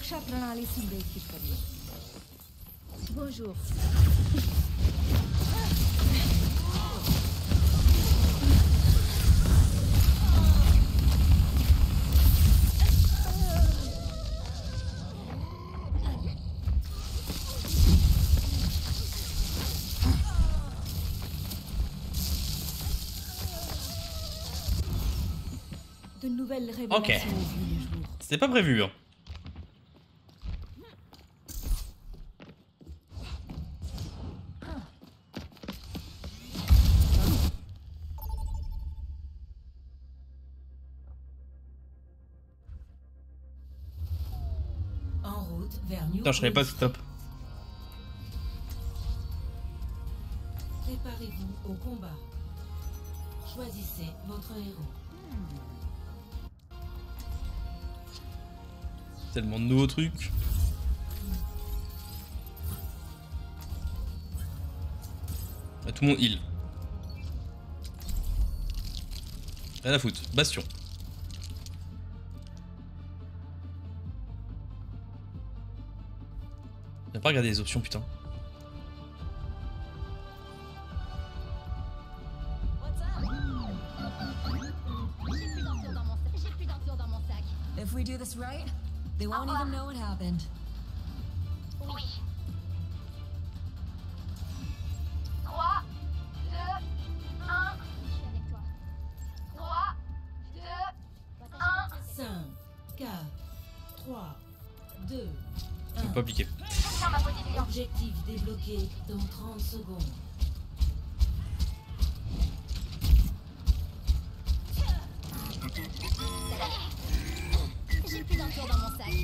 Bonjour. De nouvelles révélations. Ok. C'était pas prévu. Hein. En route vers New. Putain, je savais pas que stop. Préparez-vous au combat. Choisissez votre héros. Tellement de nouveaux trucs. Ah, tout le monde heal. Rien à foutre. Bastion. J'ai pas regardé les options, putain. If we do this right, they won't even know what happened. Oui. 3, 2, 1. Je suis avec toi. 3, 2, 1. 5, 4, 3, 2, C'est pas appliqué. Confirme ma position. Objectif débloqué dans 30 secondes. J'ai plus d'un tour dans mon sac.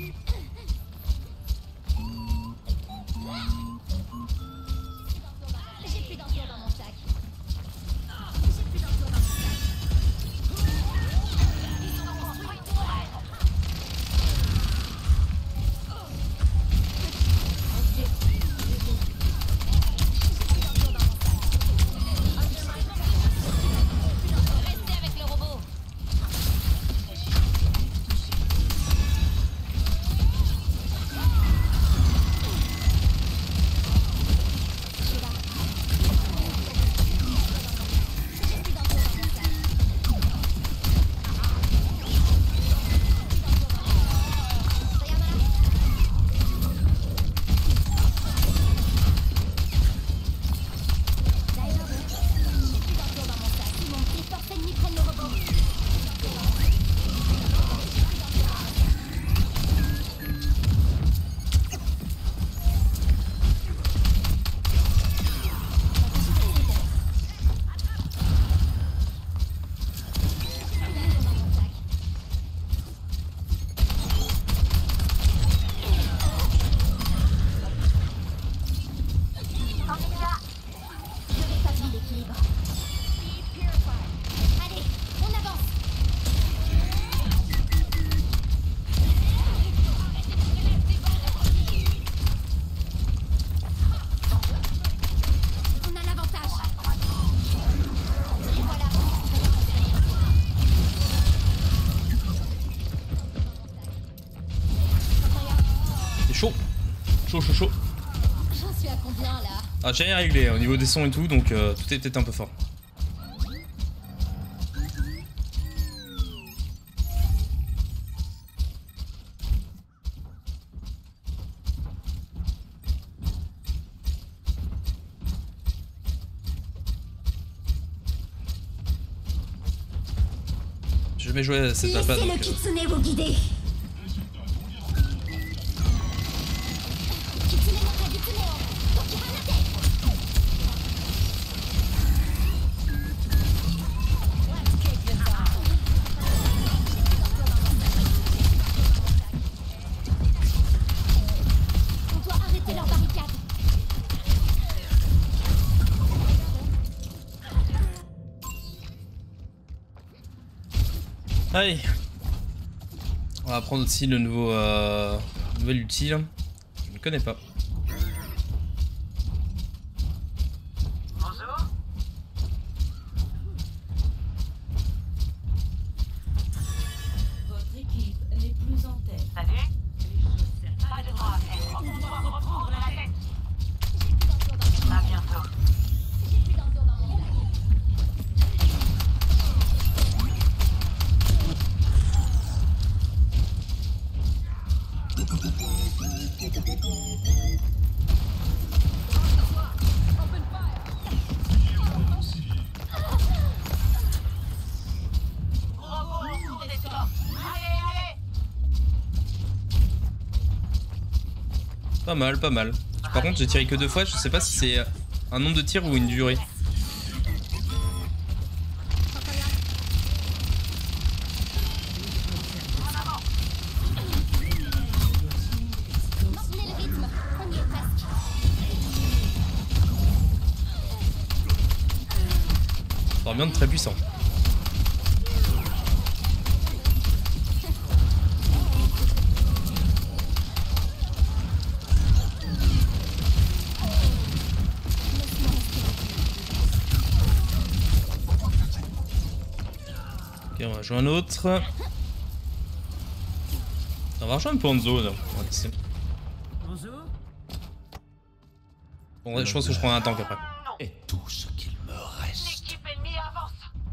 J'ai plus d'un tour dans mon sac. J'ai plus d'un tour dans mon sac. Ils ont construit ton rêve. Objectif débloqué. J'ai plus d'un tour dans mon sac. Restez avec le robot. Allez, on avance. On a l'avantage. Et voilà. C'est chaud. Chaud, chaud, chaud. J'en suis à combien là? Ah, j'ai rien réglé au niveau des sons et tout, donc tout est peut-être un peu fort. J'ai jamais joué à cette map-là, Laissez le donc, kitsune vous guider. Kitsune no Kagitsune o Tokihanate. Let's kick this off. On doit arrêter leur barricade. Allez. On va prendre aussi le nouveau nouvel utile. Je ne connais pas. Bonjour. Votre équipe n'est plus en tête. Salut. Les choses servent Pas mal, pas mal. Par contre, j'ai tiré que 2 fois, je sais pas si c'est un nombre de tirs ou une durée. Maintenez le rythme. On y est presque. Dormiant très puissant. Ok, on va jouer un autre. On va rejoindre Ponzo là. On va laisser. Bon, je pense que je prends un tank après. Et tout ce qu'il me reste. L'équipe ennemie avance.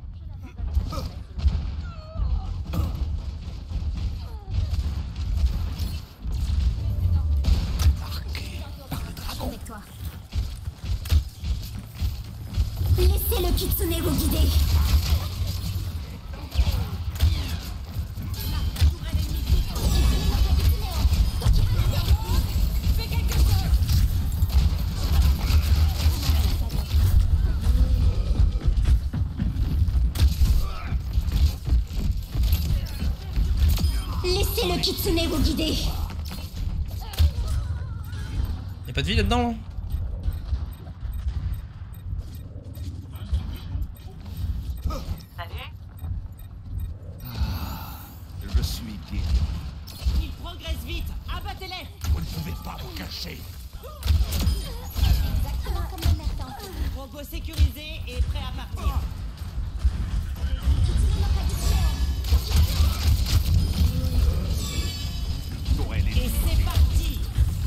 Marqué par le dragon. Avec toi. Laissez le kitsune vous guider. Laissez le kitsune vous guider. Y'a pas de vie là-dedans là? Salut. Je suis guéri. Ils progressent vite. Abattez-les. Vous ne pouvez pas vous cacher. Exactement comme ma mère tante. Robo sécurisé et prêt à partir. Noël Et c'est parti.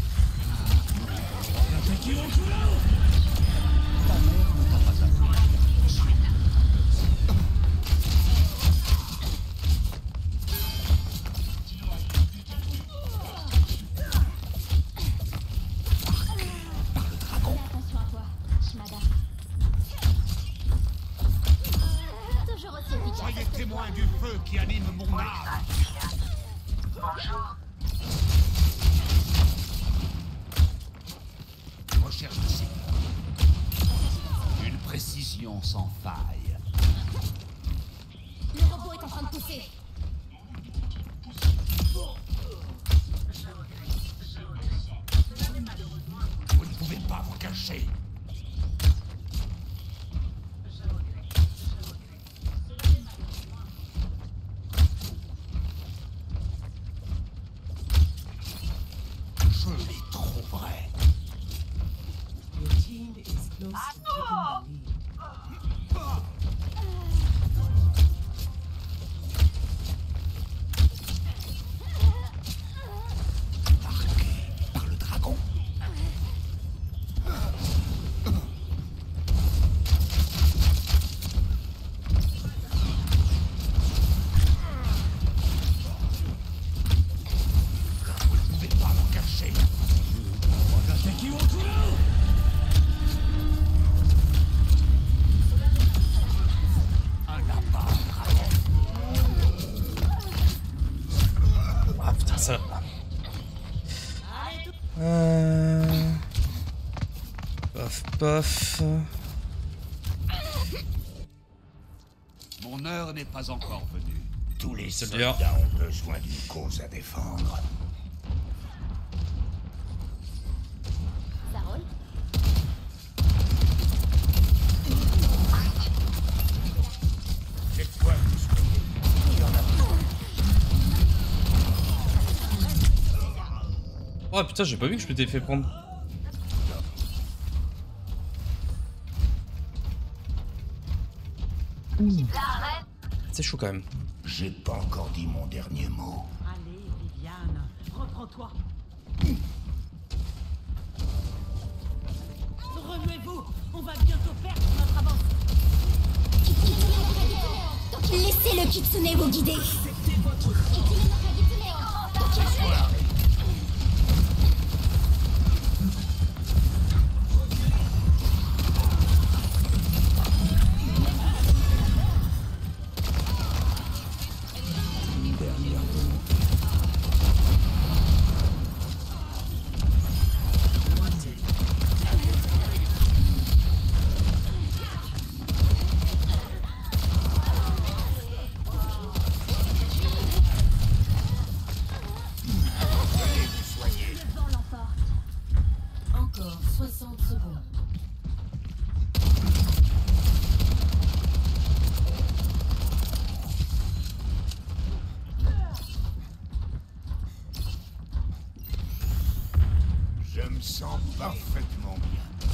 Attention à toi, Shimada. Toujours aussi efficace. Soyez témoin du feu qui anime mon âme. Bonjour. Recherche de cible. Une précision sans faille. Le robot est en train de pousser. Vous ne pouvez pas vous cacher. Je les trouverai. Marqué par le dragon. Vous ne pouvez pas vous cacher. Un lapin dragon. Ah putain, ça. Paf, paf. Mon heure n'est pas encore venue. Tous les C'est dur. soldats ont besoin d'une cause à défendre. Ça roule. Cette fois, vous soyez. Il y en a Oh putain, j'ai pas vu que je m'étais fait prendre. C'est chaud quand même. J'ai pas encore dit mon dernier mot. Allez, Viviane. Reprends-toi. Remuez-vous. On va bientôt perdre notre avance. Laissez le kitsune vous guider. me sens parfaitement bien.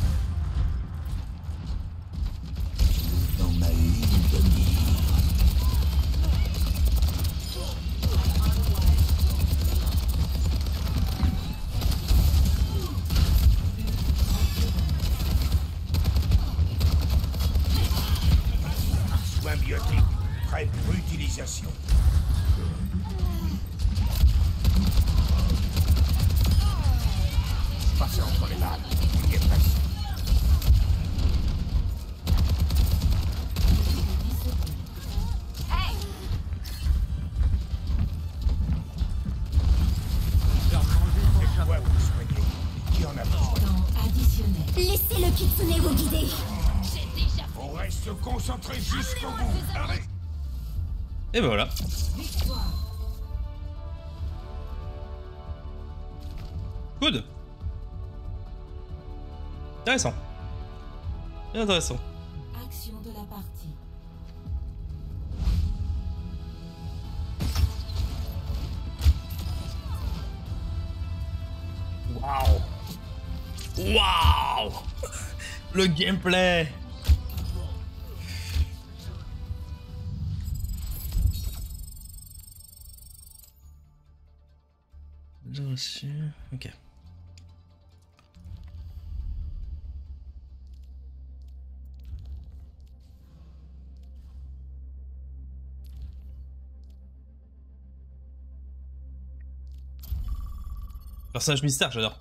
Dans ma ligne de mire. Soin biotique, prêt pour utilisation. Passez entre les lames, il est presque. Pourquoi vous soignez? Qui en a besoin? Temps additionnel. Laissez le kitsune vous guider. On reste concentré jusqu'au bout. Allez. Et ben voilà. Good. Intéressant. Bien intéressant. Action de la partie. Waouh. Waouh. Le gameplay. Ok. Personnage mystère, j'adore.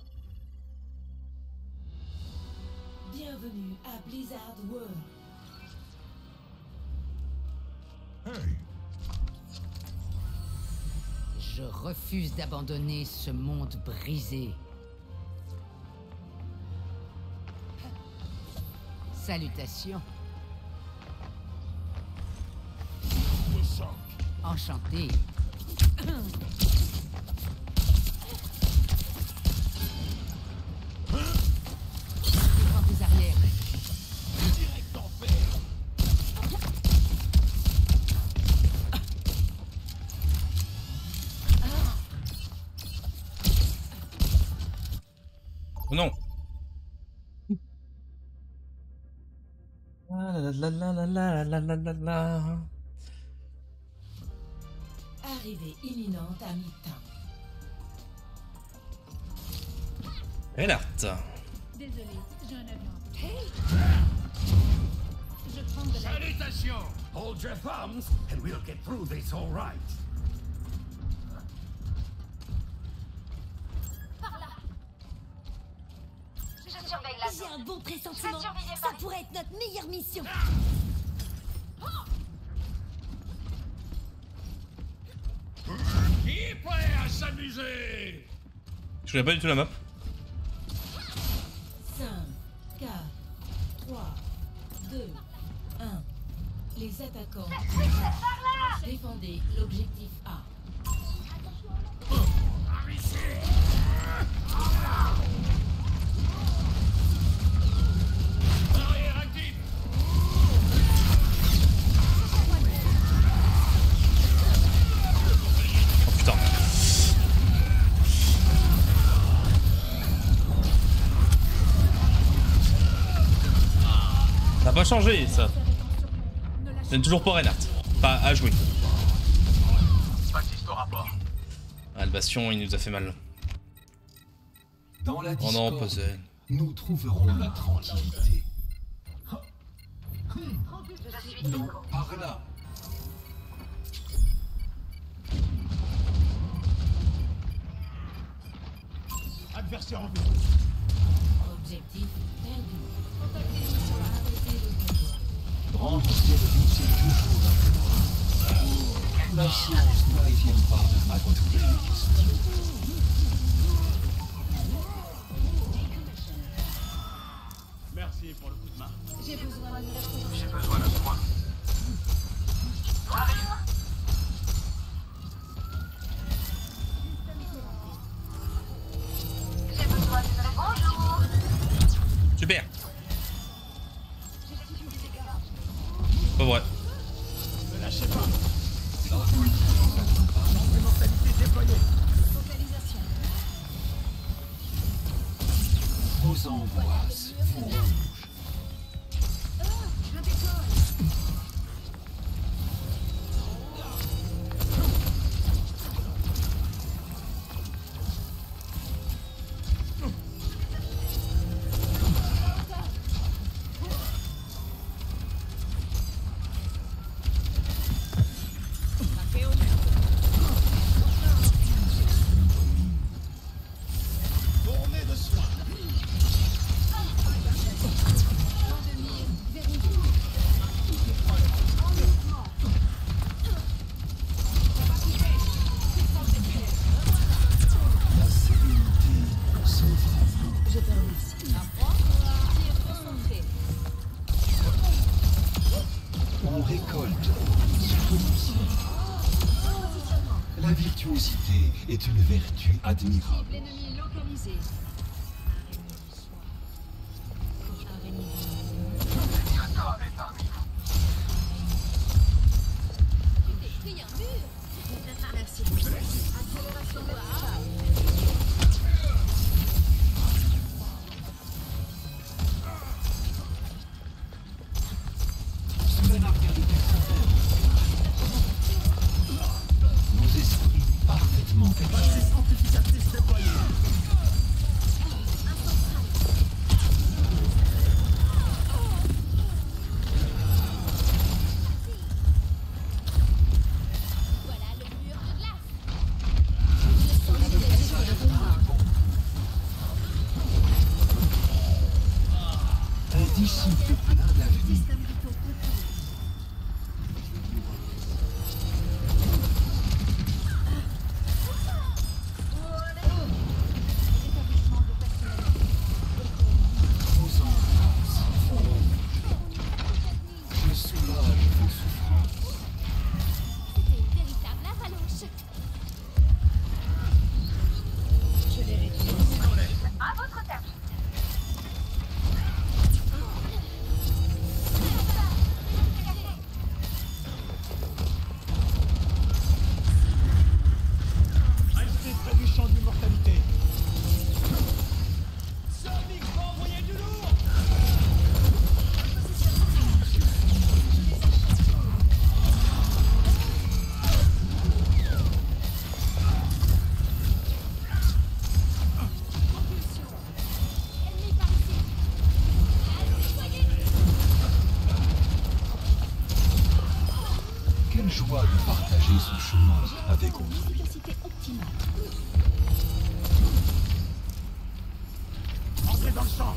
Bienvenue à Blizzard World. Hey. Je refuse d'abandonner ce monde brisé. Salutations. Enchanté. Défends tes arrières. Direct enfer. Oh non. La la la la la la la la la. Arrivée imminente à mi-temps. Alerte. Désolé, j'ai un avion. Je prends de la... Salutations. Hold your thumbs and we'll get through this all right. J'ai un bon pressentiment. Ça pourrait être notre meilleure mission. Qui est prêt à s'amuser? Je connais pas du tout la map. 5, 4, 3, 2, 1. Les attaquants. Défendez l'objectif A. Barrière active. Oh putain. Ça n'a pas changé ça. C'est toujours pas Reinhardt. Pas à jouer. Baptiste au rapport. Ah, le bastion il nous a fait mal. Dans la Oh non, discorde, pas Zen. nous trouverons la tranquillité. Non, par là. Adversaire en vue. Objectif perdu. Arrêtez le combat. Rendre service est toujours un La science ne dévient pas à toutes les questions. Merci pour le coup de main. J'ai besoin de... J'ai besoin d'un soin. Super. Pas vrai. Ne lâchez pas. L'immortalité déployée. Vos angoisses vous rongent. On récolte ce potentiel. La virtuosité est une vertu admirable. L'ennemi localisé. Merci beaucoup. Accélération verticale. Cela n'a rien de personnel. Nos esprits parfaitement éclairés. Voilà le mur de glace. Un disciple plein d'avenir. Vos angoisses vous rongent. Je soulage vos souffrances. C'était une véritable avalanche. Je l'ai réduit. À votre table. Restez près du champ d'immortalité. Sonic va envoyer du lourd. Ennemi par ici. Allez, soyez. Quelle joie de partager ce chemin avec autrui. Efficacité optimale. Entrez dans le champ.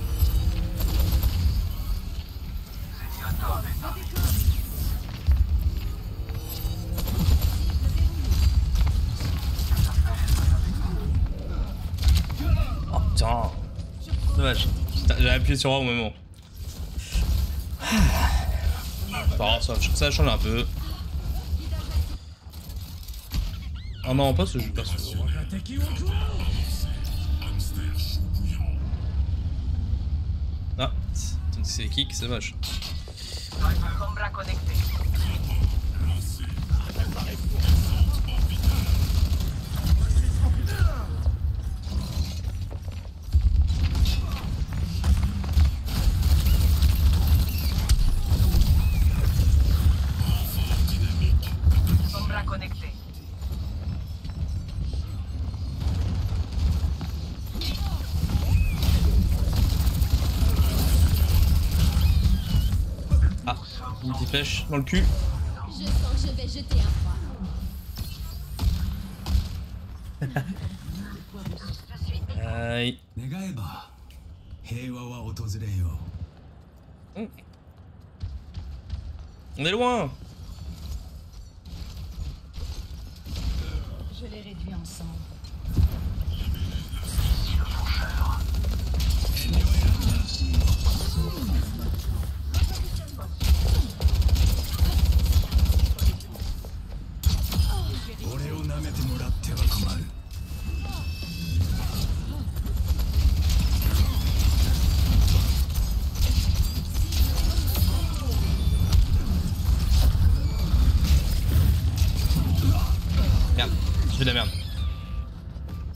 Oh putain. Dommage. Putain, j'ai appuyé sur A au moment. Bon, ça change un peu. Ah non, pas ce jeu perso. Ah, c'est kick, c'est vache. Ah, une petite flèche dans le cul. Je sens que je vais jeter un froid. はい。 願えば平和は訪れよう。 On est loin. Je l'ai réduit ensemble. Merde, je fais de la merde.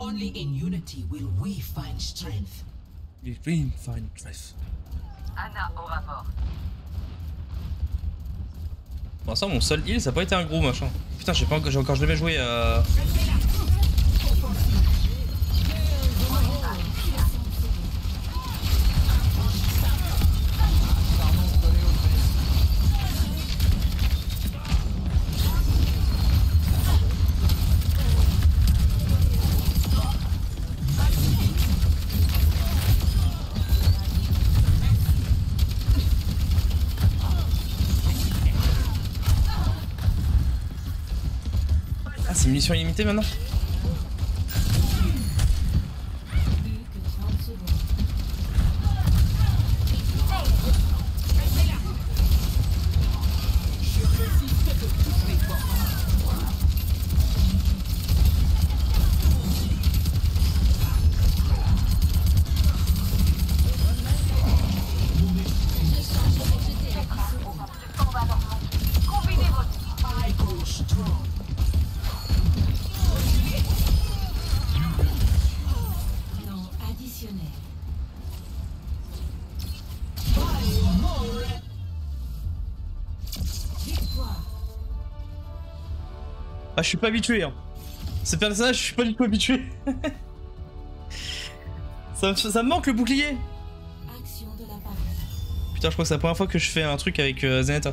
Only in unity will we find strength. Anna au rapport. Bon ça mon seul heal ça a pas été un gros machin. Putain j'ai encore jamais joué à... Ah c'est munitions illimitées maintenant? Ah je suis pas habitué hein. Ce personnage je suis pas du tout habitué. ça me manque le bouclier. Putain je crois que c'est la première fois que je fais un truc avec Zenyatta.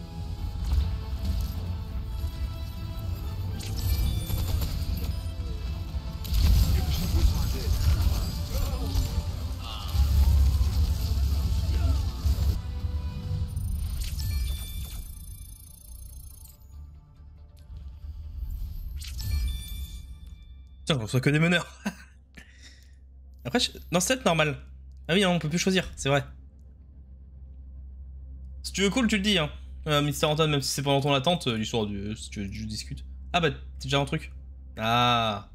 Putain, je reçois que des meneurs. Après, dans cette normal. Ah oui, non, on peut plus choisir, c'est vrai. Si tu veux cool, tu le dis, hein. Mister Anton, même si c'est pendant ton attente, l'histoire du... si tu veux, je discute. Ah bah, c'est déjà un truc. Ah.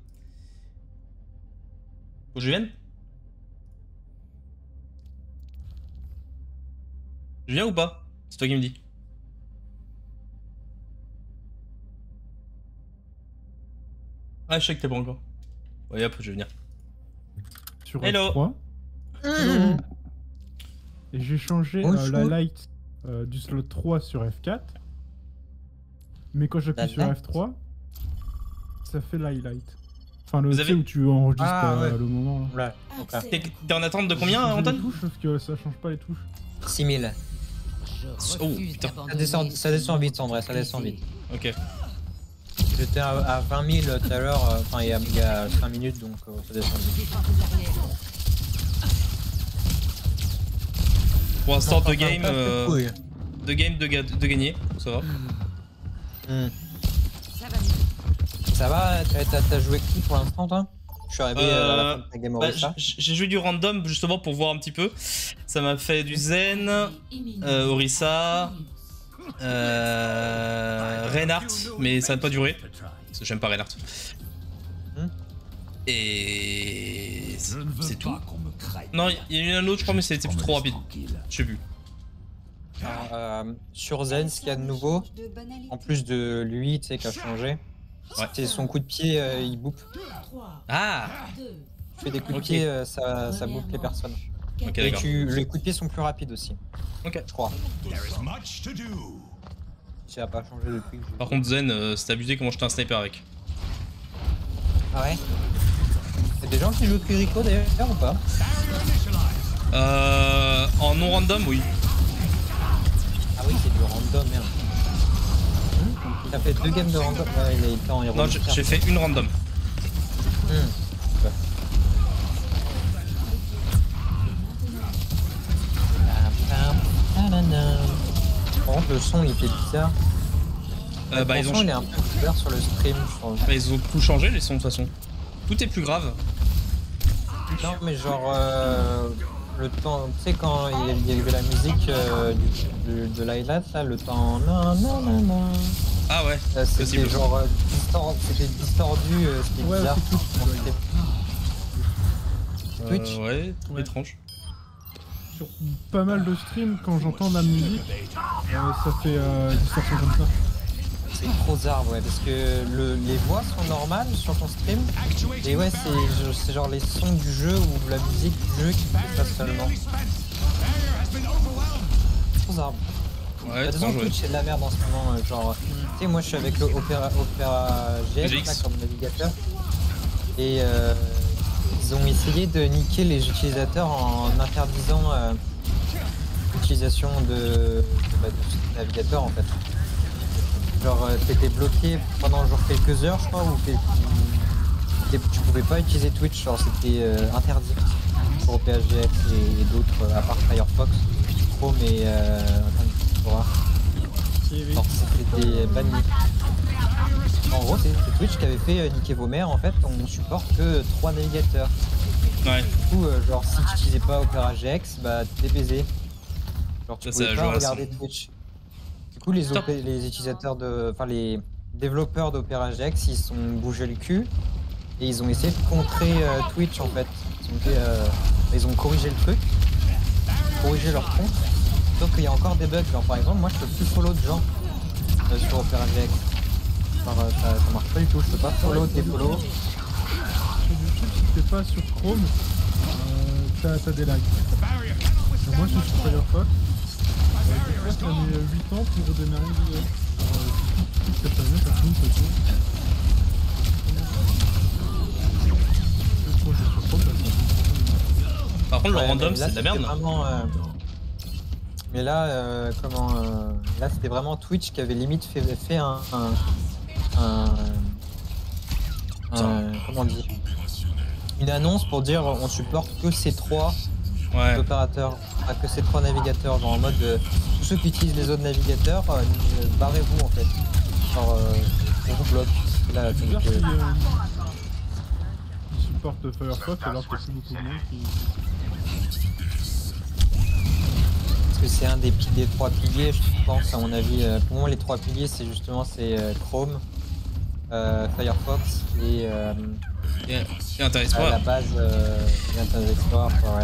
Faut que je vienne? Je viens ou pas? C'est toi qui me dis. Ah, je sais que t'es pas encore. Ouais, hop, je vais venir. Sur Hello. F3. Hello. Et j'ai changé la light du slot 3 sur F4. Mais quand j'appuie sur F3, ça fait l'highlight. Enfin, le où tu enregistres le moment. Là. Ouais. T'es en attente de combien, Anton? Parce que ça change pas les touches. 6000. Oh putain. Ça descend vite en vrai, ça descend vite. Ok. J'étais à 20 000 tout à l'heure, enfin il y a 5 minutes donc ça descend vite. Pour l'instant, deux games de gagner, ça va. Ça va, t'as joué qui pour l'instant toi? Je suis arrivé à la fin de ta game Orisa. J'ai joué du random justement pour voir un petit peu. Ça m'a fait du Zen, Orisa, Reinhardt, mais ça n'a pas duré. Parce que j'aime pas Reinhardt. Et c'est tout. Non, il y a eu un autre, je crois, mais c'était trop rapide. Je sais plus. Sur Zen, ce qu'il y a de nouveau, en plus de lui, tu sais, qui a changé, c'est son coup de pied, il boupe. Ah! Tu fais des coups de pied, ça boucle les personnes. Okay, et les coups de pied sont plus rapides aussi. Ok. Je crois. Ça a pas changé depuis. Par contre, Zen, c'est abusé comment j'étais un sniper avec. Ah ouais? Y'a des gens qui jouent Kiriko d'ailleurs ou pas? En non random, oui. Ah oui, c'est du random, merde. T'as fait 2 games de random? Ouais, il était en héros. Non, j'ai fait une random. Par contre, le son il était bizarre. Bah, le son il est un peu bizarre sur le stream, je pense. Bah, ils ont tout changé les sons de toute façon. Tout est plus grave. Non, mais genre. Le temps, tu sais, quand il y avait la musique de l'highlight, là, le temps. Non, non, non, non. Ah ouais. C'était genre. C'était distordu, c'était bizarre. Twitch ouais, étrange. Sur pas mal de streams, quand j'entends la musique, ça fait distorsion comme ça. c'est trop zarb, ouais, parce que les voix sont normales sur ton stream, et ouais, c'est genre les sons du jeu ou la musique du jeu qui fait ça seulement. Trop zarb. Ouais, de toute façon, Twitch c'est de la merde en ce moment, genre, tu sais, moi je suis avec le Opera GX là, comme navigateur, et ils ont essayé de niquer les utilisateurs en interdisant l'utilisation de ce navigateur en fait. Genre t'étais bloqué pendant genre quelques heures je crois, ou tu pouvais pas utiliser Twitch, genre c'était interdit pour OPHGX et d'autres à part Firefox, Chrome et c'était banni. En gros c'est Twitch qui avait fait niquer vos mères en fait, on supporte que 3 navigateurs. Ouais. Du coup genre si tu utilisais pas Opera GX, bah t'es baisé. Genre tu pouvais pas regarder Twitch. Du coup les utilisateurs enfin les développeurs d'Opera GX ils se sont bougés le cul et ils ont essayé de contrer Twitch en fait. Ils ont corrigé le truc, corrigé leur compte, sauf qu'il y a encore des bugs. Genre par exemple moi je peux plus follow de gens sur Opera GX. Genre, ça marche pas du tout, je peux pas follow, défollow. Sur YouTube si t'es pas sur Chrome, t'as des lags. Moi je suis sur Firefox. Ça met 8 ans pour redémarrer une vidéo. Cette année, ça tourne, ça tourne. Par contre, le random, c'est de la merde. Vraiment, mais là, là, c'était vraiment Twitch qui avait limite fait comment on dit, une annonce pour dire on supporte que ces 3 opérateurs, que ces 3 navigateurs, genre en mode tous ceux qui utilisent les autres navigateurs, barrez-vous en fait. Genre on vous bloque. Là, donc, ils supportent Firefox alors que c'est beaucoup de monde qui... Parce que c'est un des 3 piliers, je pense à mon avis. Pour moi les 3 piliers c'est justement Chrome, Firefox et Internet Explorer. À la base Internet Explorer, ouais.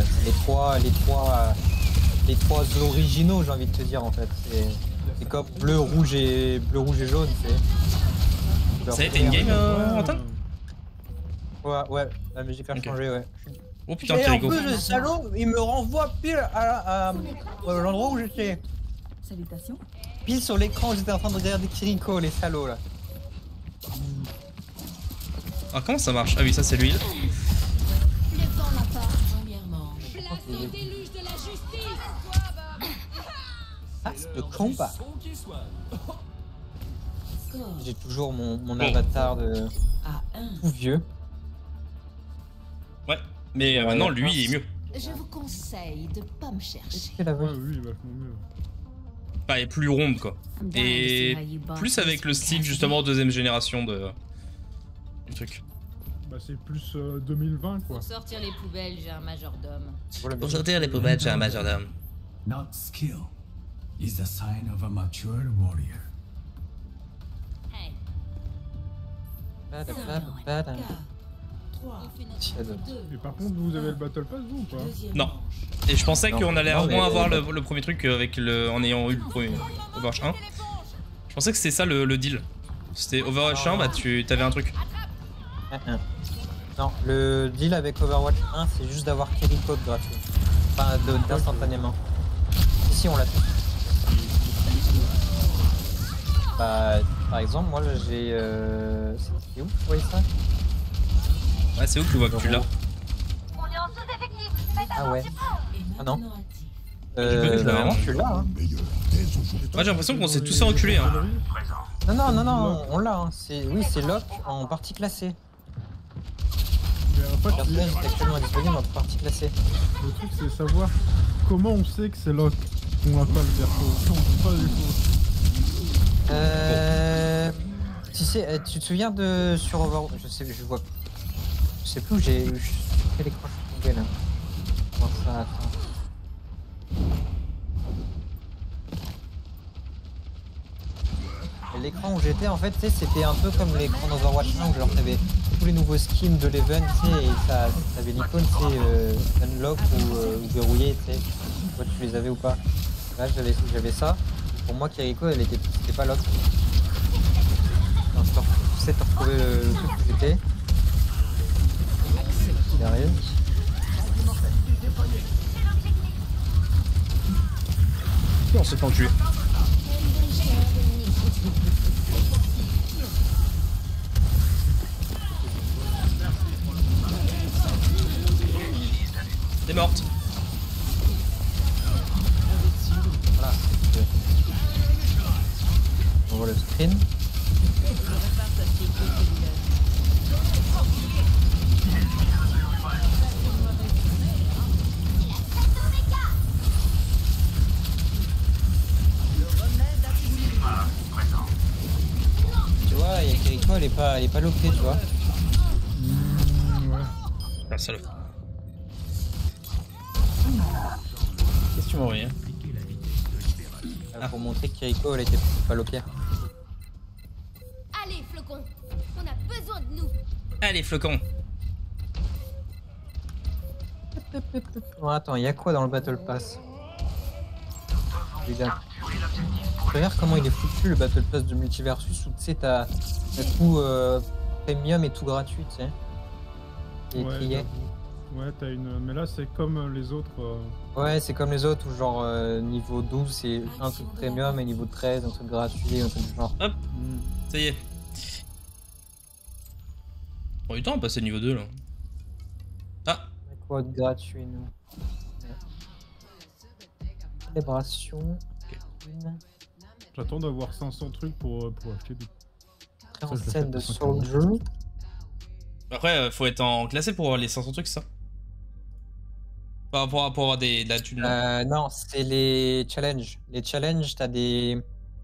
Les trois originaux j'ai envie de te dire en fait. C'est comme bleu, rouge et jaune. Ça a été une game Antoine? Ouais, la musique a changé, ouais. Oh putain, quel rigolo. Et en plus le salaud, il me renvoie pile à l'endroit où j'étais. Salutations. Pile sur l'écran où j'étais en train de regarder Kiriko, les salauds là. Alors comment ça marche? Ah oui, ça c'est l'huile. Le vent m'apporte. Premièrement. Place au déluge de la justice. Ah, c'est de combat. Score. J'ai toujours mon avatar de tout vieux. Ouais, mais maintenant lui il est mieux. Je vous conseille de pas me chercher. Ah oui, il est vachement mieux. Bah, elle est plus ronde quoi. Et plus avec le style justement deuxième génération du truc. Bah c'est plus 2020 quoi. Pour sortir les poubelles, j'ai un majordome. Pour sortir les poubelles, j'ai un majordome. Not skill is the sign of a mature warrior. Hey. Et par contre vous avez le Battle Pass vous ou pas? Non. Et je pensais qu'on allait au moins avoir le premier truc avec en ayant eu le premier Overwatch 1. Je pensais que c'était ça le deal. C'était Overwatch 1, bah t'avais un truc. Non, le deal avec Overwatch 1 c'est juste d'avoir Carry Code gratuit. Enfin d'instantanément. Ici on l'a tout. Bah par exemple moi j'ai c'était où vous voyez ça? Ouais c'est où que tu vois que tu l'as? On est en sous-effectif. Ah ouais. Ah non. Vraiment je suis là hein. Moi j'ai l'impression qu'on s'est tous enculés hein. Non, on l'a hein. Oui c'est lock en partie classée. Mais en fait, le personnage est actuellement disponible en partie classée. Le truc c'est savoir comment on sait que c'est lock. On a pas le perso. On sait pas du tout. Tu sais, tu te souviens de sur Overwatch, je sais plus où j'ai quel écran je suis tombé là. Comment ça, attends. L'écran où j'étais en fait, tu sais, c'était un peu comme l'écran d'Overwatch 1 où genre t'avais tous les nouveaux skins de l'event, tu sais, et t'avais l'icône, tu sais, unlock ou verrouillé, tu sais, toi tu les avais ou pas. Là j'avais ça. Pour moi Kiriko, c'était pas lock. J'essaie de retrouver le truc que j'étais. Il arrive. On s'est pas tué. T'es morte. Voilà. On voit le screen. Tu vois, il y a Kiriko, elle est pas loquée, tu vois. Ouais. Ah, salope. Qu'est-ce que tu m'as envoyé? Pour montrer que Kiriko, elle était pas loquée. Allez, flocon, on a besoin de nous. Allez, flocon. Bon, attends, il y a quoi dans le Battle Pass? Regarde. Regarde comment il est foutu le Battle Pass de Multiversus où tu sais, t'as tout premium et tout gratuit, tu sais. Et Ouais, trié. ouais, t'as une. Mais là, c'est comme les autres. Ouais, c'est comme les autres où genre niveau 12 c'est un truc premium et niveau 13 un truc gratuit, un truc du genre. Hop, ça y est. On a eu le temps à passer le niveau 2 là. Ah, Quoi de gratuit, nous? Célébration. J'attends d'avoir 500 trucs pour acheter des. En Ça, je le fais scène de pour 50 Soldier. après, faut être en classé pour avoir les 500 trucs, c'est ça? Pour avoir de la thune. Non, c'est les challenges. Les challenges, t'as des.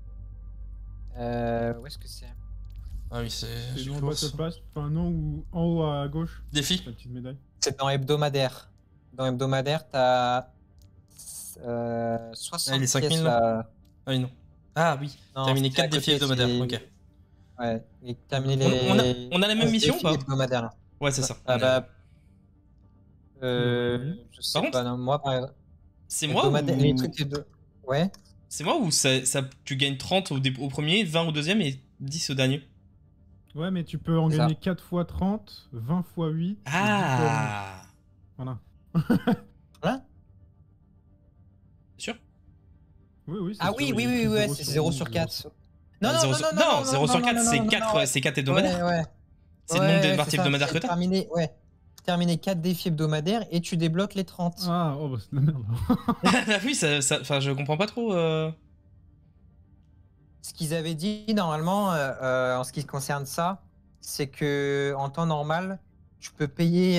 Où est-ce que c'est? Ah oui, c'est. C'est dans le Battle Pass, enfin non, ou en haut à gauche. Défi. La petite médaille. C'est dans hebdomadaire. Dans hebdomadaire, t'as 60 Ah, les 5000 pièces là. là. Ah oui, non. Ah oui, Non, terminer c'est à 4 défis côté, hebdomadaires, c'est- ok. Ouais, et terminer les. On a la même mission ou défis pas? hebdomadaires, là. Ouais, c'est ça. Ah On a- bah. Je sais Par pas, non, moi par exemple. C'est moi ou... Les trucs hebdo- Ouais. C'est moi ou tu gagnes 30 au premier, 20 au deuxième et 10 au dernier? Ouais, mais tu peux en C'est ça. gagner 4 x 30, 20 x 8. et 10 fois 8. Ah, Voilà. Voilà. c'est sûr? Oui, oui. Ah sûr, oui, il y a oui, écrit oui, ouais, 0 c'est sur 0 12, sur 0 4. sur- Non, non, non, non, non, 0 sur 4, c'est 4 hebdomadaires. Ouais, ouais. C'est le nombre de parties hebdomadaires que t'as. Terminer, ouais. Terminer 4 défis hebdomadaires et tu débloques les 30. Ah, oh bah c'est de la merde. Bah oui, enfin, je comprends pas trop. Ce qu'ils avaient dit normalement en ce qui concerne ça, c'est que en temps normal, tu peux te payer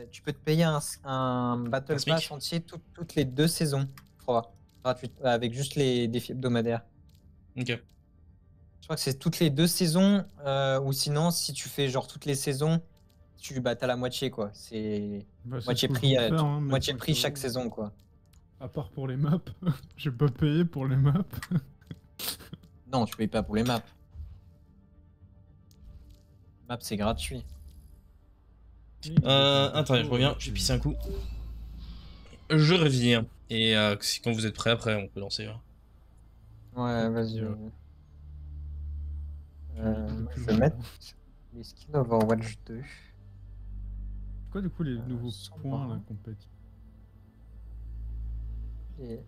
un Battle Un SMIC. Pass entier toutes les 2 saisons, je crois, gratuit, avec juste les défis hebdomadaires. Ok. Je crois que c'est toutes les 2 saisons, ou sinon, si tu fais genre toutes les saisons, t'as la moitié quoi. C'est Bah, c'est moitié ce que prix, je vais faire, hein, mais moitié faut prix que- chaque saison quoi. À part pour les maps. J'ai pas payé pour les maps. Non, tu payes pas pour les maps. Maps c'est gratuit. Attendez, je reviens, j'ai pissé un coup. Je reviens. Et quand vous êtes prêts, après, on peut lancer. Hein. Ouais, vas-y. Ouais. Je vais mettre les skins Overwatch 2. C'est quoi du coup les nouveaux sans points bras. là compétitifs? Et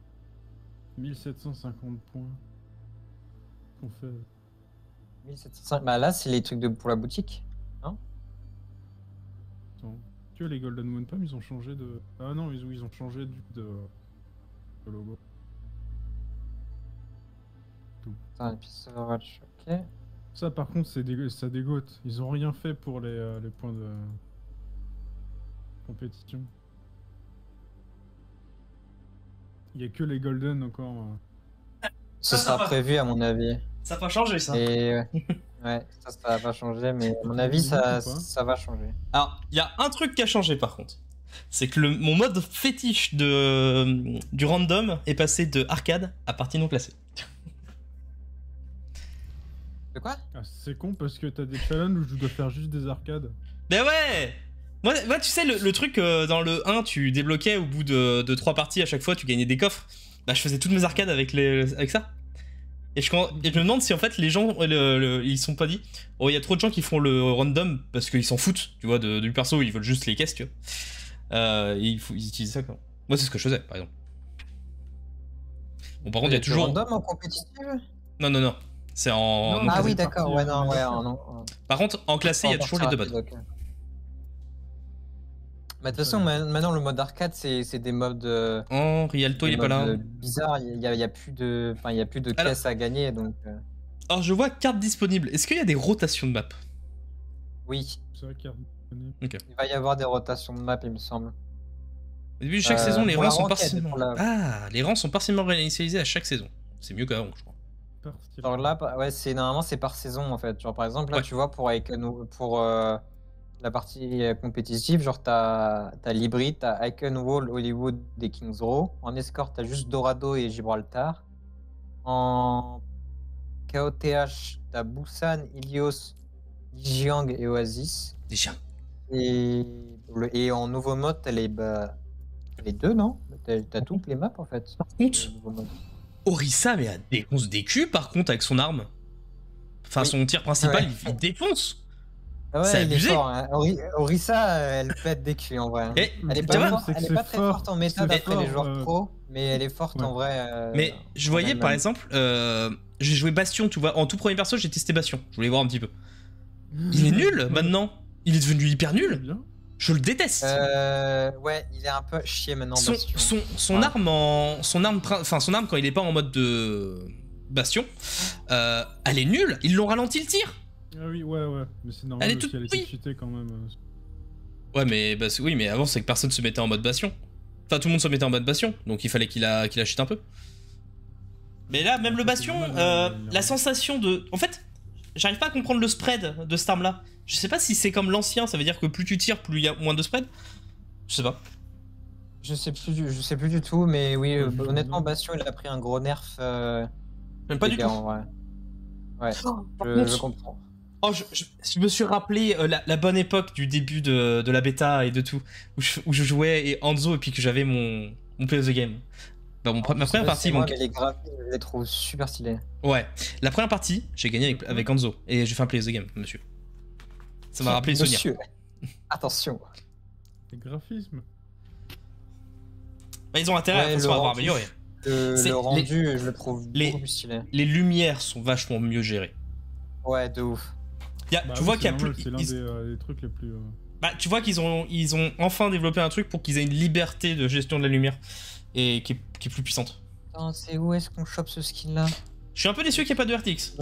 1750 points. Qu'on fait. 1705. Bah là, c'est les trucs pour la boutique. Attends. Tu vois les Golden Moon Palm, ils ont changé de. Ah non, ils ont changé de logo. Attends, et puis Overwatch, ok. Ça par contre ça dégoûte. Ils ont rien fait pour les points de compétition. Il y a que les Golden encore. Ce Ça sera va. prévu à mon avis. Ça va changer ça. Et ouais, ça va pas changer, mais à mon avis, ça va changer. Alors, il y a un truc qui a changé par contre. C'est que mon mode fétiche du random est passé de arcade à partie non classée. De quoi? Ah, c'est con parce que t'as des challenges où je dois faire juste des arcades. Mais ouais! Moi, tu sais, le truc dans le 1, tu débloquais au bout de 3 parties à chaque fois, tu gagnais des coffres. Bah, je faisais toutes mes arcades avec ça. Et je me demande si en fait les gens, ils sont pas dit, oh il y a trop de gens qui font le random parce qu'ils s'en foutent, tu vois, du perso, ils veulent juste les caisses, tu vois. Ils utilisent ça quoi. Moi c'est ce que je faisais par exemple. Bon par contre il y a toujours... random en compétitive? Non. C'est en... Ah oui d'accord, ouais non, ouais non. Par contre en classé il y a toujours les deux modes. Bah de toute façon maintenant le mode arcade c'est des modes... Oh Rialto il est pas là. Bizarre, il y a plus de, caisses à gagner donc... Alors je vois carte disponible, est-ce qu'il y a des rotations de map? Oui. C'est vrai qu'il y a... Okay. Il va y avoir des rotations de map il me semble. Au début de chaque saison les rangs sont partiellement... Ah les rangs sont partiellement réinitialisés à chaque saison. C'est mieux qu'avant je crois. Genre là, ouais, normalement c'est par saison en fait. Genre par exemple là tu vois pour la partie compétitive, genre t'as l'hybride, t'as Icon Wall, Hollywood et Kings Row. En escort t'as juste Dorado et Gibraltar. En KOTH t'as Busan, Ilios, Lijiang et Oasis. Et en nouveau mode t'as les deux non? T'as toutes les maps en fait. Par contre, Orisa mais elle défonce des culs par contre avec son arme. Enfin son tir principal il défonce. Ouais, c'est abusé. Fort, hein. Orisa, elle pète des culs en vrai. Elle est pas très forte en méta d'après les joueurs pro, mais elle est forte en vrai. Mais je voyais par exemple, j'ai joué Bastion, tu vois, en tout premier perso j'ai testé Bastion, je voulais voir un petit peu. Il est nul maintenant, il est devenu hyper nul. Je le déteste. Ouais, il est un peu chier maintenant. Son arme quand il est pas en mode de Bastion, elle est nulle. Ils l'ont ralenti le tir. Ah oui, ouais, mais c'est normal. Elle est toute cheatée quand même. Ouais, mais oui, mais avant c'est que personne se mettait en mode Bastion. Enfin, tout le monde se mettait en mode Bastion, donc il fallait qu'il la cheat un peu. Mais là, même le Bastion, la sensation de, en fait, j'arrive pas à comprendre le spread de cette arme là. Je sais pas si c'est comme l'ancien, ça veut dire que plus tu tires, plus il y a moins de spread. Je sais pas. Je sais plus du tout, mais oui, honnêtement, Bastion il a pris un gros nerf. Même pas du tout. Ouais, je comprends. Oh, je me suis rappelé la bonne époque du début de la bêta et de tout, où je jouais et Hanzo et puis que j'avais mon play of the game. Bah, ma première partie, mais les graphismes, je les trouve super stylés. Ouais, la première partie, j'ai gagné avec Hanzo et j'ai fait un play of the game, monsieur. Ça m'a rappelé les souvenirs. Attention. Les graphismes. Bah, ils ont intérêt à avoir amélioré. Le rendu, je le trouve beaucoup plus stylé. Les lumières sont vachement mieux gérées. Ouais, de ouf. Tu vois qu'il y a plus. C'est l'un des trucs les plus. Bah, tu vois qu'ils ont enfin développé un truc pour qu'ils aient une liberté de gestion de la lumière et qui est plus puissante. Attends, c'est où est-ce qu'on chope ce skin là? Je suis un peu déçu qu'il n'y ait pas de RTX.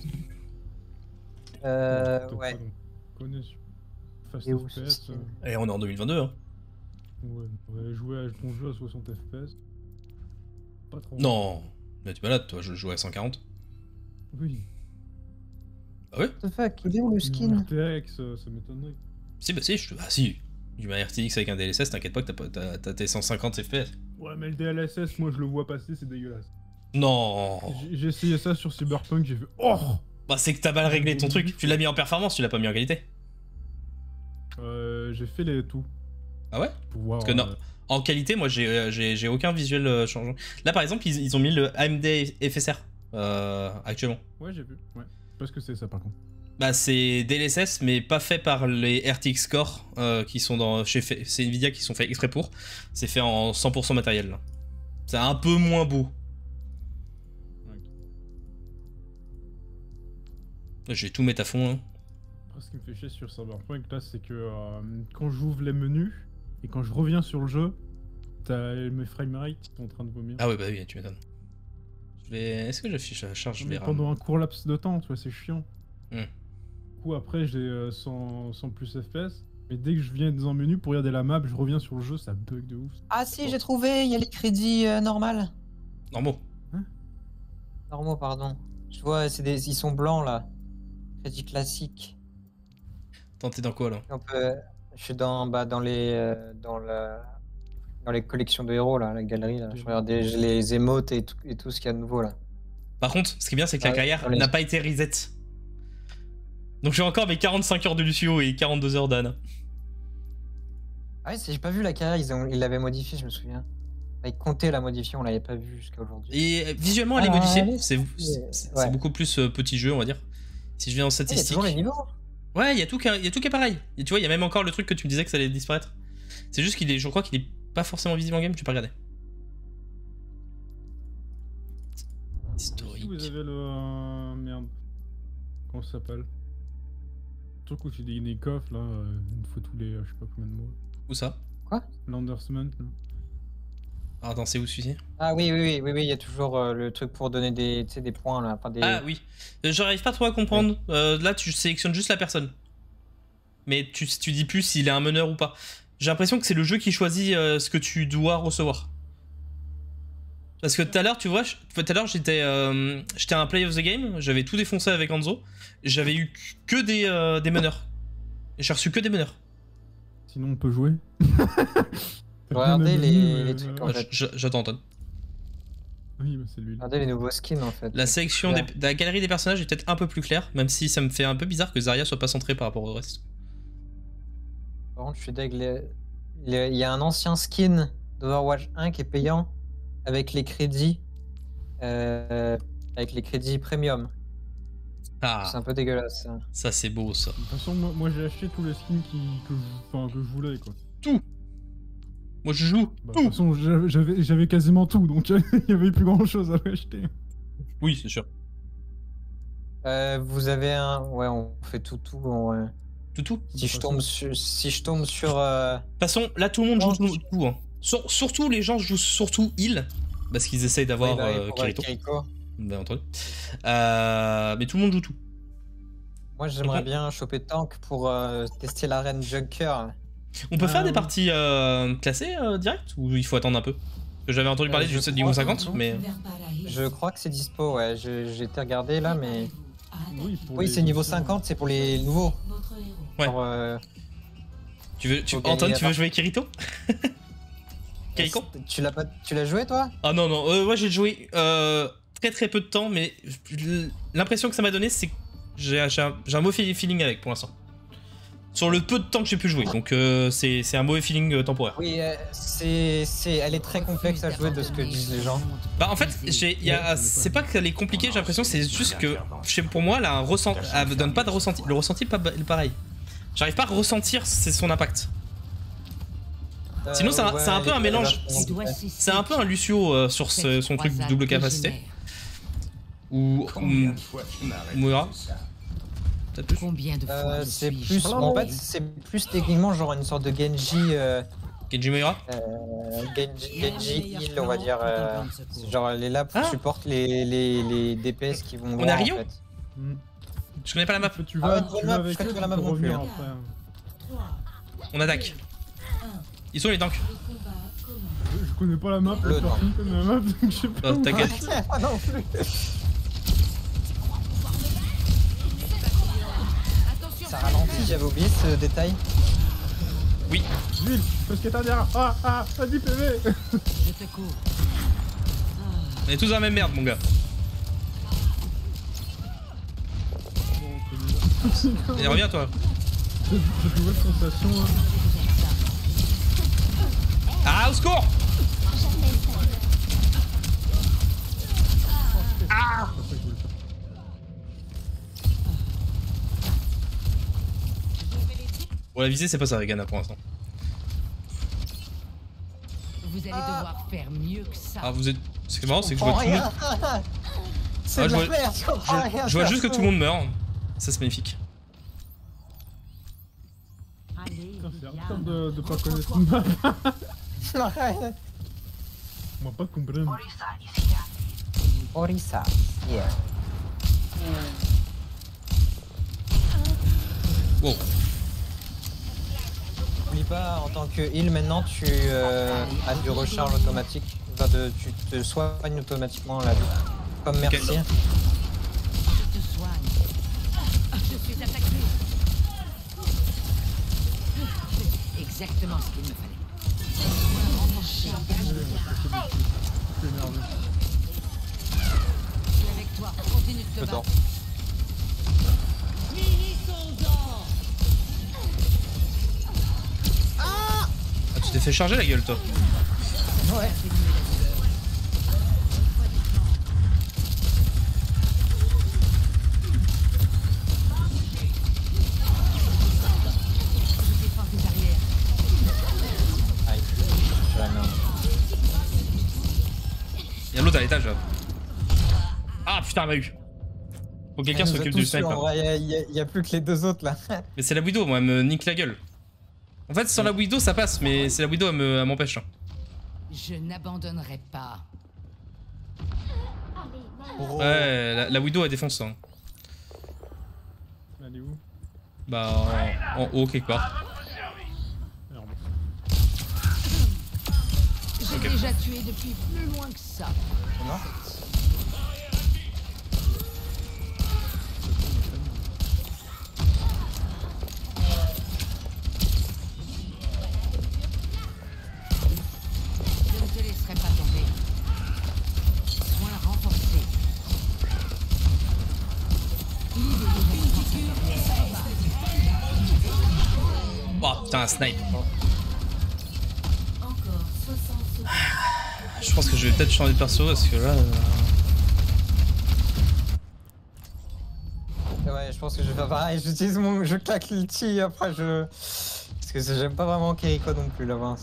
Ouais. Fast FPS. Et on est en 2022. Hein. Ouais, on va jouer à ton jeu à 60 FPS. Pas trop. Non, mais tu es malade, toi, je jouais à 140. Oui. Ah ouais? What the fuck, il est où le skin? RTX, ça m'étonnerait. Si, bah si, du RTX avec un DLSS, t'inquiète pas que t'as tes 150 FPS. Ouais, mais le DLSS, moi je le vois passer, c'est dégueulasse. Non. J'ai essayé ça sur Cyberpunk, j'ai fait oh. Bah c'est que t'as mal réglé ton truc, tu l'as mis en performance, tu l'as pas mis en qualité. J'ai fait les tout. Ah ouais? Pour voir, parce que non, en qualité, moi j'ai aucun visuel changeant. Là par exemple, ils ont mis le AMD FSR actuellement. Ouais, j'ai vu, ouais. Parce que c'est ça par contre. Bah c'est DLSS mais pas fait par les RTX Core qui sont c'est Nvidia qui sont faits exprès pour. C'est fait en 100% matériel là. C'est un peu moins beau. Okay. Je vais tout mettre à fond. Hein. Après, ce qui me fait chier sur Cyberpunk là, c'est que quand j'ouvre les menus et quand je reviens sur le jeu, t'as mes framerates qui sont en train de vomir. Ah ouais bah oui, tu m'étonnes. Est-ce que j'affiche la charge mais pendant un court laps de temps, tu vois, c'est chiant. Du coup après j'ai 100 plus FPS, mais dès que je viens dans un menu pour regarder la map, je reviens sur le jeu, ça bug de ouf. Ah si, j'ai trouvé, il y a les crédits normaux. Normaux. Hein? Normaux, pardon. Je vois, ils sont blancs là. Crédits classiques. Attends, t'es dans quoi là? Je suis dans les collections de héros là, la galerie là. Je regarde les émotes et tout ce qu'il y a de nouveau là. Par contre, ce qui est bien, c'est que la carrière n'a pas été reset. Donc j'ai encore mes 45 heures de Lucio et 42 heures d'Anna. Ah ouais, j'ai pas vu la carrière, ils l'avaient modifié, je me souviens. Avec compter la modifier, on l'avait pas vu jusqu'à aujourd'hui. Et visuellement, elle est modifiée. C'est ouais. beaucoup plus petit jeu, on va dire. Si je viens en statistique. Il y a toujours les niveaux. Ouais, il y a tout qui est pareil. Et tu vois, il y a même encore le truc que tu me disais que ça allait disparaître. C'est juste qu'il est, je crois qu'il est pas forcément visible en game, je vais pas regarder. Historique. Si vous avez le... merde. Comment ça s'appelle? Le truc où tu dis des coffres là, une fois tous les je sais pas combien de mois. Où ça? Quoi? L'endorsement là. Ah, attends, c'est où celui-ci? Ah oui, il y a toujours le truc pour donner des points là. Enfin, des... Ah oui. J'arrive pas trop à comprendre. Là, tu sélectionnes juste la personne. Mais tu dis plus s'il est un meneur ou pas. J'ai l'impression que c'est le jeu qui choisit ce que tu dois recevoir. Parce que tout à l'heure, tu vois, j'étais un play of the game, j'avais tout défoncé avec Hanzo, j'avais eu que des meneurs. Et j'ai reçu que des meneurs. Sinon on peut jouer. Regardez les trucs en fait. J'attends Anton. Oui, bah c'est lui. Regardez les nouveaux skins en fait. La sélection de la galerie des personnages est peut-être un peu plus claire, même si ça me fait un peu bizarre que Zarya soit pas centrée par rapport au reste. Par contre, je suis deg. Il y a un ancien skin d'Overwatch 1 qui est payant avec les crédits. Avec les crédits premium. Ah. C'est un peu dégueulasse. Ça c'est beau ça. De toute façon, moi j'ai acheté tous les skins que je voulais quoi. Tout. Moi je joue. Bah, tout. De toute façon, j'avais quasiment tout, donc il y avait plus grand chose à acheter. Oui, c'est sûr. Vous avez un. Ouais, on fait tout. Ouais. Tout. Si je tombe sur. De toute façon, là tout le monde joue tout. Hein. Surtout les gens jouent surtout heal. Parce qu'ils essayent d'avoir Kirito. Bien entendu. Mais tout le monde joue tout. Moi j'aimerais bien choper tank pour tester l'arène Junker. On peut faire des parties classées direct ou il faut attendre un peu? Parce que j'avais entendu parler du niveau 50, mais. Je crois que c'est dispo, ouais. J'ai été regardé là, mais. Oui, c'est niveau 50, c'est pour les nouveaux. Ouais. Pour, Anton, tu veux jouer Kirito? Kiriko? Tu l'as joué toi? Ah non, moi j'ai joué très peu de temps, mais l'impression que ça m'a donné, c'est que j'ai un mauvais feeling avec pour l'instant. Sur le peu de temps que j'ai pu jouer, donc c'est un mauvais feeling temporaire. Oui, elle est très complexe à jouer de ce que disent les gens. Bah en fait, c'est pas qu'elle est compliquée, j'ai l'impression que c'est juste que pour moi, elle a un ressenti, elle donne pas de ressenti. Le ressenti est pas pareil. J'arrive pas à ressentir son impact. Sinon, c'est un peu un mélange. C'est un peu un Lucio sur son truc de double capacité. Ou Moira. Peut-être plus. C'est plus. En fait, c'est plus techniquement genre une sorte de Genji. Genji Moira. Genji heal, on va dire. Genre, elle est là pour supporter les DPS qui vont. On est à Rio? Je connais pas la map. Tu vas avec eux, la map non plus. On attaque. Ils sont les tanks. Je connais pas la map, personne connaît la map, donc je sais pas. T'inquiète. Ah non plus. Ça ralentit, j'avais oublié ce détail. Oui. Jules, parce que t'as derrière. Ah, 10 PV. Je te cours. On est tous dans la même merde, mon gars. Et reviens, toi. J'ai une nouvelle sensation. Ah, au secours! Ah! Bon, la visée, c'est pas ça, Regana, pour l'instant. Vous allez devoir faire mieux que ça. Ah, vous êtes. Ce qui est marrant, c'est que je vois tout le monde. C'est de la merde, je vois juste que tout le monde meurt. Ça, c'est magnifique. C'est hardcore de pas connaître une map. On va pas comprendre. Orisa, yeah. Wow. N'oublie pas, en tant que heal, maintenant tu as du recharge automatique. Enfin, tu te soignes automatiquement la vie. Comme merci. Je te soigne. Je suis attaqué. Exactement ce qu'il me fallait. Je suis avec toi. Continue de te battre. Ah, tu t'es fait charger la gueule, toi. Ouais. l'étage. Ah putain, elle m'a eu. Faut que quelqu'un s'occupe du sniper. Il y a plus que les deux autres là. Mais c'est la Widow, moi, elle me nique la gueule. En fait, sans la Widow, ça passe, mais c'est la Widow, elle m'empêche. Je n'abandonnerai pas. Ouais, la Widow, elle défonce ça. Hein. Elle est où? Bah, en haut, quelque part. J'ai déjà tué depuis plus loin que ça. Non. Je ne te laisserai pas tomber. Soin renforcé. Oh putain, un snipe. Je pense que je vais peut-être changer de perso parce que là. Ouais, je pense que je vais faire pareil. Je claque l'ulti après parce que j'aime pas vraiment Kiriko non plus là-bas.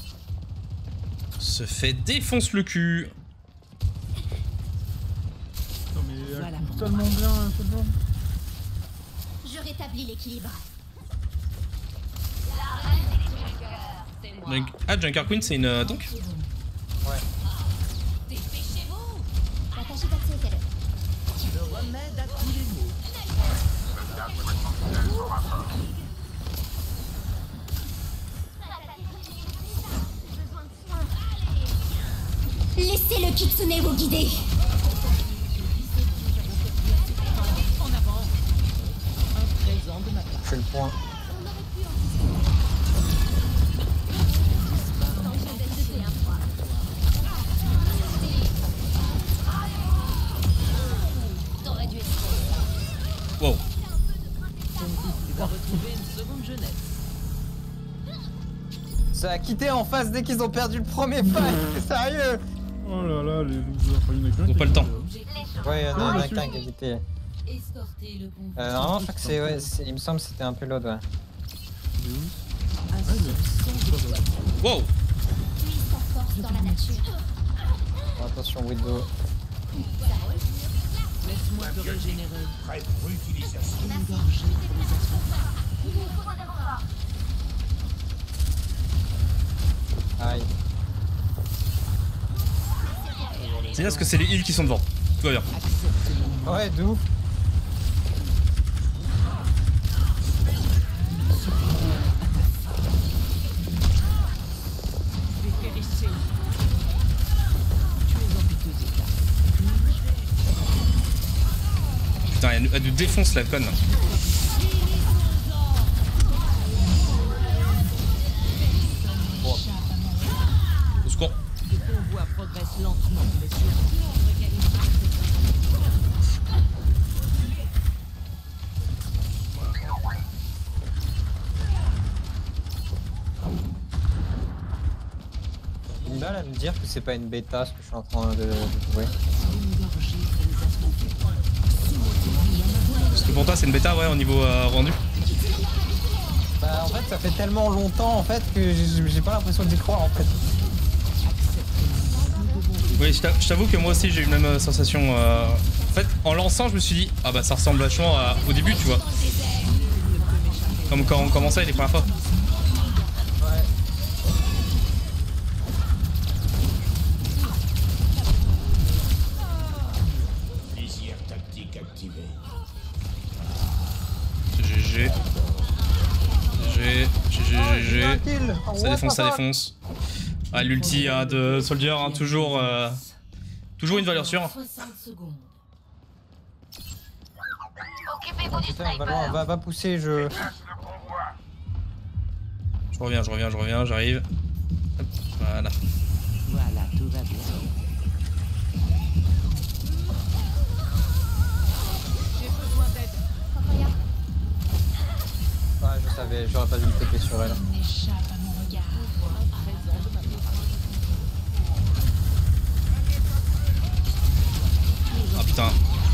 Se fait défonce le cul. Non mais elle coûte tellement bien cette bombe. Je rétablis l'équilibre. Ah, Junker Queen, c'est une tank? Ouais. Dépêchez-vous. Watashi ga tsueteru. Le remède à tous les maux. Laissez le kitsune vous guider. En avant. Un présent de ma part. Je fais le point. Wow. Tu vas retrouver une seconde jeunesse. Ça a quitté en face dès qu'ils ont perdu le premier fight. C'est sérieux? Oh là là, les losers. Enfin, il y en a qu'un Ils ont qui pas le a temps. quitté, Ouais, il y en a Ah, un qui a quitté. Normalement, je crois que c'est. Ouais, il me semble que c'était un peu l'autre, ouais. Il est où? Ah, il est- Wow. Puise ta force dans la nature. Bon, attention, Widow. Laisse-moi te régénérer. Prêt pour utilisation. Une gorgée pour les assoiffés. Aïe. C'est bien parce que c'est les heals qui sont devant. Tout va bien. Ouais, d'où? Dépérissez. Tu es en piteux état. Putain, elle nous défonce la conne. Au secours. Le convoi progresse lentement, messieurs. J'ai du mal à me dire que c'est pas une bêta ce que je suis en train de jouer. Parce que pour toi, c'est une bêta, ouais, au niveau rendu. Bah, en fait, ça fait tellement longtemps en fait que j'ai pas l'impression d'y croire en fait. Oui, je t'avoue que moi aussi, j'ai eu la même sensation. En fait, en lançant, je me suis dit, ah bah ça ressemble vachement au début, tu vois. Comme quand on commençait les premières fois. Ouais. Lisière tactique activée. GG. GG. Kill. Ça défonce, ça défonce. Ah, l'ulti de Soldier, hein, toujours une valeur sûre. 60 secondes. Occupez-vous du Putain, sniper. va pousser, je. Je reviens, j'arrive. Hop, voilà. Voilà, tout va bien. J'ai besoin d'aide. Ouais, je savais, j'aurais pas dû me TP sur elle. N'échappe à mon regard. Ah putain.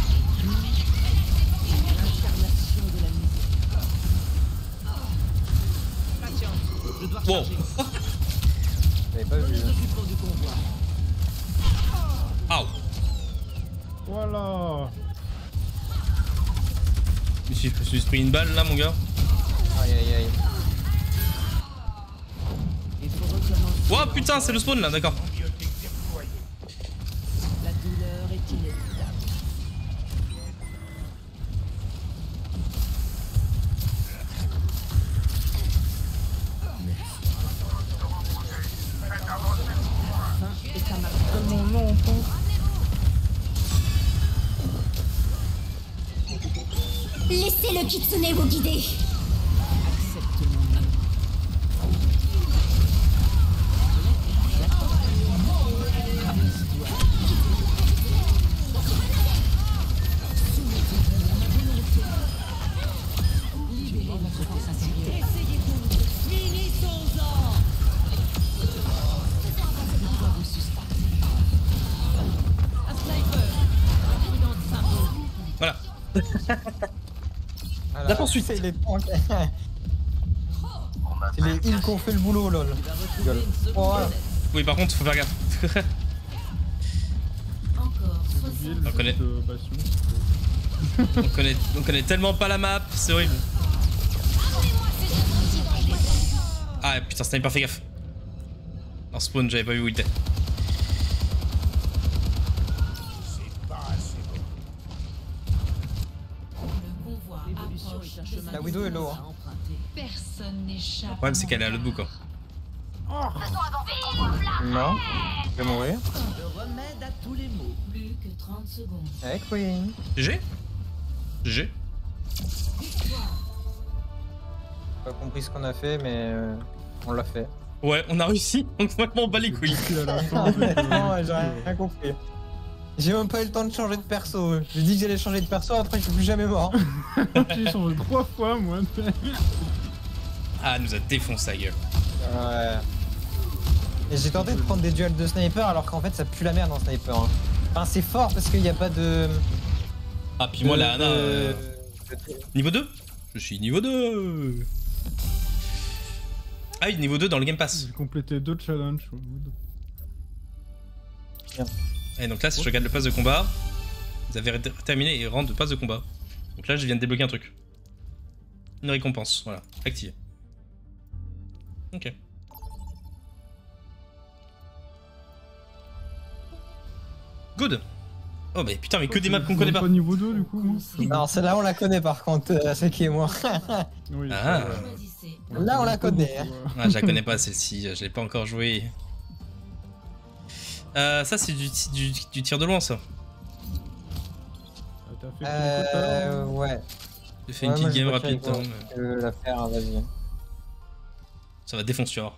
Wow. J'avais pas vu. Occupons du convoi. Aouh. Voilà. Je me suis pris une balle là, mon gars. Aïe aïe aïe. Oh putain, c'est le spawn là, d'accord. La douleur est inévitable. Tellement lent en pense. Laissez le kitsune vous guider. Accepte mon nom. Voilà. Voilà. La poursuite. C'est les tanks. C'est les heals qui ont fait le boulot, lol. Oh, Oui, par contre, faut faire gaffe. On connaît. On connaît tellement pas la map, c'est horrible. Ah putain, sniper, fais gaffe. En spawn, j'avais pas vu où il était. La Widow est low. Hein. Personne n'échappe. Le problème, c'est qu'elle est à l'autre bout, quoi. Non, je vais mourir. Le remède à tous les maux. Plus que 30 secondes. Avec Queen. GG. GG. Pas compris ce qu'on a fait, mais on l'a fait. Ouais, on a réussi, donc maintenant on bat les couilles. Non, j'ai rien compris. J'ai même pas eu le temps de changer de perso. J'ai dit que j'allais changer de perso, après je suis plus jamais mort. J'ai changé 3 fois, moi. Ah, elle nous a défoncé la gueule. Ouais. Et j'ai tenté de prendre des duels de sniper alors qu'en fait ça pue la merde en sniper. Hein. Enfin, c'est fort parce qu'il n'y a pas de. Ah, puis moi, la Ana. Niveau 2 Je suis niveau 2. Ah oui, niveau 2 dans le Game Pass. J'ai complété 2 challenges. Bien. Et donc là, si je regarde le pass de combat, vous avez terminé et rentre de pass de combat. Donc là, je viens de débloquer un truc. Une récompense, voilà, activé. Ok. Good. Oh mais putain, mais que des maps qu'on connaît pas. Pas niveau 2 du coup, moi. Non, celle-là on la connaît par contre, c'est qui est moi. Oui, Ah. Là on la connaît. Hein. Ah, je la connais pas celle-ci, je l'ai pas encore joué. Ça c'est du tir de loin ça. T'as fait ouais. J'ai fait une petite game rapide. Je veux la faire, vas-y. Ça va défoncer, tu vas voir.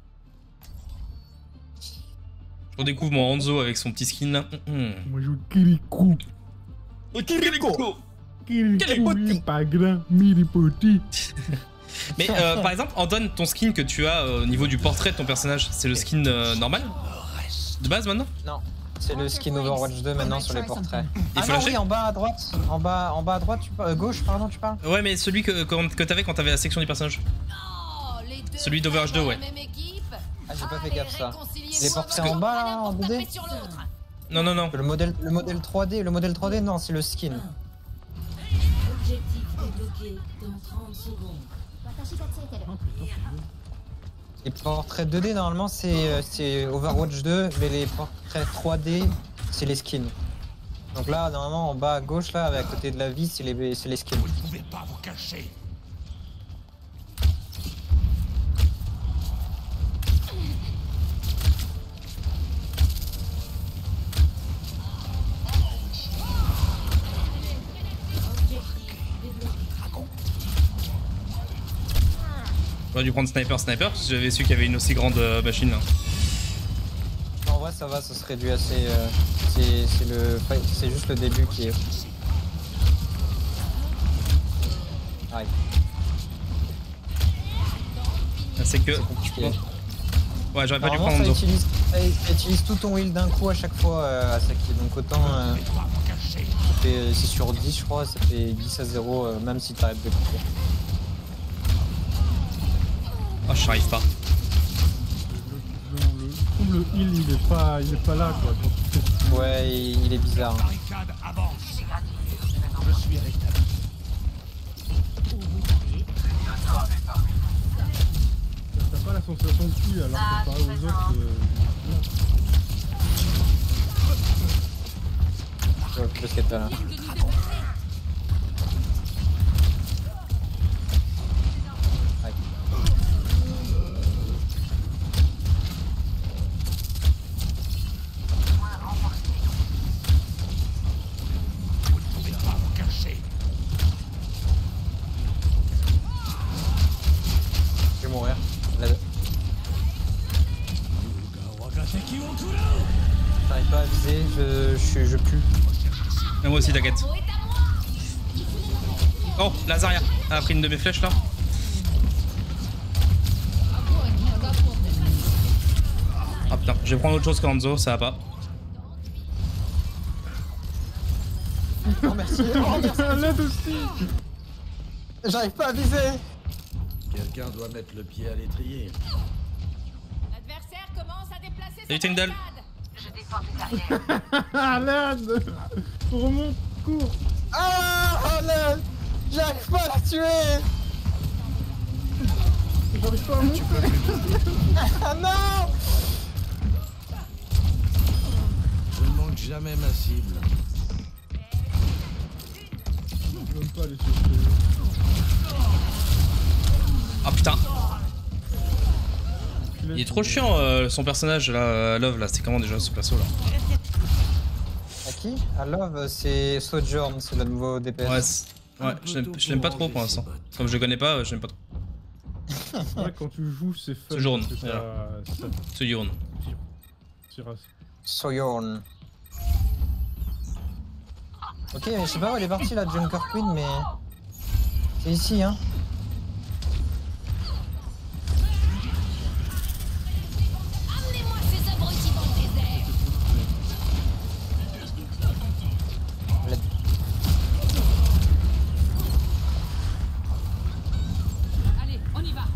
Je redécouvre mon Hanzo avec son petit skin là. Moi je joue Kirikou. Kirikou. Kirikou, pas grand, mini-petit. Mais par exemple, Anton, ton skin que tu as au niveau du portrait de ton personnage, c'est le skin normal de base maintenant? Non, c'est le skin Overwatch 2 maintenant sur les portraits. Il faut lâcher oui, en bas à droite. En bas à droite, tu parles, gauche, pardon, tu parles. Ouais, mais celui que t'avais quand t'avais la section du personnage. Celui d'Overwatch 2, ouais. Ah, j'ai pas fait gaffe ça. Les portraits en bas là, en 2D. Non, non, non. Le modèle 3D, non, c'est le skin. Objectif débloqué dans 30 secondes. Les portraits 2D normalement c'est Overwatch 2, mais les portraits 3D c'est les skins. Donc là normalement en bas à gauche là, à côté de la vie, c'est les skins. Vous ne pouvez pas vous cacher. J'aurais dû prendre sniper si j'avais su qu'il y avait une aussi grande machine là. En vrai ça va, ça se réduit assez. C'est juste le début qui est. Ouais. C'est que. Ouais, j'aurais pas dû prendre Hanzo. Ça utilise tout ton heal d'un coup à chaque fois à Saki, donc autant. C'est sur 10 je crois, ça fait 10 à 0 même si t'arrêtes de couper. Oh, je n'arrive pas. Je trouve le heal il est pas là quoi. Quand tu fais Ouais, il est bizarre. Barricade avance. Je suis rétabli. T'as pas la sensation de cul alors que comparé aux autres. Le skate là. Je vais mourir. J'arrive pas à viser, je pue. Et moi aussi, t'inquiète. Oh, Lazaria a pris une de mes flèches là. Ah putain, je vais prendre autre chose qu'Anzo, ça va pas. Oh merci, oh merci. L'aide aussi. J'arrive pas à viser. Quelqu'un doit mettre le pied à l'étrier. L'adversaire commence à déplacer Salut Tyndall. Je défends tes arrières. Ah l'aide. Pour mon cours. Ah là, j'arrive pas à la tuer. J'arrive pas à monter. Ah non. Je ne manque jamais ma cible. Même pas les chercher. Ah putain. Il est trop chiant son personnage là, Love là, c'est comment déjà ce perso là? À qui? À Love, c'est Sojourn, c'est le nouveau DPS. Ouais, je l'aime pas trop pour l'instant. Comme je le connais pas, je l'aime pas trop. Ouais, quand tu joues, c'est fun. Sojourn, c'est voilà. ça. Sojourn. Sojourn. Ok, je sais pas où elle est partie la Junker Queen, mais c'est ici hein. Amenez-moi ces abrutis dans le désert. Allez, on y va.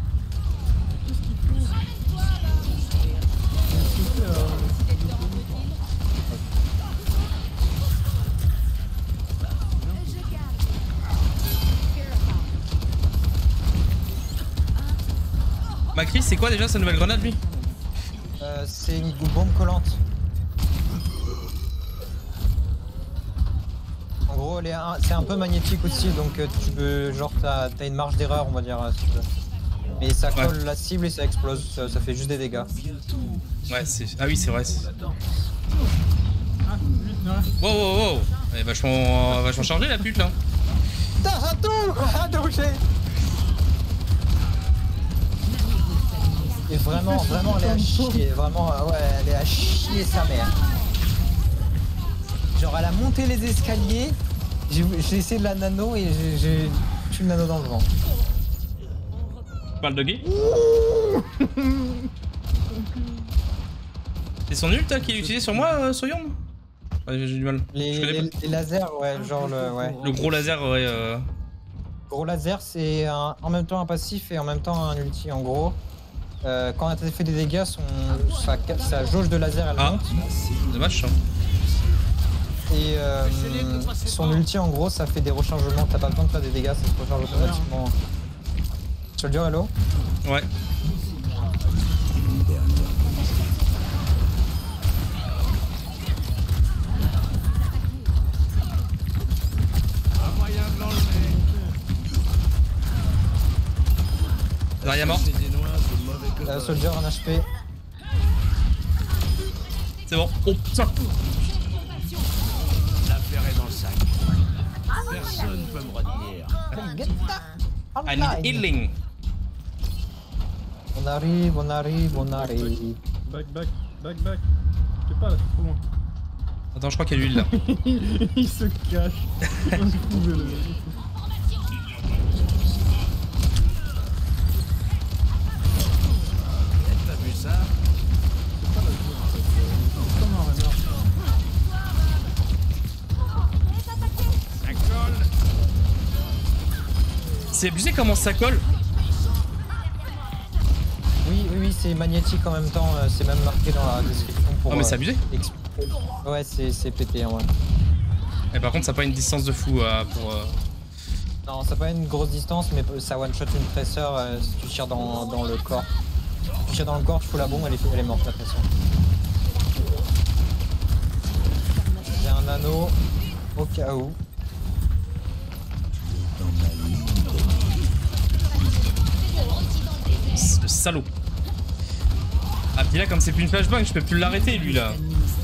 Macris, c'est quoi déjà sa nouvelle grenade lui? C'est une bombe collante. En gros, c'est un peu magnétique aussi, donc tu peux, genre, t'as une marge d'erreur, on va dire, si tu veux. Mais ça colle la cible et ça explose, ça fait juste des dégâts. Ouais, c'est. Ah oui, c'est vrai. Wow, wow, wow! Elle est vachement chargée la pute là. T'as un tour à toucher. Et vraiment, elle est à chier, vraiment, ouais, elle est à chier sa mère. Genre, elle a monté les escaliers, j'ai essayé de la nano et j'ai tué le nano dans le vent. Tu parles de gay? C'est son ult qui est utilisé sur moi, Soyourn? Ouais, j'ai du mal. Les lasers, ouais, genre le gros laser, ouais. Gros laser, c'est en même temps un passif et en même temps un ulti, en gros. Quand elle fait des dégâts, sa jauge de laser elle monte. Dommage ça. Et son ulti en gros ça fait des rechargements, t'as pas besoin de faire des dégâts, ça se recharge automatiquement. Soldier, hello? Ouais. Zarya mort. Soldier en HP. C'est bon. Oh putain. L'affaire est dans le sac. Personne ne peut me retenir. I need healing. On arrive. Back. T'es pas là, c'est trop loin. Attends, je crois qu'il y a l'huile là. Il se cache. T'as vu ça? Ça colle. C'est abusé comment ça colle. Oui, c'est magnétique en même temps, c'est même marqué dans la description pour. Oh mais c'est abusé. Ouais, c'est pété en vrai. Et par contre, ça n'a pas une distance de fou pour. Non, ça n'a pas une grosse distance, mais ça one-shot une tresseur si tu tires dans le corps. Si tu tires dans le corps, tu fous la bombe, elle est morte la tresseur. J'ai un anneau au cas où. Le salaud. Ah puis là, comme c'est plus une flashbang, je peux plus l'arrêter lui là.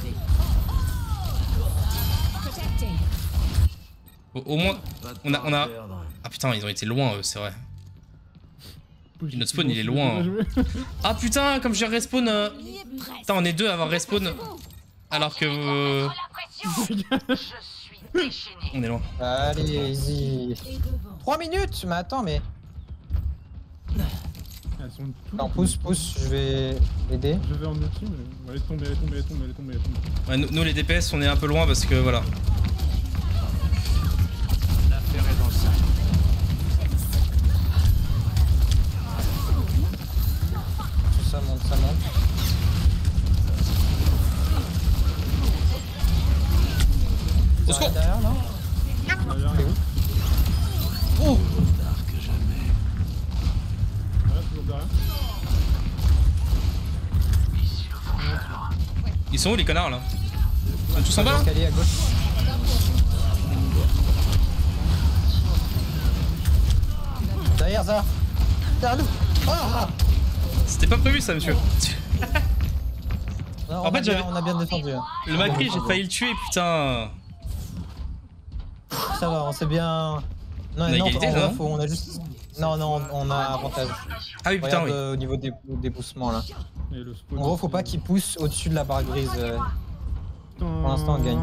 Au moins, on a... Ah putain, ils ont été loin, c'est vrai. Notre spawn, il est loin. Ah putain, comme j'ai respawn... Putain, on est deux à avoir respawn. Alors que... On est loin. Allez-y. 3 minutes. Mais attends, mais... Non, pousse, je vais aider. Je vais en ulti, mais elle est tombée. Ouais, nous les DPS, on est un peu loin parce que voilà. L'affaire est dans le sac. Ça monte. Au secours. Derrière, non? Oh! Ils sont où les connards là? Tous en bas là? À gauche. Derrière ça. Derrière nous. Oh, c'était pas prévu ça monsieur. non, en fait on a bien défendu. Le Macri j'ai failli le tuer putain. Ça va, on s'est bien... Non, on a égalité là non? On a juste... Non, on a avantage. Ah oui putain. Regarde, oui. au niveau des poussements là. En gros, faut pas qu'il pousse au-dessus de la barre grise. Pour l'instant, on gagne.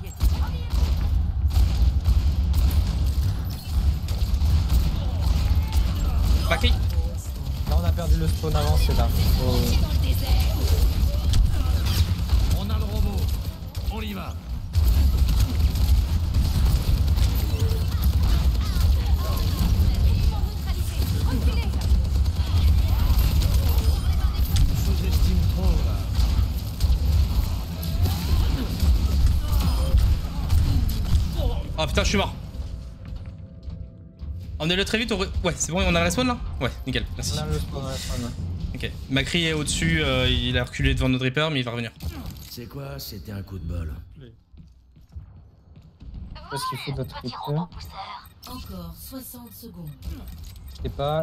Macri. Là, on a perdu le spawn avant, c'est là. On a le robot. On y va. Sous-estime trop là. Oh putain, je suis mort. Emmenez-le très vite au... Ouais, c'est bon, on a la spawn là? Ouais, nickel, merci. On a le spawn, Ok, Macri est au-dessus, il a reculé devant notre Reaper, mais il va revenir. C'est quoi? C'était un coup de bol. Qu'est-ce qu'il faut d'autre que Encore 60 secondes. Je t'ai pas.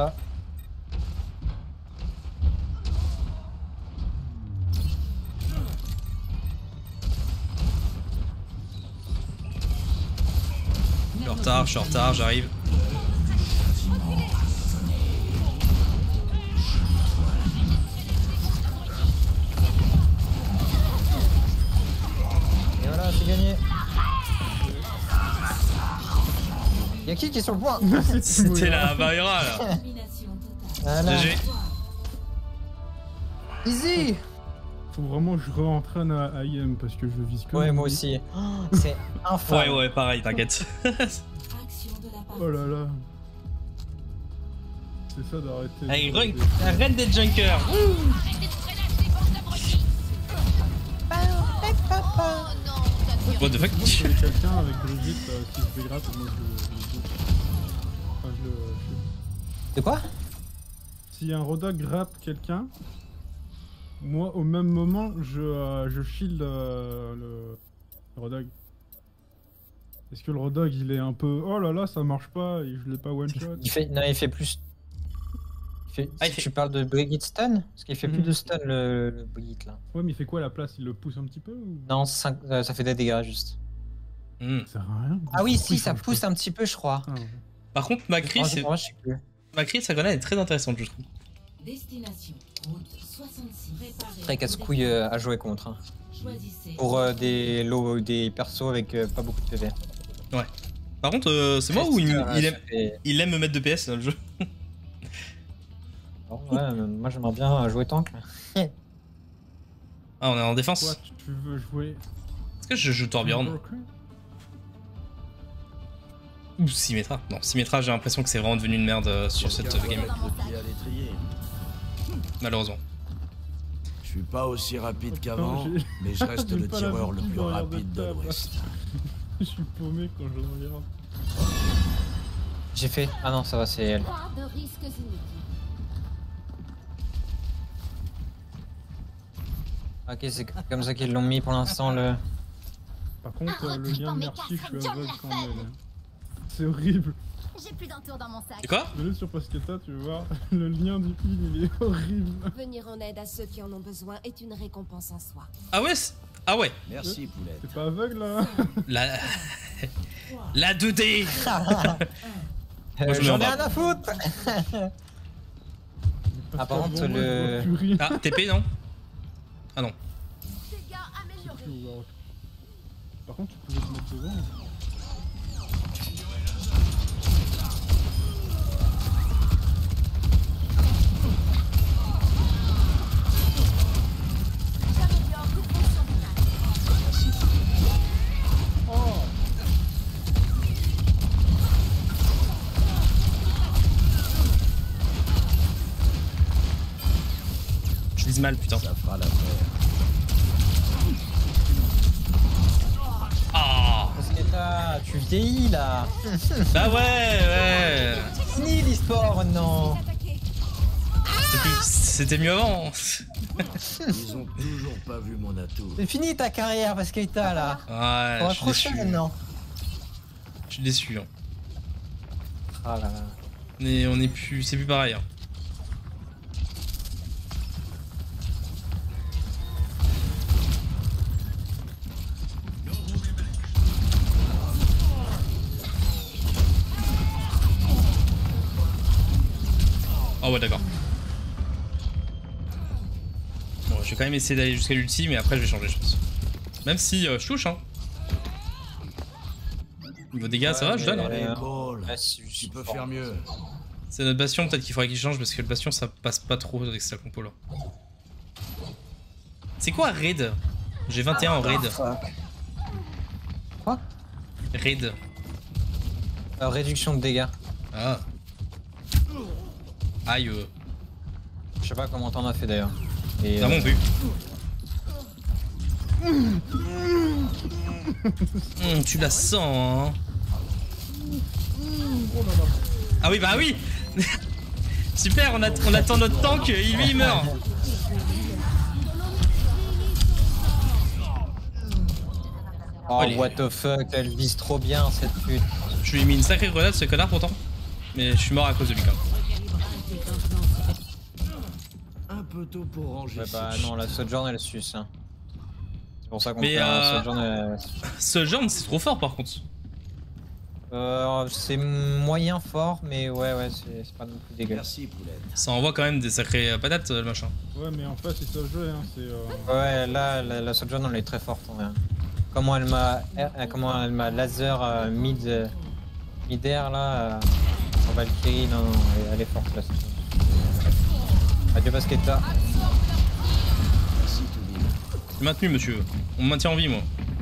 Je suis en retard, j'arrive. Et voilà, c'est gagné. Y'a qui est sur le point? C'était la Barriera là. Voilà. GG. Easy. Faut vraiment que je re-entraîne à IM parce que je vise que... Ouais, moi aussi. C'est infâme. Ouais, pareil, t'inquiète. Oh là là. C'est ça d'arrêter. Allez, reine des junkers. What the fuck? Quelqu'un avec Brigitte qui se dégrade, moi je le... De quoi? Si un Rodog grappe quelqu'un, moi au même moment je shield le Rodog. Est-ce que le Rodog il est un peu oh là là ça marche pas et je l'ai pas one shot? Il fait plus. Tu parles de Brigitte stun? Parce qu'il fait plus de stun le Brigitte là. Ouais mais il fait quoi à la place? Il le pousse un petit peu ou... Non, ça fait des dégâts juste. Ça sert à rien. Ah oui, si, ça pousse un petit peu je crois. Ah, ouais. Par contre, Macri, sa grenade est très intéressante je trouve. Destination route 66. Très casse-couille à jouer contre. Hein. Pour des persos avec pas beaucoup de PV. Ouais. Par contre, c'est moi ou il aime me mettre de PS dans le jeu? Bon, ouais, moi j'aimerais bien jouer tank. Ah, on est en défense. Toi, tu veux jouer... Est-ce que je joue Torbjorn? Ou Symmetra? Non, Symmetra, j'ai l'impression que c'est vraiment devenu une merde sur cette game. Malheureusement. suis pas aussi rapide qu'avant, j'ai- mais je reste j'ai le pas tireur le l'habitude plus de regarder rapide de le table. l'Ouest. Je suis paumé quand je le regarde. J'ai fait. Ah non, ça va, c'est elle. Pas de risques inutiles. Ok, c'est comme ça qu'ils l'ont mis pour l'instant le. Par contre, le Arrête, lien de mais merci, je casse, suis John aveugle l'a quand fait. même. C'est horrible. J'ai plus d'un tour dans mon sac. C'est quoi? Je vais sur Pasquetta, tu vas voir. Le lien du film, il est horrible. Venir en aide à ceux qui en ont besoin est une récompense en soi. Ah ouais? Ah ouais. Merci, Poulette. T'es pas aveugle là? La... La 2D. Moi, je J'en m'en ai vais. rien à foutre. Ah, par contre, le- Ah, TP non? Ah non. Dégâts améliorés. Par contre, tu pouvais te mettre devant. J'améliore toute fonction vitale. Oh! Je vise mal, putain. Ça fera l'affaire. Ah. Pasquetta, tu vieillis là. Bah ouais. Fini l'histoire maintenant. C'était mieux avant. Ils ont toujours pas vu mon atout. C'est fini ta carrière, Pasquetta là. Ouais, On va je suis prochain déçu. maintenant. Je suis déçu. Hein. Ah là là. On est plus, c'est plus pareil. Hein. Oh ouais, d'accord. Bon, je vais quand même essayer d'aller jusqu'à l'ulti, mais après je vais changer, je pense. Même si je touche, hein. Niveau dégâts, ça va, je donne. Hein. Allez, Paul, Ouais, c'est juste tu peux fort. faire mieux. C'est notre bastion, peut-être qu'il faudrait qu'il change parce que le bastion ça passe pas trop avec sa compo là. C'est quoi raid? J'ai 21 en raid. Quoi? Raid. Réduction de dégâts. Ah. Aïe. Je sais pas comment t'en as fait d'ailleurs. Et, T'as mon but. Tu la sens, hein. Ah oui, bah oui. Super, on attend notre tank, lui il meurt. Oh, Allez. what the fuck, elle vise trop bien cette pute. Je lui ai mis une sacrée grenade ce connard pourtant. Mais je suis mort à cause de lui quand même. Un peu tôt pour ranger. Ouais, bah ce non, la Sojourn elle suce. Hein. C'est pour ça qu'on Mais, fait un Sojourn. Ce genre c'est trop fort par contre. C'est moyen fort, mais ouais, c'est pas non plus dégueu. Merci, Poulette. Ça envoie quand même des sacrées patates le machin. Ouais, mais en face, ils savent jouer, hein. C'est. Ouais, là, la Sojourn elle est très forte en vrai. Comment elle m'a laser mid-air là sur Valkyrie, non, elle est forte là. Adieu Pasquetta. Merci, Toubib. Maintenu monsieur. On me maintient en vie moi.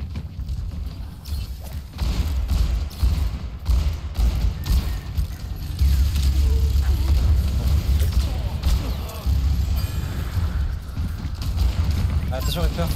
Attention Reaper.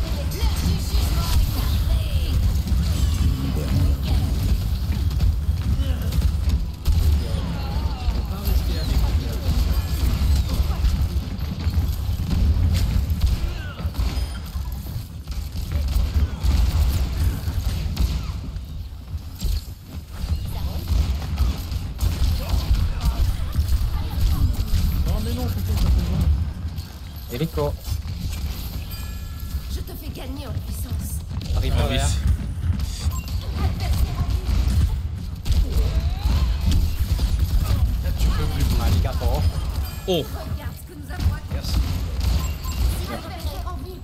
Non, mais non, putain, ça fait bon. Helico. Je te fais gagner en puissance. Reaper Ah oui. vert. Alligator. Oh. Regarde ce que nous avons acquis. Merci. En vue.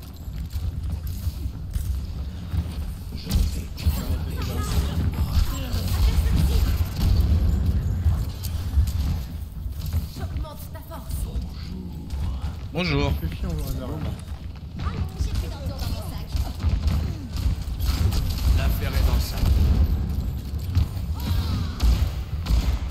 J'augmente ta force. Bonjour. C'est chiant, on va derrière. J'ai plus d'un tour dans mon sac. L'affaire est dans le sac.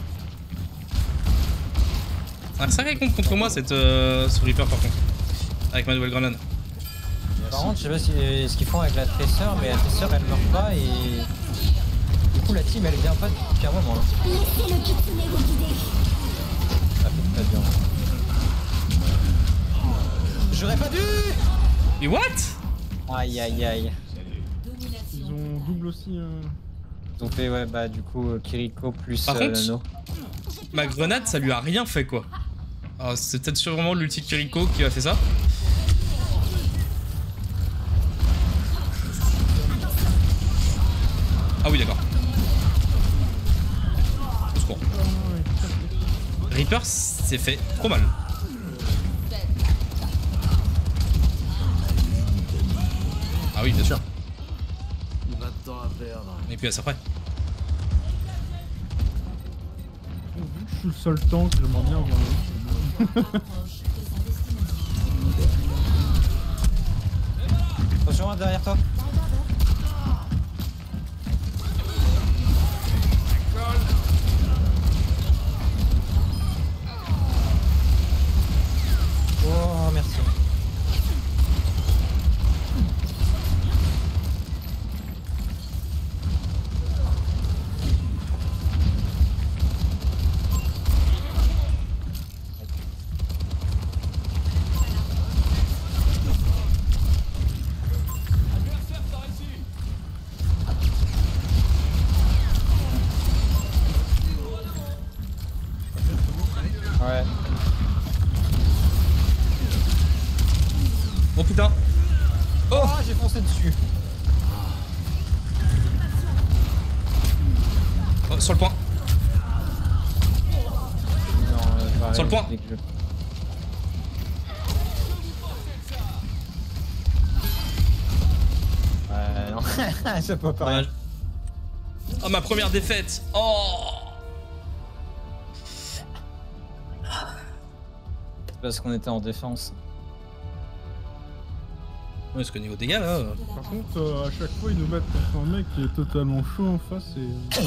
Un sacré compte contre moi cette ce Reaper par contre. avec ma nouvelle grenade. Par contre, je sais pas ce qu'ils font avec la tresseur, mais la tresseur elle meurt pas et. Du coup, la team elle vient pas depuis un moment là. Laissez le kitsune vous guider. Ça fait très bien. J'aurais pas dû. Mais what? Aïe aïe aïe. Ils ont double aussi. Ils ont fait, ouais, bah du coup, Kiriko plus Par contre, Nano. ma grenade, ça lui a rien fait quoi. Alors c'est peut-être sûrement l'ulti Kiriko qui a fait ça. Ah oui, d'accord. Au secours. Reaper s'est fait trop mal. Ah oui, bien sûr. Il va de temps à perdre. Et puis à ça après. Vu que je suis le seul tank, j'aimerais bien avoir un. Attention, derrière toi. Oh, merci. Ouais. Oh putain. Oh, j'ai foncé dessus. Oh, sur le point. Non, Sur le point. Non, je peux pas. Dommage. Oh, ma première défaite. Oh. C'est parce qu'on était en défense. Ouais, parce qu'au niveau dégâts là. Par contre, à chaque fois, ils nous mettent contre un mec qui est totalement chaud en face et.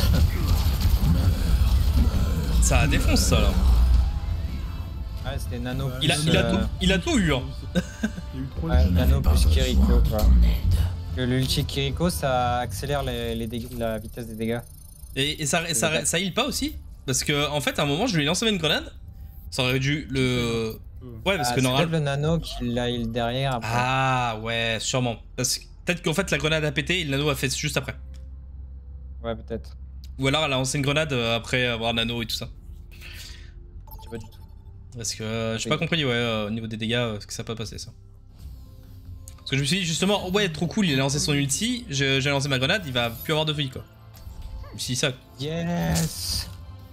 Ça défonce ça là. Ouais, c'était Nano. Il a tout eu hein. Il y a eu 3 Ouais, Nano plus Kiriko quoi. Que l'ulti Kiriko ça accélère la vitesse des dégâts. Et ça heal pas aussi? Parce que en fait à un moment je lui ai lancé une grenade. Ça aurait dû le... Ouais parce que normalement... C'est le Nano qui l'a heal derrière après. Ah ouais sûrement. Parce que peut-être qu'en fait la grenade a pété et le Nano a fait juste après. Ouais peut-être. Ou alors elle a lancé une grenade après avoir Nano et tout ça. Je sais pas du tout. Parce que j'ai pas compris ouais au niveau des dégâts ce que ça peut passer ça. Parce que je me suis dit justement ouais trop cool il a lancé son ulti, j'ai lancé ma grenade, il va plus avoir de vie quoi. Je me suis dit ça. Yes.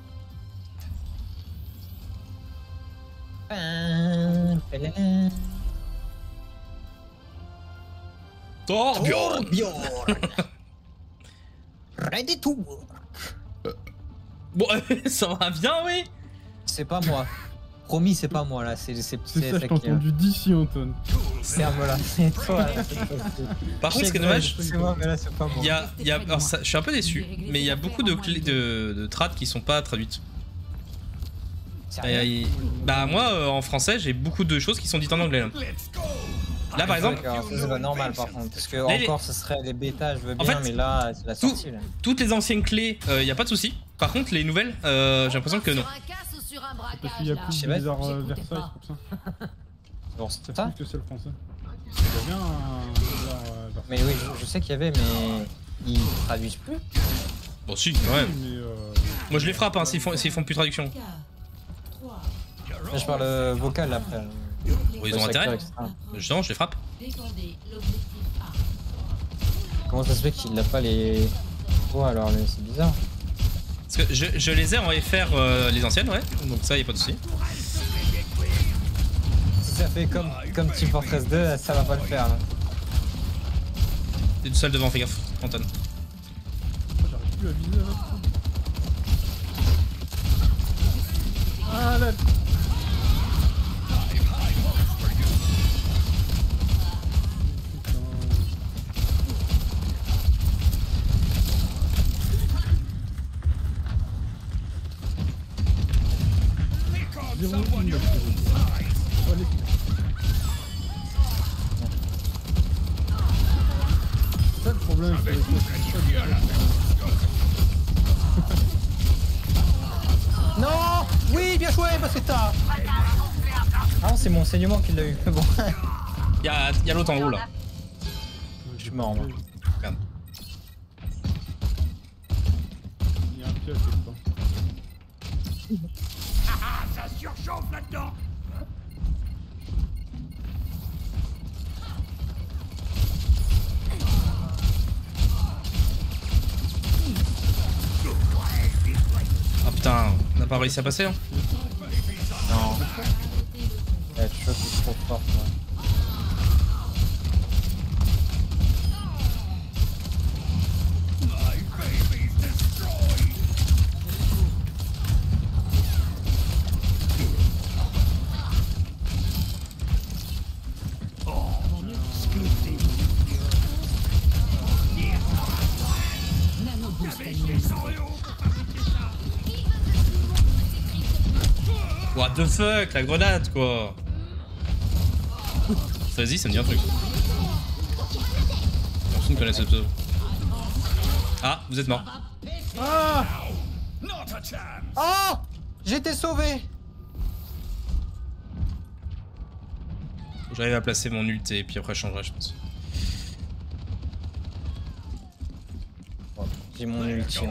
Torbjorn. Ready to work. Bon ça va bien oui. C'est pas moi. Promis c'est pas moi là, c'est ça je t'ai entendu d'ici Anton. Ferme-la, c'est toi là. Par contre ce qui est dommage, c'est moi mais là c'est pas moi. alors ça, je suis un peu déçu, mais il y a beaucoup de clés de trad qui sont pas traduites. Bah moi en français j'ai beaucoup de choses qui sont dites en anglais là. Là par exemple... Ça c'est pas normal par contre, parce que encore ce serait les bêtas je veux bien, mais là c'est la sortie là. Toutes les anciennes clés, y a pas de souci. Par contre les nouvelles, j'ai l'impression que non. Parce qu'il y a plus de bizarre Versailles, c'est pour ça. Bon, c'est plus ça que c'est le français. Il y a bien un bizarre Versailles. Mais oui, je sais qu'il y avait, mais ils traduisent plus. Bon si, quand même. Mais moi je les frappe hein, s'ils font plus de traduction. Là, je parle vocal après. Bon, ils ont intérêt. Justement, je les frappe. Comment ça se fait qu'il n'a pas les... Oh alors, c'est bizarre. Parce que je les ai en FR les anciennes, ouais. Donc ça, y a pas de souci. Si ça fait comme Team Fortress 2, ça va pas le faire là. T'es tout seul devant, fais gaffe, Anton. J'arrive plus à viser avec ça. Ah là. problème, c'est avec Non. Oui, bien joué, Bassetta. Ah non, c'est mon enseignement qui l'a eu. Bon. Y'a l'autre en haut là. Je suis mort, moi. Merde. Il y a un piège dedans. Ah, ça surchauffe là-dedans. Ah putain, on n'a pas réussi à passer hein. Non. La choc est trop forte, moi. What the fuck, la grenade quoi. Vas-y, ça me dit un truc. Personne ne connaît ce pseudo. Ah, vous êtes mort. Ah. Oh, j'ai été sauvé. J'arrive à placer mon ult et puis après je changerai, je pense. J'ai mon ultime.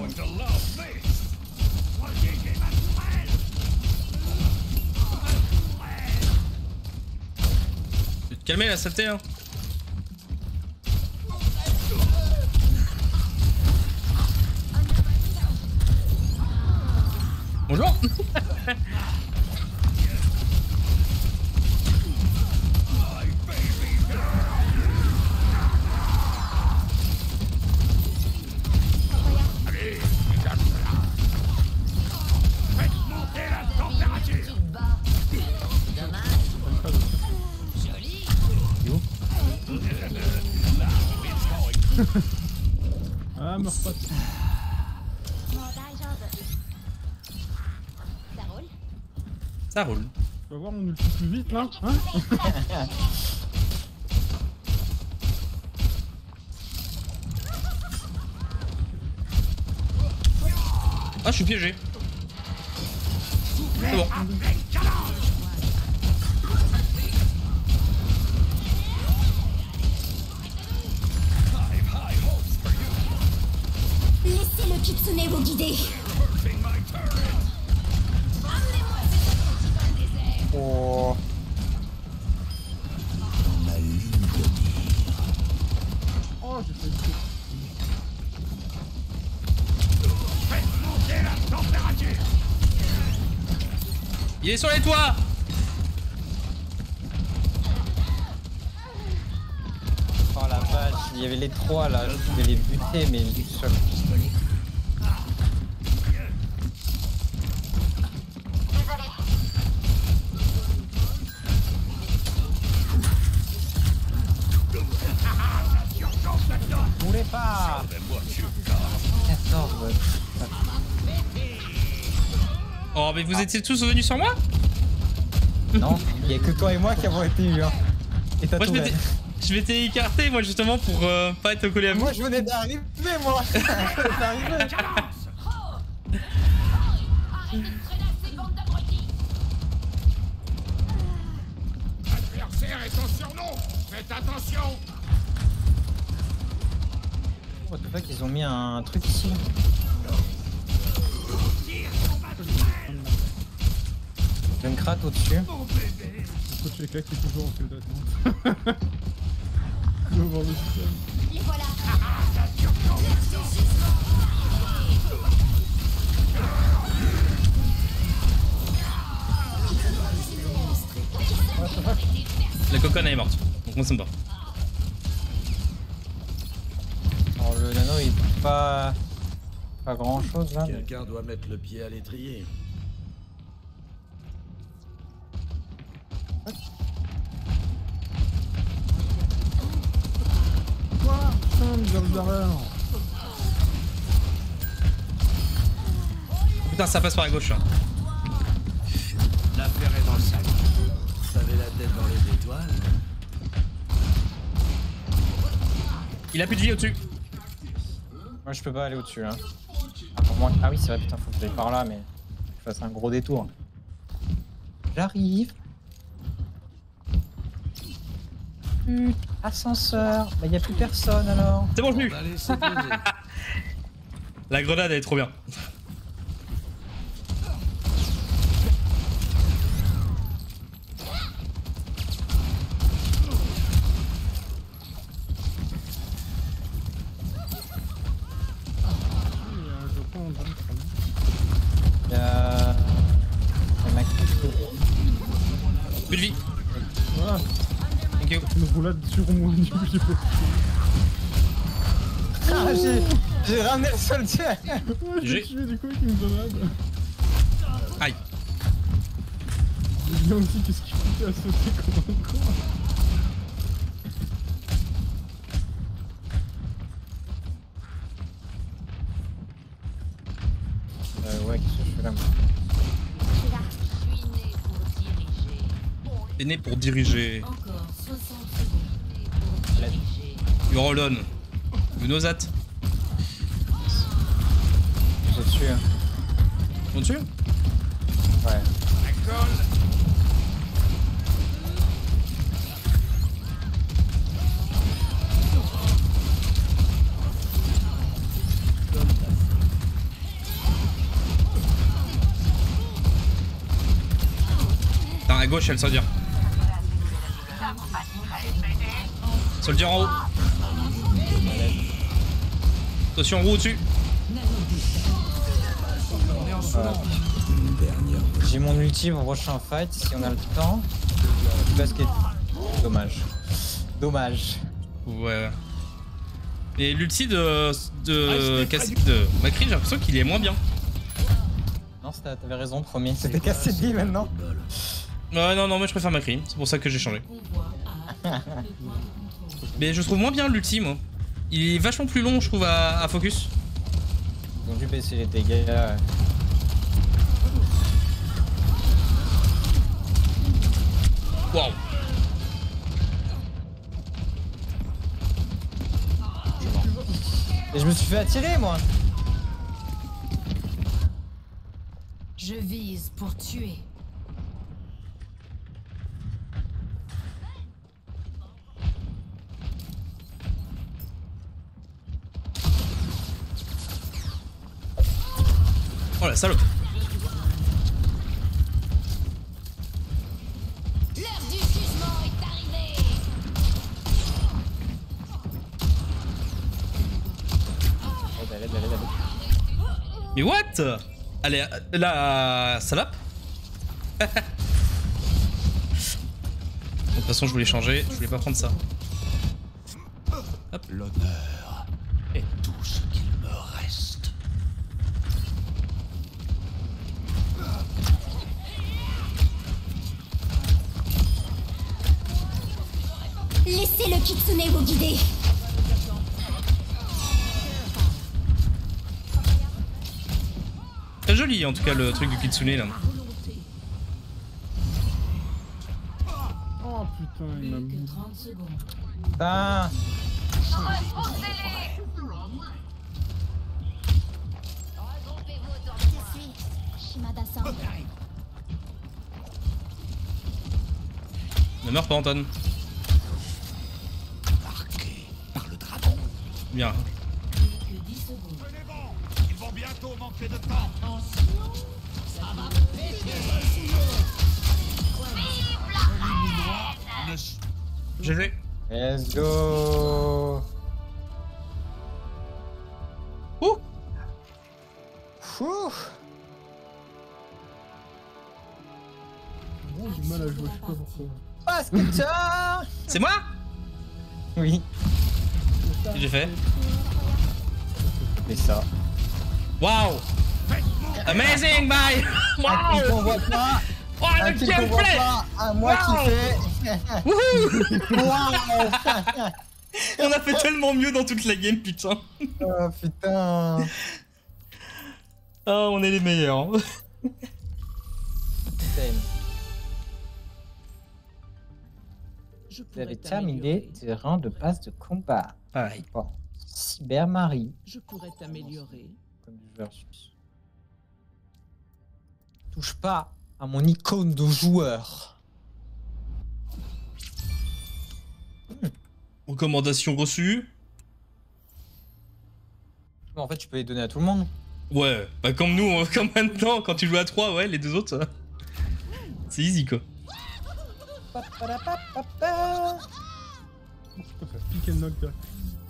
Tu te calmer la saleté hein. Bonjour. Ah, meurs pas. Ça roule? Ça roule. Tu vas voir mon ulti plus vite là, hein? Ah, je suis piégé. C'est bon. Laissez le Kitsune vous guider. Oh. Oh, j'ai fait le coup. Il est sur les toits. Oh la vache, il y avait les trois là, je pouvais les buter mais tout seul. Mourez pas. 14, ouais. Oh, mais vous étiez tous venus sur moi? Non, il y a que toi et moi qui avons été eus. Hein. Et t'as Moi, tout je m'étais écarté, moi, justement, pour pas être collé à vous. Moi, je venais d'arriver, moi. Je venais d'arriver. Adversaire est son surnom. Faites attention. Oh, tu vois qu'ils ont mis un truc ici. J'ai une cratte au-dessus. Le coach Eka qui est toujours en file d'attente. Devant le système. Les voilà. La coconne elle est morte, donc moi ça me va. Alors le nano il fait pas grand chose là. Quelqu'un doit mettre le pied à l'étrier. Quoi? Putain, il vient derrière. Putain, ça passe par la gauche. Hein. L'affaire est dans le sac. Vous avez la tête dans les étoiles. Il a plus de vie au-dessus. Moi je peux pas aller au-dessus hein. Ah oui c'est vrai putain faut que j'aille par là mais je fasse un gros détour. J'arrive. Ascenseur. Bah y a plus personne alors. C'est bon je l'ai eu. Allez, c'est posé. La grenade elle est trop bien. Il y a ma Plus de vie. Voilà. Thank you. Une roulade sur mon niveau. Ah j'ai ramené le soldier. J'ai tué du coup avec une grenade. Aïe. J'ai bien aussi qu'est-ce qu'il foutait à sauter comme un con. Ouais qu'est-ce que je fais là moi? T'es né pour diriger. Encore 60 secondes pour diriger. Urolon. You know that. J'ai dessus hein. On dessus? Ouais. Attends, à gauche, il y a le soldier. Soldier en haut. Attention, en haut au-dessus. J'ai mon ulti pour prochain fight si on a le temps. Basket. Dommage. Dommage. Ouais. Et l'ulti de Macri, j'ai l'impression qu'il est moins bien. Non, t'avais raison, premier. C'était cassé de vie maintenant. Ouais, non, moi je préfère Macri, c'est pour ça que j'ai changé. Mais je trouve moins bien l'ulti, moi. Il est vachement plus long, je trouve, à focus. Ils ont dû baisser les dégâts. Waouh. Et je me suis fait attirer, moi. Je vise pour tuer. Oh la salope. L'heure du jugement est arrivée. Allez. Mais what? Allez, la salope. De toute façon, je voulais changer, je voulais pas prendre ça. Hop. L'honneur est tout ce qu'il me reste. Laissez le kitsune vous guider. Très joli en tout cas le truc du kitsune là. Oh putain, il m'a mis. Putain. Je suis Shimada-san. Ne meurs pas Anton. Marqué par le dragon. Bien. Ils vont bientôt manquer de temps. GG. Let's go. Ouh. Ouh. Bon, j'ai du mal à jouer, je sais pas pourquoi. Basketeur. C'est moi? Oui. Qu'est-ce que j'ai fait? Et ça. Waouh! Amazing, bye! Un kill qu'on voit pas. Oh, Un le kill qu'on voit gameplay! pas. Un moi qui fait. Wouhou! Waouh. On a fait tellement mieux dans toute la game, putain! Oh putain. Oh, on est les meilleurs. Vous avez terminé tes rangs de base de combat. Pareil. Bon, 6 Cybermarie. Je pourrais t'améliorer. Comme du versus. Touche pas à mon icône de joueur. Recommandation reçue. En fait, tu peux les donner à tout le monde. Ouais, bah comme nous, comme maintenant, quand tu joues à 3, ouais, les deux autres, c'est easy quoi. Ça pique et knock direct.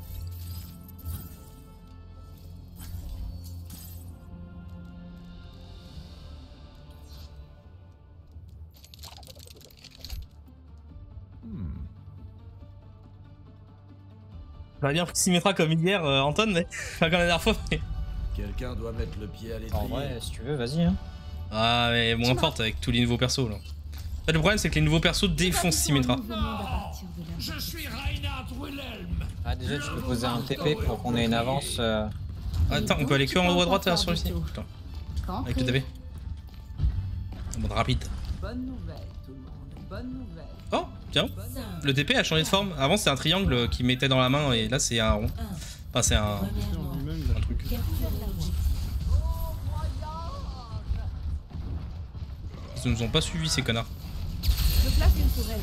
J'aurais bien pris Symmetra comme hier, Anton, mais. Enfin, comme la dernière fois, mais. Quelqu'un doit mettre le pied à l'étrier. En vrai, si tu veux, vas-y. Hein. Ah, mais moins forte avec tous les nouveaux persos là. En fait, le problème, c'est que les nouveaux persos défoncent Symmetra. Je suis Reinhard Wilhelm. Ah, déjà, tu peux poser un TP pour qu'on ait une avance. Attends, on peut aller que en haut à droite sur le site. Putain. Avec le TP. En mode rapide. Bonne nouvelle, tout le monde. Bonne nouvelle. Oh, tiens. Le TP a changé de forme. Avant, c'était un triangle qui mettait dans la main et là, c'est un rond. Enfin, c'est un truc. Ils nous ont pas suivis, ces connards. Je place une tourelle.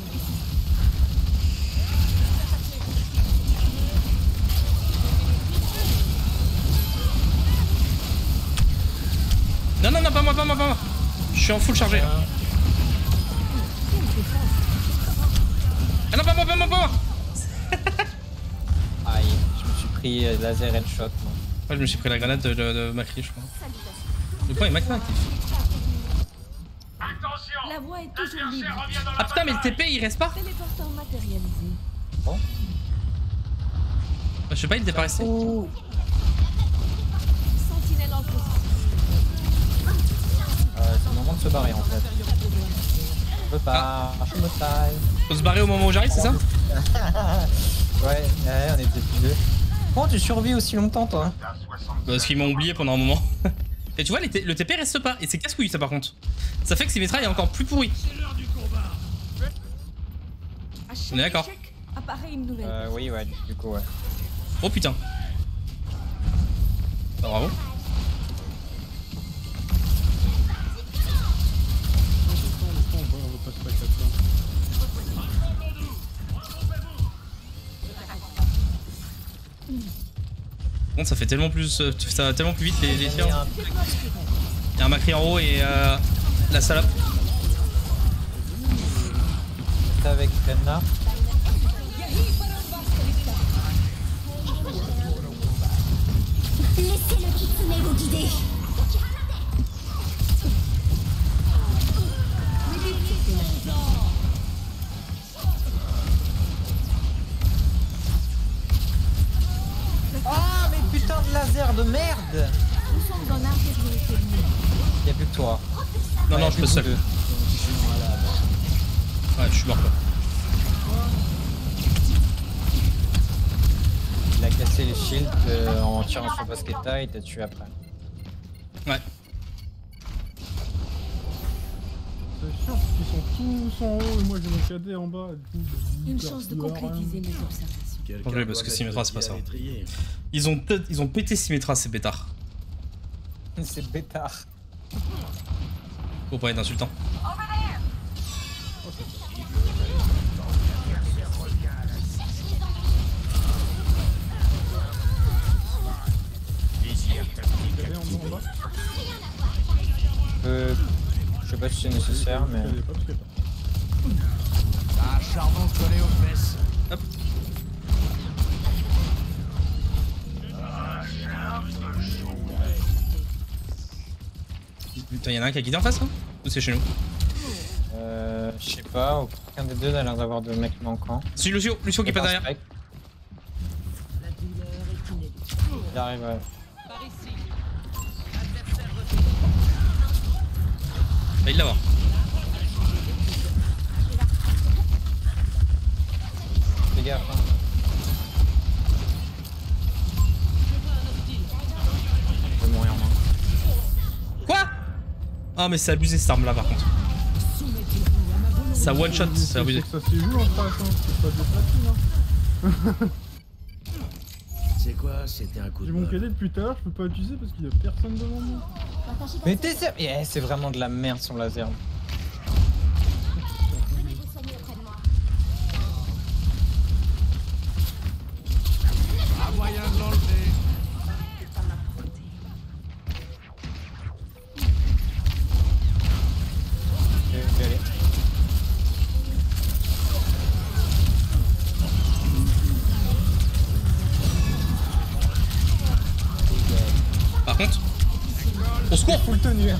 Non, non, non, pas moi, pas moi, pas moi. Je suis en full chargé. Ah non, pas moi, pas moi, pas moi. Aïe, je me suis pris laser headshot. Moi. Ouais, je me suis pris la grenade de Macri, je crois. Le point est Macri actif. La voie est toujours libre. Ah putain, mais le TP il reste pas. Téléportant matérialisé. Bon. Je sais pas, il était pas resté. Oh. Sentinelle en position. C'est le moment de se barrer en fait. Je peux pas, je me taille. Faut se barrer au moment où j'arrive, c'est ça? Ouais, on était plus deux. Comment tu survis aussi longtemps toi? Parce qu'ils m'ont oublié pendant un moment. Et tu vois, le TP reste pas. Et c'est casse-couille ça par contre. Ça fait que Symmetra est encore plus pourri. On est d'accord. Apparaît une nouvelle. Oui, ouais, du coup, ouais. Oh putain. Bah, bravo. Bon, ça fait tellement plus, ça va tellement plus vite les tirs. Il y a un Macri en haut et la salope. T'es avec Renna. Laissez le kitsune vous guider. Ah, mais putain de laser de merde! Nous sommes en infériorité numérique. Y'a plus que toi. Non, non, je peux seul. Ouais, je suis mort quoi. Il a cassé les shields en tirant sur Basketta et t'a tué après. Ouais. C'est chiant parce qu'ils sont tous en haut et moi j'ai mon cadet en bas. Une chance de concrétiser mes observations. Oui, parce que Symmetra c'est pas ça. Ils ont pété Symmetra ces bêtards. C'est bêtard. Faut pas être insultant. Je sais pas si c'est nécessaire, mais. Un charbon collé aux fesses. Hop. Putain, y'en a un qui a quitté en face là? Ou c'est chez nous? Je sais pas, aucun des deux n'a l'air d'avoir de mec manquant. C'est Lucio qui passe derrière. Il arrive, ouais. Par ici. Il l'avoir. Fais gaffe, hein. Je vais mourir, moi. Quoi? Ah, mais c'est abusé cette arme là par contre. Ça one shot, c'est abusé. Ça s'est joué en face, hein. C'est pas de platine, hein. sais quoi, c'était un coup de J'ai mon bol. cadet depuis tout à l'heure, je peux pas l'utiliser parce qu'il y a personne devant moi. Mais t'es sérieux? Eh, c'est vraiment de la merde son laser. Venez vous soigner auprès de moi. Pas moyen de l'enlever. Je vais aller. Par contre, au secours. Full tenue.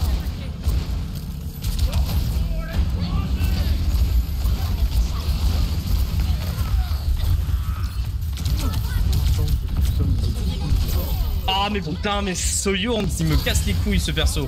Ah mais putain, mais Soyurn, il me casse les couilles ce perso.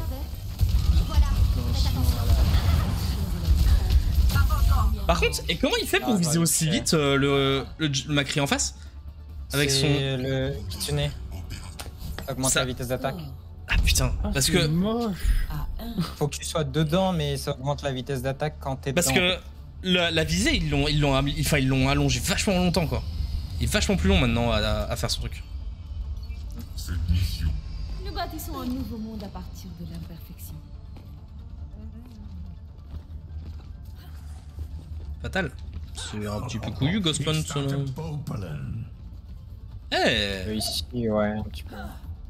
Par contre, et comment il fait pour viser aussi vite le Macri en face? Avec son... le kitsune. Augmente la vitesse d'attaque. Ah putain, parce que... moche. Faut que tu sois dedans, mais ça augmente la vitesse d'attaque quand t'es dedans. Parce que la visée, ils l'ont allongé vachement longtemps quoi. Il est vachement plus long maintenant à faire ce truc. Nous bâtissons un nouveau monde à partir de l'imperfection. Fatal. C'est un petit peu couillu, Ghostpun. Eh Ici, ouais, un petit peu.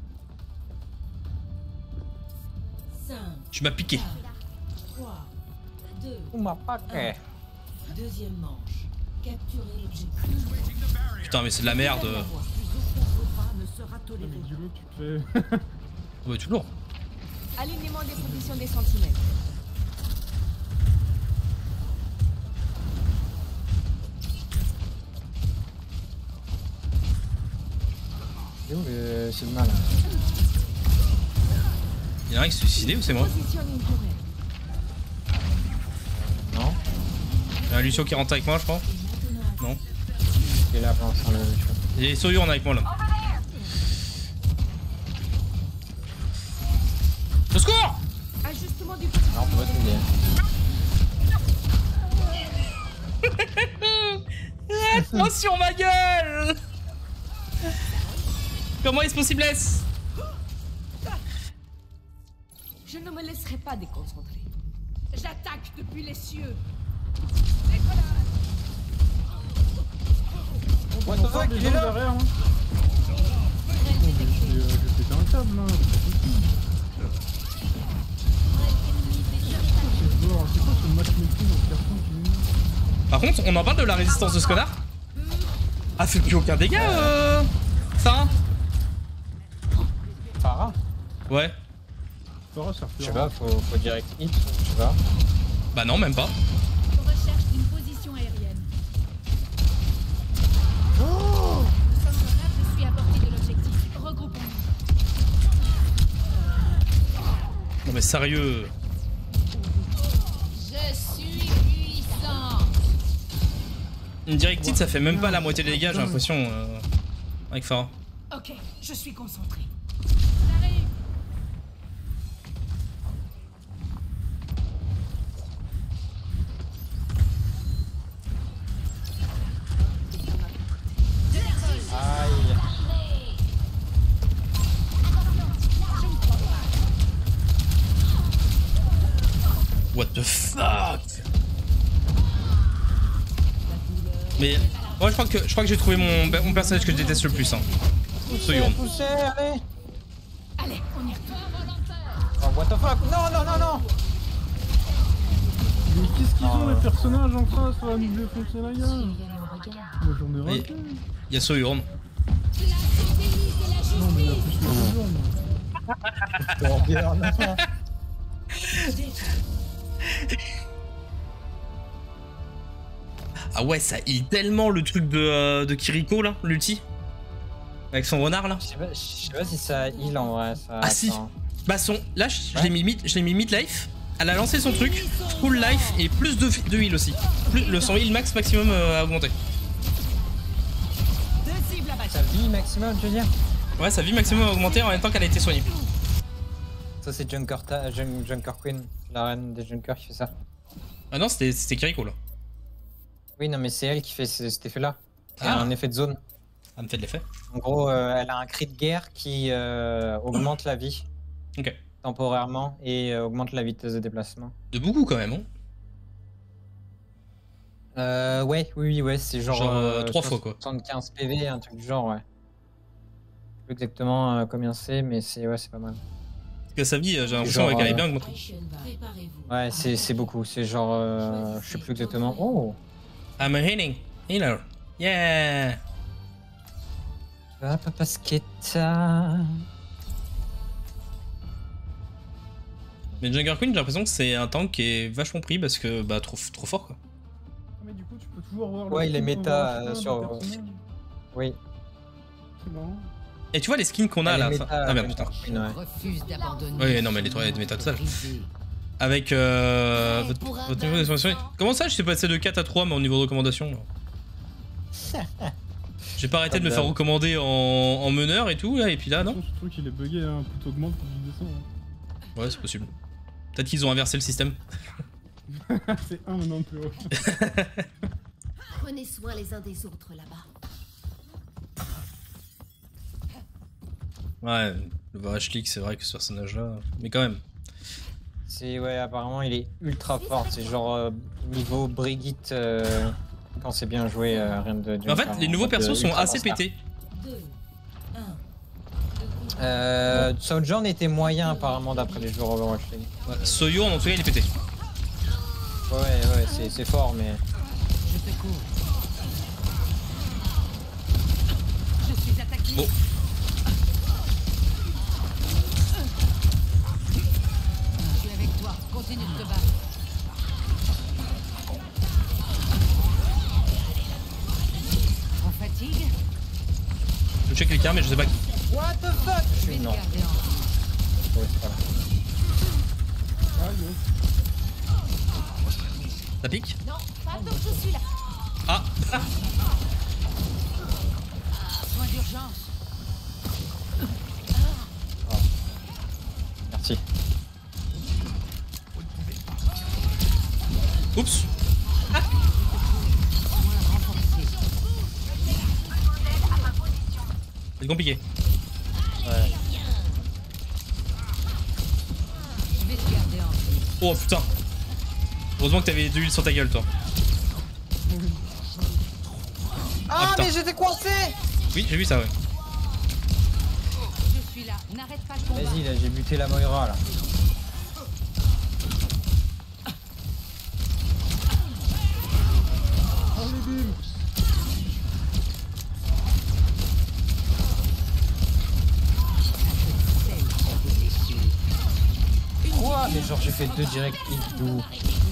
Tu m'as piqué. 3, 2, On m'a pas fait. deuxième manche. Capturez l'objectif. Putain, mais c'est de la merde. Ne sera toléré. Du lot, tu te fais. Oh bah toujours. Alignement des positions des sentinelles. C'est où c'est le mal là? Il y en a un qui s'est suicidé ou c'est moi? Positionne une tourelle. Non? Il y a un Lucio qui rentre avec moi, je crois. Non. Il est là pour l'instant le Lucio. Et Soyurn avec moi là. Au secours! Ajustement du Alors on peut t'aider. Reste-moi sur ma gueule! Comment est-ce possible? Je ne me laisserai pas déconcentrer. J'attaque depuis les cieux. What the fuck, il est là? Derrière, hein. J'ai pété un câble là. C'est quoi ce matchmaking en personne qui est là? Par contre, on en parle de la résistance de ce connard? Ah, fait plus aucun dégât, Sarah? Farah? Ouais. Farah, ça Je sais pas, faut direct hit, je sais pas. Bah non, même pas. Recherche d'une position aérienne. Oh! Nous sommes là, je suis à portée de l'objectif. Regroupons-nous. Non mais sérieux. Je suis puissant. Une direct hit, ça fait même pas la moitié des dégâts, j'ai l'impression, avec Farah. Ok, je suis concentré. Aïe. What the fuck? Mais moi je crois que j'ai trouvé mon personnage que je déteste le plus, hein. Soyurn. Poussez, allez. Allez, on y retourne. Oh, what the fuck? Non, non, non, non. Mais qu'est-ce qu'ils ont les personnages en face? Ça va nous défoncer la gueule. Moi j'en ai raté. Il y a Soyurn. Non mais il y a plus que Soyurn. Ah ouais, ça heal tellement le truc de Kiriko là, l'ulti. Avec son renard là. Je sais pas si ça heal en vrai. Ça, Ah si. Bah là je l'ai mis mid-life. Elle a lancé son truc, full life et plus de heal aussi. Son heal max maximum a augmenté. Sa vie maximum, tu veux dire? Ouais, sa vie maximum a augmenté en même temps qu'elle a été soignée. Ça c'est Junker Queen, la reine des Junkers qui fait ça. Ah non, c'était Kiriko là. Oui, non mais c'est elle qui fait cet effet là. C'est Ah. un effet de zone. Ça me fait de l'effet. En gros, elle a un cri de guerre qui augmente la vie. Ok. Temporairement et augmente la vitesse de déplacement. De beaucoup quand même, hein. Ouais, c'est genre 3 fois quoi. 75 PV, un truc du genre, ouais. Je sais plus exactement combien c'est, mais c'est pas mal. Parce que sa vie, j'ai l'impression qu'elle est bien augmentée. Ouais, c'est beaucoup, c'est genre, je sais plus exactement. Oh! I'm a healer. Yeah! Ah, Papa Sketa. Mais Jagger Queen, j'ai l'impression que c'est un tank qui est vachement pris parce que bah trop fort quoi. Mais du coup, tu peux toujours voir. Ouais, il est méta sur. Oui. C'est marrant. Et tu vois les skins qu'on a là. Ah merde, putain. Refuse d'abandonner. Oui, non, mais les 3 méta tout ça. Avec votre niveau d'expansion. Comment ça, je suis passé de 4 à 3 mais au niveau de recommandation là. J'ai pas arrêté de me faire recommander en meneur et tout là, et puis là, non? Je trouve qu'il est bugué, hein, plutôt augmente, plutôt descend. Ouais, c'est possible. Peut-être qu'ils ont inversé le système. C'est un maintenant plus haut. Prenez soin les uns des autres là-bas. Ouais, le Varage League, c'est vrai que ce personnage-là. Mais quand même. Ouais, apparemment il est ultra fort. C'est genre niveau Brigitte quand c'est bien joué, rien de. En fait, les nouveaux persos sont assez pétés. Sojourn était moyen apparemment d'après les joueurs Overwatch League. Ouais, Sojourn en tout cas il est pété. Ouais, c'est fort mais. Je te cours. Je suis attaqué. Bon. Je suis avec toi. Continue de te battre. On fatigue. Je check quelqu'un mais je sais pas qui. What the fuck? Je vais te garder en vie. Ouais, c'est pas là. Ça pique? Non, pardon, je suis là. Ah. Soin d'urgence. Merci. Oups. C'est compliqué. Ouais. Je vais te garder en vie. Oh putain. Heureusement que t'avais de l'huile sur ta gueule toi. Ah putain. mais j'étais coincé! Oui, j'ai vu ça, ouais. Je suis là. N'arrête pas le combat. Vas-y, là j'ai buté la Moira là. Oh les bimes. Quoi? Mais genre j'ai fait 2 direct hits d'où?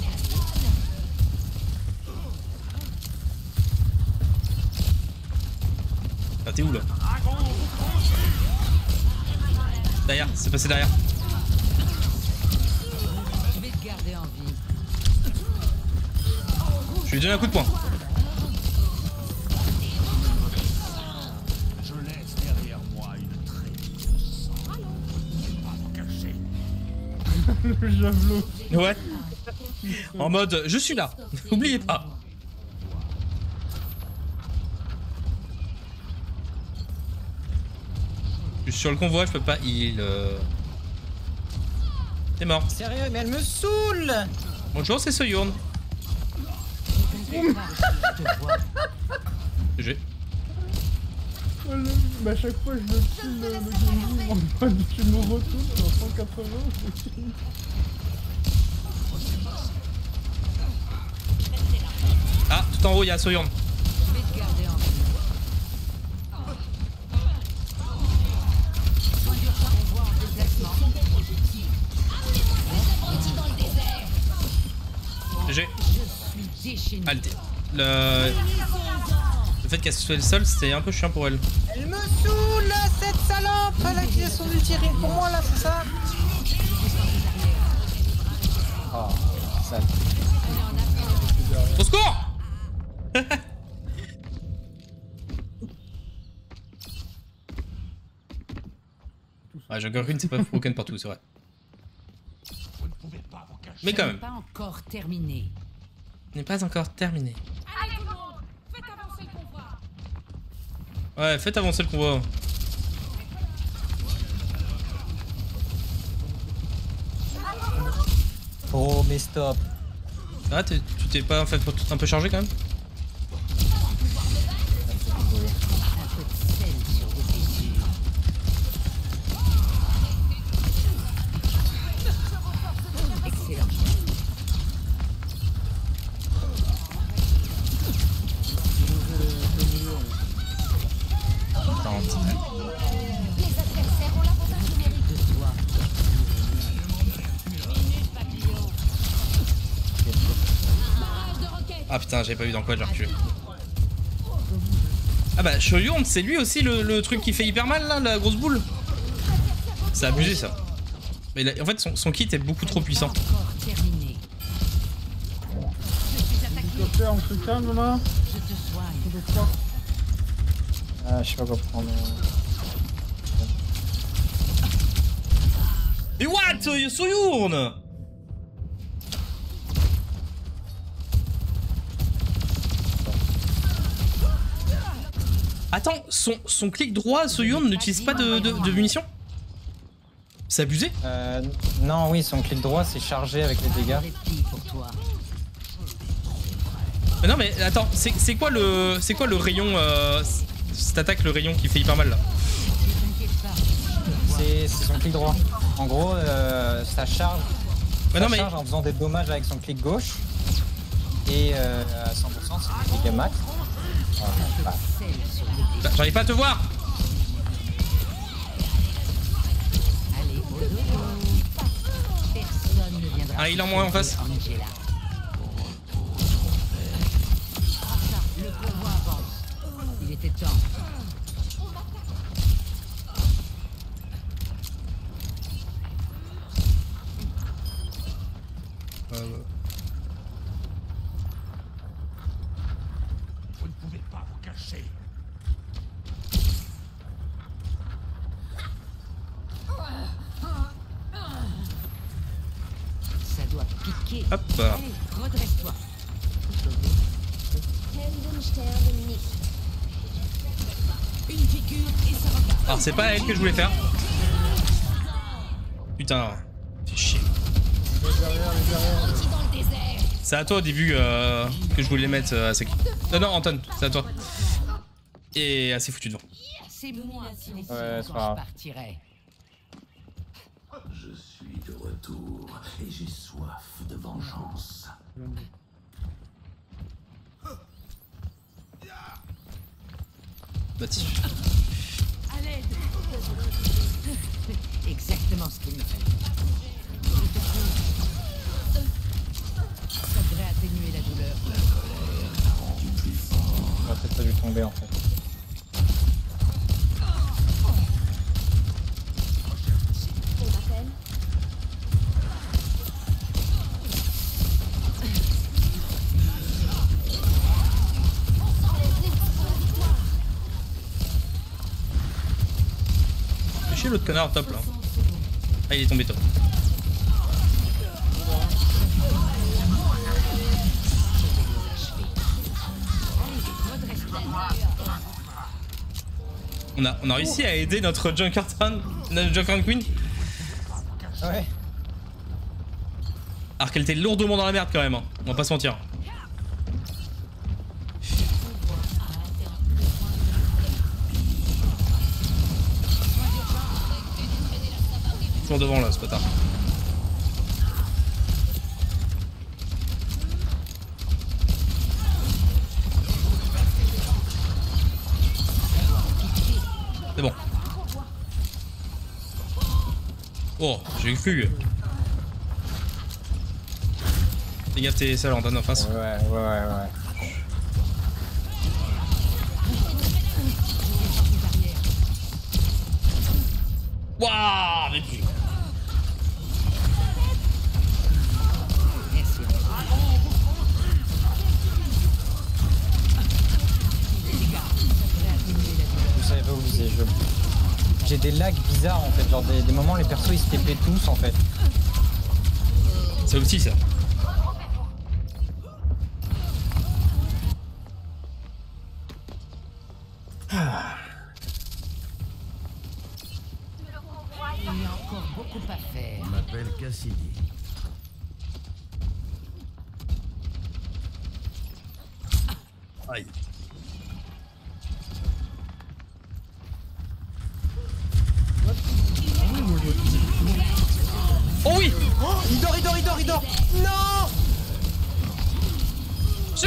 Ah, t'es où là? Derrière, c'est passé derrière. Je vais te garder en vie. Je lui donne un coup de poing. Je laisse derrière moi une traîne de sang. Pas vous cacher. Le javelot. Ouais. En mode, je suis là. N'oubliez pas. Je suis sur le convoi, je peux pas heal. T'es mort. Sérieux, mais elle me saoule! Bonjour, c'est Sojourn. GG. Oh, bah à chaque fois je le kill le gaming en mode tu me retournes dans 180, je le kill. Ah, tout en haut, il y a Sojourn. Je vais te garder en vie. Soin d'urgence. On voit en déplacement. GG. Je suis déchaîné. Ah, le fait qu'elle soit le sol, c'était un peu chiant pour elle. Elle me saoule cette salope! L'activation du tir pour moi là, c'est ça? Oh, sale. Au secours! Ouais, Jagger Queen, c'est pas broken partout, c'est vrai. Vous ne pouvez pas vous cacher. Mais quand même. Pas encore terminé. N'est pas encore terminé. Allez tout le monde, faites avancer le convoi. Ouais, faites avancer le convoi. Oh, mais stop. Ah, tu t'es pas en fait un peu chargé quand même? Ah putain, j'avais pas vu dans quoi j'ai reculé. Ah bah Shoyurn, c'est lui aussi le truc qui fait hyper mal là, la grosse boule. C'est abusé ça. Mais en fait son kit est beaucoup trop puissant. On se calme là. Ah, je sais pas quoi prendre. Mais what, Shoyurn? Attends, son clic droit, Shoyurn n'utilise pas de munitions? C'est abusé? Non, oui, son clic droit c'est chargé avec les dégâts. Mais non mais attends, c'est quoi le rayon cette attaque, le rayon qui fait hyper mal là? C'est son clic droit. En gros, ça charge. Ça charge en faisant des dommages avec son clic gauche. Et à 100% c'est le dégâts max. Voilà. J'arrive pas à te voir. Ah, il est en moins en face. Le convoi avance. Il était temps. Vous ne pouvez pas vous cacher. Ça doit piquer. Hop. Allez, redresse-toi. Une figure et ça repart. Alors c'est pas elle que je voulais faire. Putain, fais chier. C'est à toi au début que je voulais mettre assez... Non, Anton, c'est à toi. Et assez foutu devant. C'est moi qui décide Ouais, quand je partirai. Je suis de retour et j'ai soif de vengeance. Bâti. À l'aide. Exactement ce qu'il me fait. Ça devrait atténuer la douleur. J'aurais peut-être pas dû tomber en fait. Fais chier l'autre connard top là. Ah, il est tombé top. On a réussi à aider notre Junkerton Queen. Ouais. Alors qu'elle était lourdement dans la merde quand même, hein. On va pas se mentir. Toujours devant là, ce bâtard. C'est bon. Oh, j'ai cru. Fais gaffe, t'es seul en donne en face. Ouais. Waouh, mais plus. Je savais pas où viser. J'ai des lags bizarres en fait, genre des moments les persos ils se TP tous en fait. C'est aussi ça. Il y a encore beaucoup à faire. On m'appelle Cassidy. Aïe. Oh oui. Oh, il dort. Non. Si.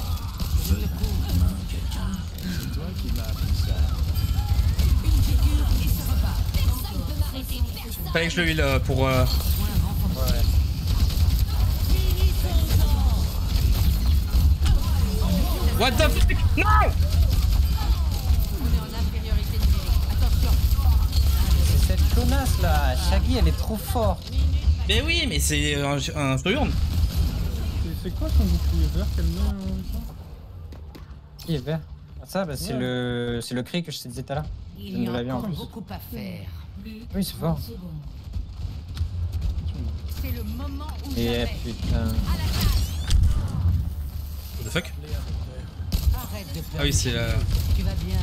Fallait que je le heal pour... Ouais. What the fuck? Non! On est en infériorité numérique. Attention. C'est cette connasse là, Shaggy elle est trop forte. Mais oui, mais c'est un Fururne. C'est quoi son bouclier vert qu'elle met ça? Qui est vert? Ah, ça, bah, c'est le cri que je te disais tout à l'heure. Il y a encore beaucoup à faire. Oui, c'est fort. C'est le moment où Et jamais. putain. What the fuck? Arrête de pleurer. Ah oui, c'est la... Tu vas bien.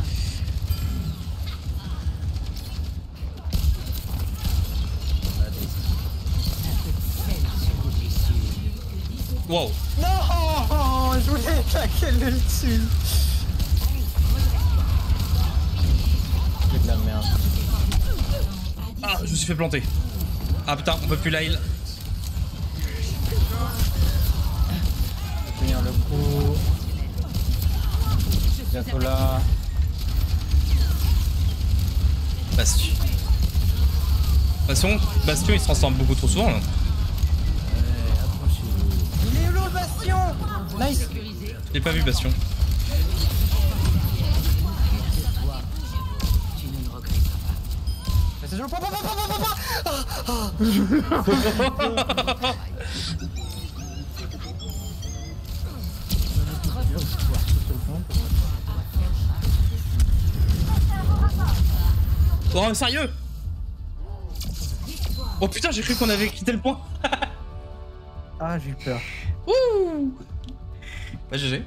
Wow. Non, je voulais claquer l'ultime. C'est de la merde. Ah, je me suis fait planter. Ah putain, on peut plus la heal. Tenir le coup. Bientôt là. Bastion. Bastion il se transforme beaucoup trop souvent là. Il est où le bastion? Nice. J'ai pas vu Bastion. C'est toujours pas. Oh sérieux? Oh putain, j'ai cru qu'on avait quitté le point. Ah, j'ai eu peur. Ouh. Bah GG.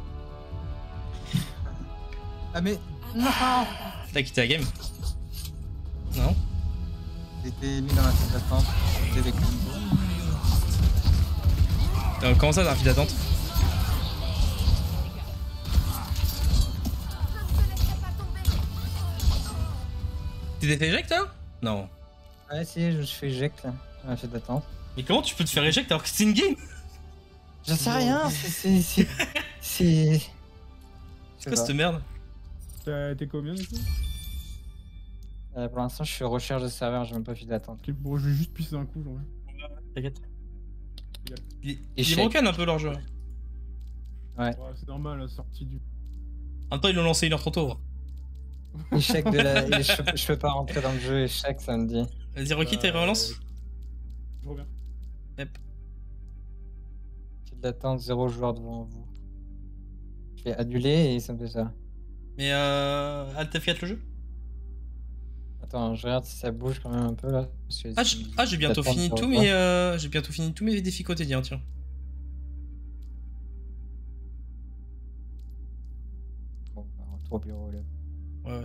Ah mais non. T'as quitté la game? Non? J'étais mis dans la file d'attente. C'était des combos. Comment ça, t'as un fil d'attente? T'es fait éject toi? Non. Ouais, si, je me suis fait éject là, dans la file d'attente. Mais comment tu peux te faire éject alors que c'est une game? J'en sais rien, c'est. C'est quoi cette merde? T'es combien du coup? Pour l'instant, je suis recherche de serveur, j'ai même pas file d'attente. Ok, bon, je vais juste pisser un coup, genre. T'inquiète. Ils Échec. broken un peu leur jeu. Ouais. C'est normal, la sortie du. En même temps, ils l'ont lancé 1 heure trop tôt. Échec de la. Je peux pas rentrer dans le jeu, échec, ça me dit. Vas-y, requitte et relance. Je reviens. Yep. File d'attente, 0 joueur devant vous. Je vais annuler et ça me fait ça. Mais Alt F4 le jeu? Attends, je regarde si ça bouge quand même un peu là. Parce que J'ai bientôt fini tous mes défis quotidiens, tiens. Bon, bah, retour au bureau là. Ouais.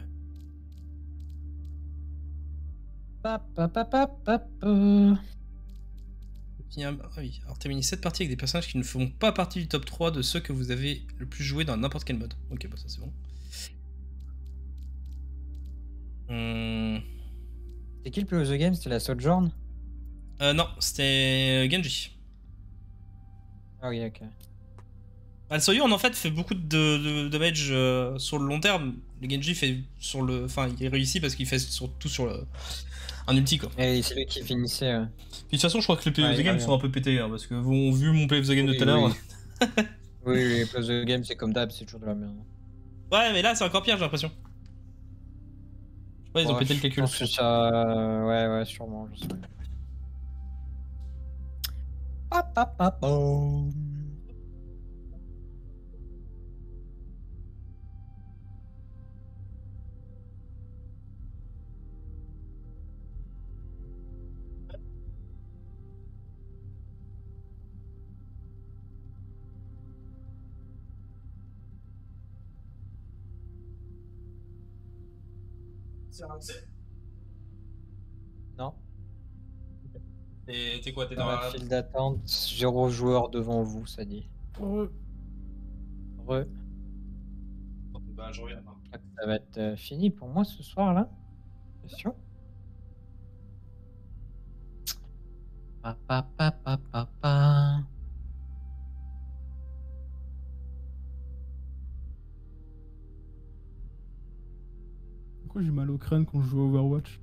Ah oui, alors terminer cette partie avec des personnages qui ne font pas partie du top 3 de ceux que vous avez le plus joué dans n'importe quel mode. Ok, bah ça c'est bon. C'est qui le plus haut the game? C'était la Sojourn? Non, c'était Genji. Ah oui, ok. Le Soyurn en fait fait beaucoup de damage sur le long terme. Le Genji fait sur le... Enfin, il réussit parce qu'il fait surtout sur le... un ulti quoi. Et c'est lui qui finissait. Puis de toute façon, je crois que les play of the game sont un peu pétés hein, parce que vous avez vu mon play of the game de tout à l'heure. Oui, les play of the game c'est comme d'hab, c'est toujours de la merde. Ouais, mais là c'est encore pire, j'ai l'impression. Je sais pas, ils ont pété le calcul. Je pense que ça. Ouais, sûrement, je sais. Non. Et t'es quoi? T'es Dans la file d'attente, 0 joueur devant vous, ça dit. Re. Bah, je reviens. Ça va être fini pour moi ce soir là. Attention. Pa, pa, pa, pa, pa, pa. Pourquoi j'ai mal au crâne quand je joue à Overwatch?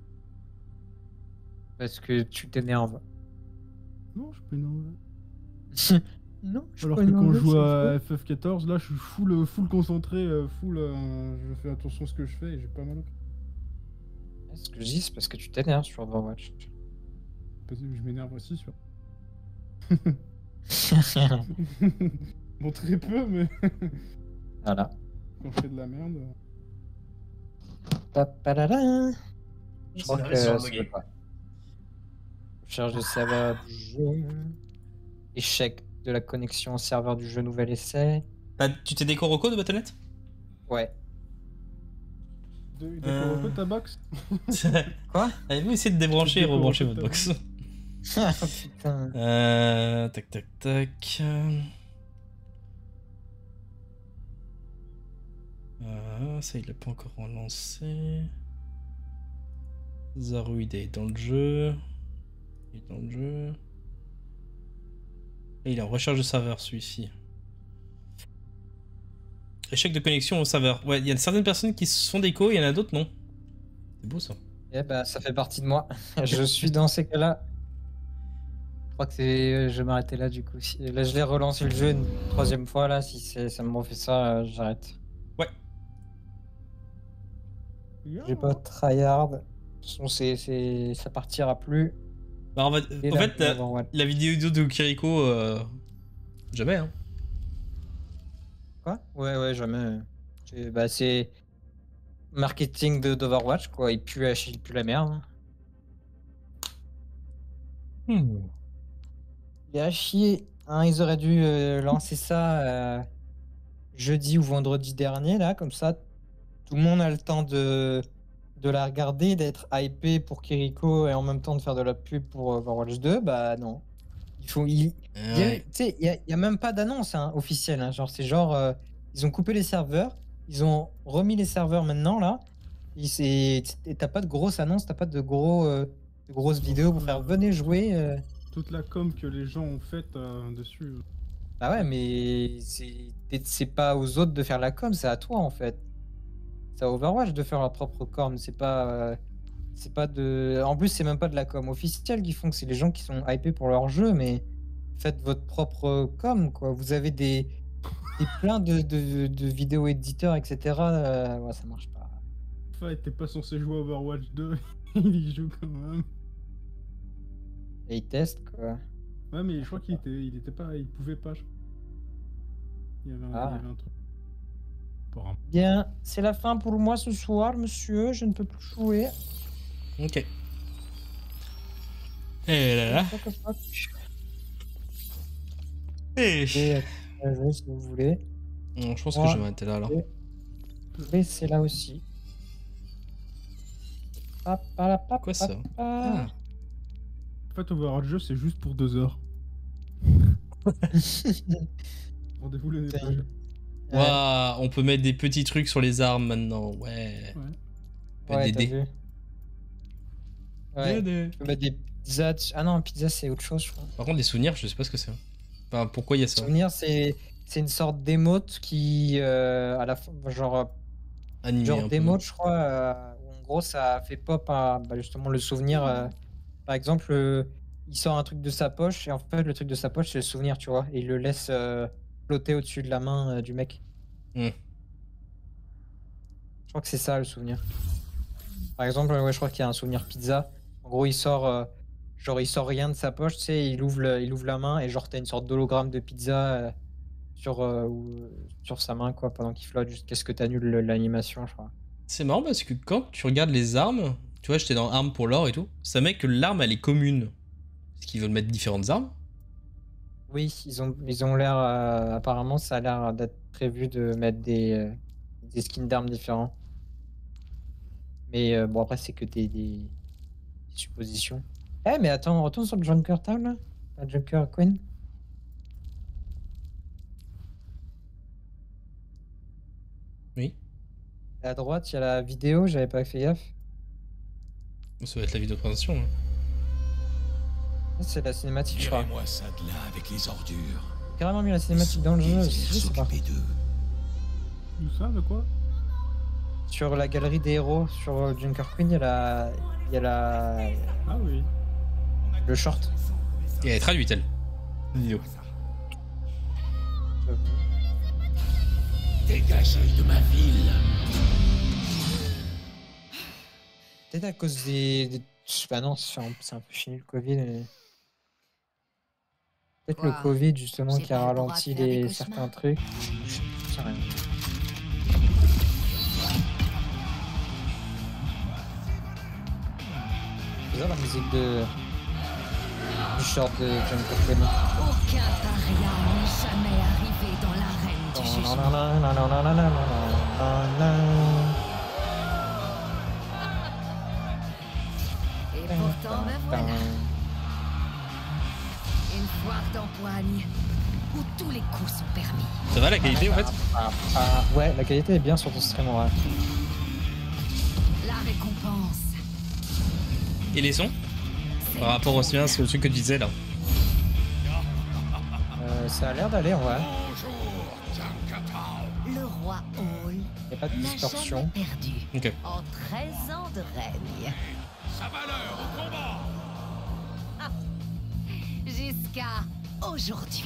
Parce que tu t'énerves. Non, je peux énerver. Non, alors que quand je joue à FF14, là je suis full concentré, je fais attention à ce que je fais et j'ai pas mal au crâne. Ce que je dis, c'est parce que tu t'énerves sur Overwatch. Parce que je m'énerve aussi sur. Bon, très peu, mais. Voilà. Quand je fais de la merde. Je crois que c'est pas. Charge de serveur du jeu. Échec de la connexion au serveur du jeu, nouvel essai. Tu t'es déco Rocco de Battle.net? Ouais. Déco ta box? Quoi? Avez-vous essayé de débrancher et rebrancher votre box? Ah putain. Tac tac tac. Ça il l'a pas encore relancé. Zaruide est dans le jeu. Il est dans le jeu. Et il est en recherche de serveur celui-ci. Échec de connexion au serveur. Ouais, il y a certaines personnes qui se font déco, il y en a d'autres non. C'est beau ça. Eh bah ça fait partie de moi. Je suis dans ces cas-là. Je crois que c'est. Je vais m'arrêter là du coup. Là je vais relancer le jeu une 3e fois là. Si ça me refait ça, j'arrête. Ouais. J'ai pas tryhard. De toute façon ça partira plus. Bah, en fait, la vidéo de Kiriko, jamais hein. Quoi? Ouais, jamais. C'est marketing d'Overwatch quoi. Il pue la merde. Il est à chier. Hein, ils auraient dû lancer ça jeudi ou vendredi dernier là, comme ça tout le monde a le temps de la regarder, d'être hypé pour Kiriko et en même temps de faire de la pub pour Overwatch 2, bah non. Il y a même pas d'annonce hein, officielle. Hein. Genre, c'est genre, ils ont coupé les serveurs, ils ont remis les serveurs maintenant là. Et t'as pas de grosse annonce, t'as pas de grosses vidéos pour faire venez jouer. Toute la com que les gens ont faite dessus. Bah ouais, mais c'est pas aux autres de faire la com, c'est à toi en fait. C'est à Overwatch de faire leur propre com, c'est pas de. En plus, c'est même pas de la com officielle qu'ils font, c'est les gens qui sont hypés pour leur jeu, mais faites votre propre com, quoi. Vous avez des plein de vidéos éditeurs, etc. Ouais, ça marche pas. Enfin, t'es pas censé jouer à Overwatch 2, il y joue quand même. Et il teste, quoi. Ouais, mais je crois qu'il était pas. Il pouvait pas. Il y avait un truc. Bien, c'est la fin pour moi ce soir, monsieur. Je ne peux plus jouer. Ok. Et là. Et si vous voulez. Non, je pense que je vais m'arrêter là alors. Et c'est là aussi. Quoi ça? En fait, Overwatch jeu, c'est juste pour 2 heures. Rendez-vous le nettoyage. Waouh, on peut mettre des petits trucs sur les armes maintenant, ouais. Ouais, des dés. Ouais, tu peux mettre des pizzas. Ah non, pizza c'est autre chose, je crois. Par contre, les souvenirs, je sais pas ce que c'est. Enfin, pourquoi il y a ça? Souvenirs, c'est une sorte d'émote qui, à la fin, genre. Animé genre d'émote, je crois. Où en gros, ça fait pop justement le souvenir. Par exemple, il sort un truc de sa poche et en fait, le truc de sa poche, c'est le souvenir, tu vois. Et il le laisse. Flotter au-dessus de la main du mec. Je crois que c'est ça le souvenir. Par exemple, ouais, je crois qu'il y a un souvenir pizza. En gros, il sort il sort rien de sa poche, tu sais, il ouvre la main et genre t'as une sorte d'hologramme de pizza sur sa main quoi pendant qu'il flotte jusqu'à ce que t'annules l'animation, je crois. C'est marrant parce que quand tu regardes les armes, tu vois, j'étais dans armes pour l'or et tout, ça met que l'arme elle est commune. Est-ce qu'ils veulent mettre différentes armes? Oui, ils ont l'air. Apparemment, ça a l'air d'être prévu de mettre des skins d'armes différents. Mais bon, après, c'est que des supposition. Eh, mais attends, on retourne sur le Junker Town là? La Junker Queen? Oui. À droite, il y a la vidéo, j'avais pas fait gaffe. Ça va être la vidéo de présentation. Hein. C'est la cinématique, je crois. Tirez-moi ça de là avec les ordures. Carrément mis la cinématique dans le jeu aussi, je sais pas. Où ça, de quoi? Sur la galerie des héros, sur Junker Queen, il y a la... Ah oui. Le short. Et elle est traduite, elle. La vidéo. Dégagez de ma ville. Peut-être à cause des... Je sais pas, non, c'est un peu fini le Covid. Mais... Peut-être le Covid, justement, qui a ralenti certains trucs. Je sais rien. C'est ça la musique du short de Junker Queen. Aucun paria n'est jamais arrivé dans l'arène du jugement. Et pourtant, me voilà. Une foire d'empoigne où tous les coups sont permis. Ça va la qualité en fait? Ouais, la qualité est bien sur ton stream, ouais. La récompense. Et les sons? Par rapport au sien, c'est le truc que tu disais là. Ça a l'air d'aller en vrai. Le roi Hall Il n'y a pas de distorsion. perdu Ok. en 13 ans de règne. Sa valeur au combat. Jusqu'à aujourd'hui.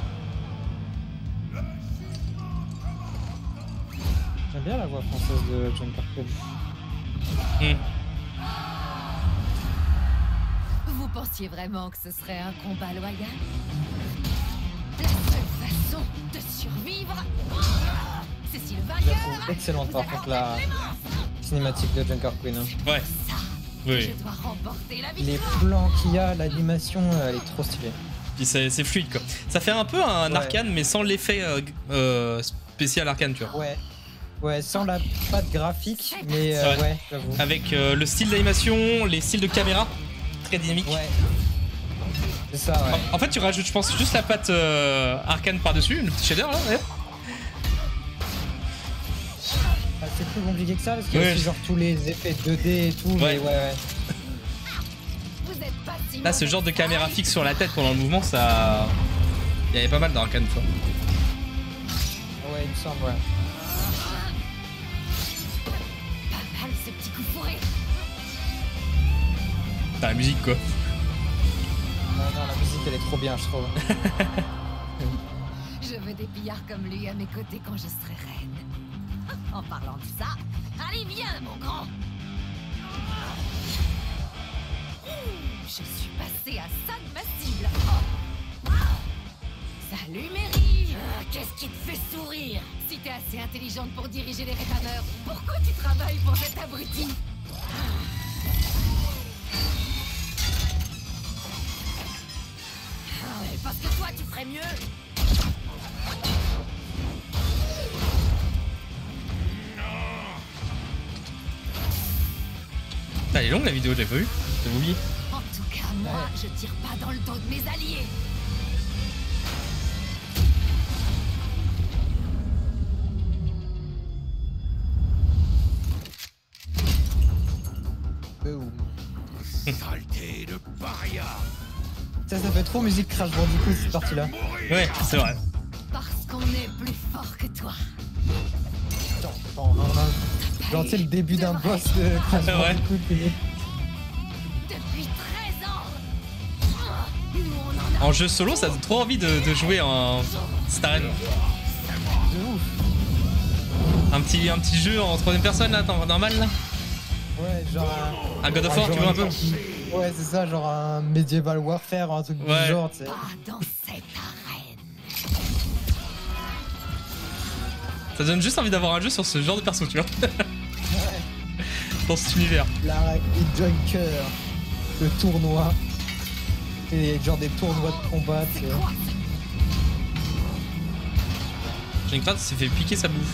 J'aime bien la voix française de Junker Queen. Vous pensiez vraiment que ce serait un combat loyal? La seule façon de survivre, c'est si le Je la vainqueur... trouve excellente par contre la cinématique de Junker Queen. Hein. Ouais. Oui. Je dois remporter la Les victoire. plans qu'il y a, l'animation, elle est trop stylée. Puis c'est fluide quoi. Ça fait un peu un arcane mais sans l'effet spécial arcane tu vois. Ouais. Ouais, sans la patte graphique, mais ouais, j'avoue. Avec le style d'animation, les styles de caméra, très dynamique. Ouais. C'est ça, ouais. En fait tu rajoutes je pense juste la patte arcane par dessus, le petit shader là d'ailleurs. C'est plus compliqué que ça parce qu'il y a aussi genre tous les effets 2D et tout, mais ouais. Là ce genre de caméra fixe sur la tête pendant le mouvement ça... Il y avait pas mal d'arcane toi. Ouais il me semble ouais. Pas mal ce petit coup fourré. T'as la musique quoi. Non, la musique elle est trop bien je trouve. Je veux des pillards comme lui à mes côtés quand je serai reine. En parlant de ça, allez viens mon grand. Je suis passé à ça de ma cible. Salut Mary. Qu'est-ce qui te fait sourire? Si t'es assez intelligente pour diriger les rétameurs, pourquoi tu travailles pour cet abruti? Parce que toi tu ferais mieux. Elle est longue la vidéo, j'avais pas vu. J'avais oublié. En tout cas, moi, je tire pas dans le dos de mes alliés. Saleté de paria. Ça fait trop musique Crash Bandicoot cette partie là. Ouais, c'est vrai. Parce qu'on est plus fort que toi. Genre tu sais le début d'un boss de Crash Bandicoot. Depuis 13 ans. Nous, on en a... En jeu solo, ça donne trop envie de jouer en cette arène. De ouf. Un petit jeu en troisième personne là, normal là. Ouais, genre un God of War, tu vois un peu. Ouais, c'est ça, genre un Medieval Warfare, un truc du genre, tu sais. Pas dans cette arène. Ça donne juste envie d'avoir un jeu sur ce genre de perso, tu vois. Ouais. Dans cet univers. La Junker, le tournoi. Et genre des tournois de combat, tu sais. Minecraft s'est fait piquer sa bouffe.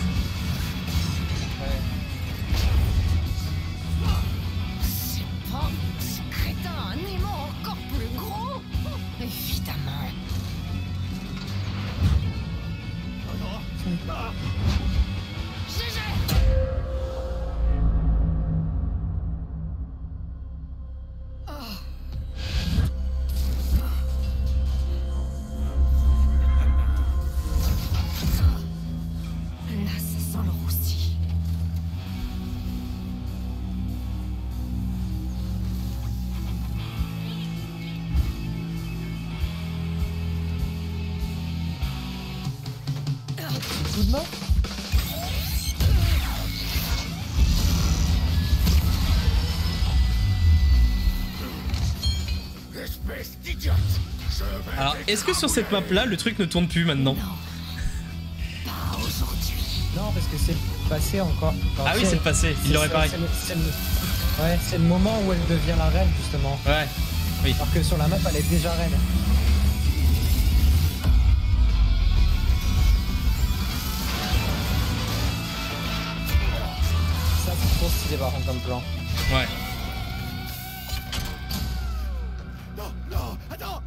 Ouais. C'est pas secret. de main. Espèce d'idiote. Alors, est-ce que sur cette map-là, le truc ne tourne plus maintenant? Pas aujourd'hui. Non, parce que c'est le passé encore. Ah oui, c'est le passé, il l'aurait pareil. Ouais, c'est le moment où elle devient la reine, justement. Ouais, oui. Alors que sur la map, elle est déjà reine. Ça, c'est trop stylé par contre comme plan. Ouais. Non, non, attends.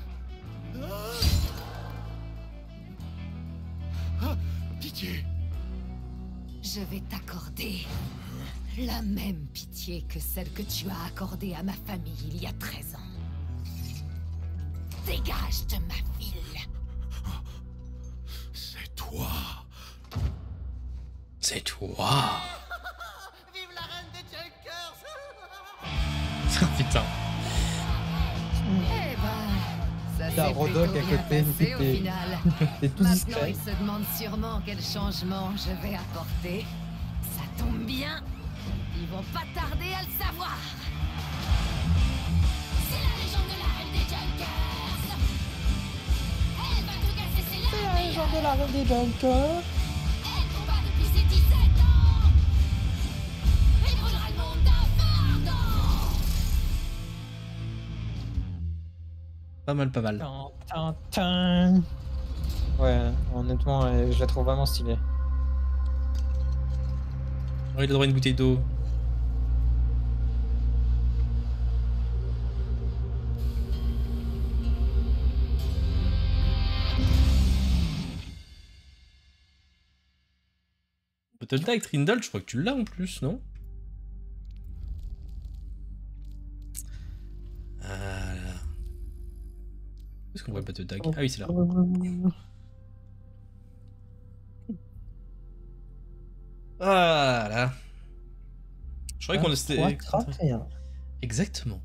Ah, pitié. Je vais t'accorder la même pitié que celle que tu as accordée à ma famille il y a 13 ans. Dégage de ma ville. C'est toi. C'est toi. Vive la reine des Junkers. Putain. Eh ben, ça T'as s'est Rodok plutôt à bien côté, passé au t'es- final. T'es tout Maintenant, discret. il se demande sûrement quel changement je vais apporter. Ça tombe bien. Ils vont pas tarder à le savoir. C'est la légende de la reine des Junkers. Elle va tout casser, c'est la meilleure. de la reine des Junkers. Elle combat depuis ses 17 ans. Elle brûlera le monde d'un feu ardent. Pas mal, pas mal. Tin, tin, tin. Ouais, honnêtement, je la trouve vraiment stylée. Oh, il a droit à une bouteille d'eau. Battle Tag Trindle, je crois que tu l'as en plus, non? Voilà. Où est-ce qu'on voit le Battle Tag? Ah oui, c'est là. Voilà. Je croyais qu'on était... 31. Exactement.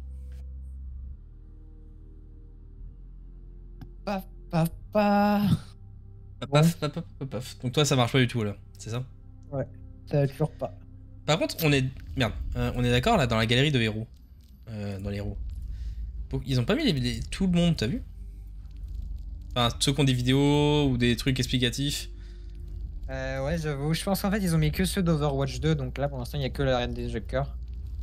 Paf, paf, paf. Paf, paf, paf, paf, paf. Donc toi, ça marche pas du tout, là. C'est ça? Ouais, ça va toujours pas. Par contre, on est... Merde. On est d'accord, là, dans la galerie de héros. Dans les héros. Ils ont pas mis tout le monde, t'as vu? Enfin, ceux qui ont des vidéos ou des trucs explicatifs. Ouais, j'avoue. Je pense qu'en fait, ils ont mis que ceux d'Overwatch 2. Donc là, pour l'instant, il n'y a que la reine des Junkers.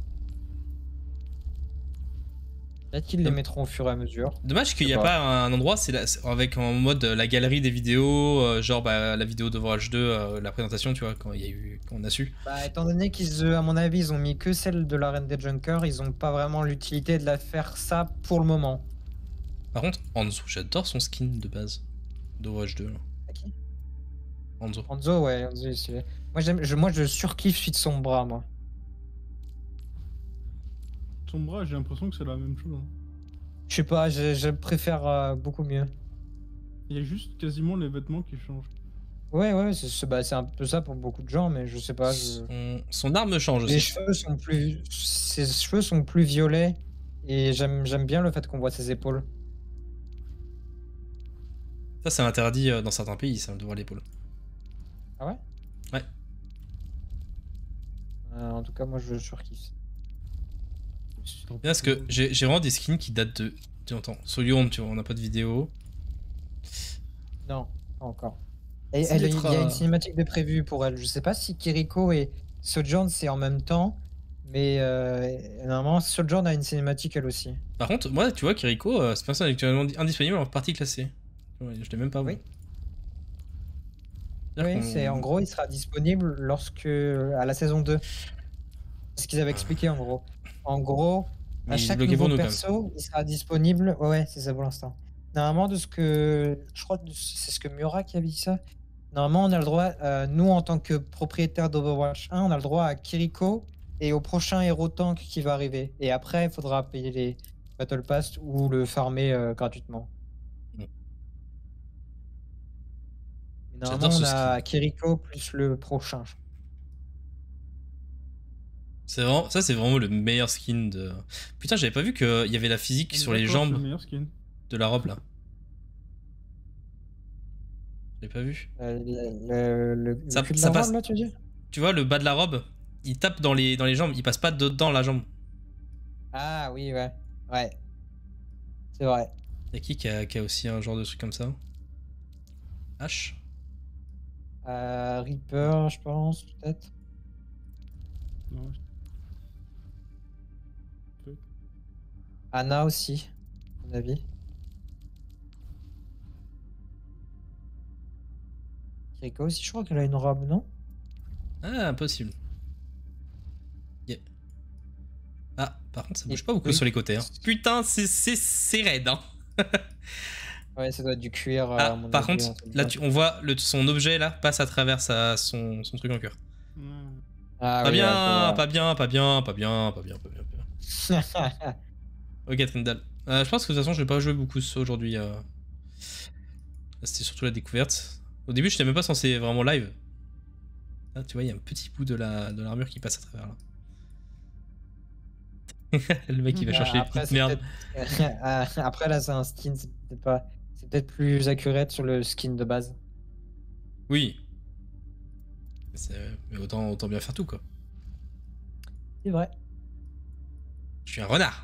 Peut-être qu'ils les mettront au fur et à mesure. Dommage qu'il n'y a pas un endroit, c'est avec en mode la galerie des vidéos, genre bah, la vidéo d'Overwatch 2, la présentation, tu vois, quand on a su. Bah, étant donné qu'ils, à mon avis, ils ont mis que celle de la reine des Junkers, ils ont pas vraiment l'utilité de la faire ça pour le moment. Par contre, Hanzo, j'adore son skin de base d'Overwatch 2. Là. À qui? Hanzo. Hanzo, ouais, Hanzo, il est... Moi, je surkiffe celui de son bras, moi. Son bras, j'ai l'impression que c'est la même chose. Hein. Je sais pas, je préfère beaucoup mieux. Il y a juste quasiment les vêtements qui changent. Ouais, ouais, c'est un peu ça pour beaucoup de gens, mais je sais pas. Son arme change aussi. Les cheveux sont plus... Ses cheveux sont plus violets, et j'aime bien le fait qu'on voit ses épaules. Ça, c'est interdit dans certains pays, ça, de voir l'épaule. Ah ouais? Ouais. En tout cas, moi, je surkiffe. Bien parce que j'ai vraiment des skins qui datent de longtemps. Soyeon, tu vois, on n'a pas de vidéo. Non, pas encore. Et il y a une cinématique de prévue pour elle. Je sais pas si Kiriko et Sojourn c'est en même temps, mais normalement Sojourn a une cinématique elle aussi. Par contre, moi, tu vois, Kiriko, c'est personne actuellement indisponible en partie classée. Ouais, je l'ai même pas vu. Oui. Oui, c'est en gros, il sera disponible lorsque à la saison 2. C'est ce qu'ils avaient expliqué en gros. En gros, à chaque nouveau perso, il sera disponible. Ouais, c'est ça pour l'instant. Normalement, de ce que je crois que c'est ce que Miura qui a dit ça. Normalement, on a le droit, nous en tant que propriétaire d'Overwatch 1, on a le droit à Kiriko et au prochain héros tank qui va arriver. Et après, il faudra payer les Battle Pass ou le farmer gratuitement. Normalement, on a Kiriko plus le prochain. C'est vraiment, ça c'est vraiment le meilleur skin de... Putain, j'avais pas vu qu'il y avait la physique sur les jambes de la robe là. J'ai pas vu. Le cul de ça la passe. robe, là, tu veux dire? Tu vois, le bas de la robe, il tape dans les jambes, il passe pas dedans la jambe. Ah oui, ouais. Ouais. C'est vrai. Y'a qui a aussi un genre de truc comme ça? H? Reaper, je pense, peut-être. Non. Anna aussi, à mon avis. Kiriko aussi, je crois qu'elle a une robe, non? Ah, impossible. Yeah. Ah, par contre, ça bouge Et pas beaucoup oui. sur les côtés. Hein. Putain, c'est raide. Hein. Ouais, ça doit être du cuir. Ah, à mon par avis, contre, un truc là, comme ça. on voit son objet là passe à travers son truc en cœur. Ah, Pas, oui, bien, ouais, pas bien, pas bien, pas bien, pas bien, pas bien, pas bien. Ok, Trindle. Je pense que de toute façon, je vais pas jouer beaucoup aujourd'hui. C'était surtout la découverte. Au début, je n'étais même pas censé vraiment live. Là, tu vois, il y a un petit bout de l'armure qui passe à travers là. Le mec, il va chercher les Après, petites merdes. Après, là, c'est un skin, c'est peut-être plus accurate sur le skin de base. Oui. Mais autant bien faire tout, quoi. C'est vrai. Je suis un renard.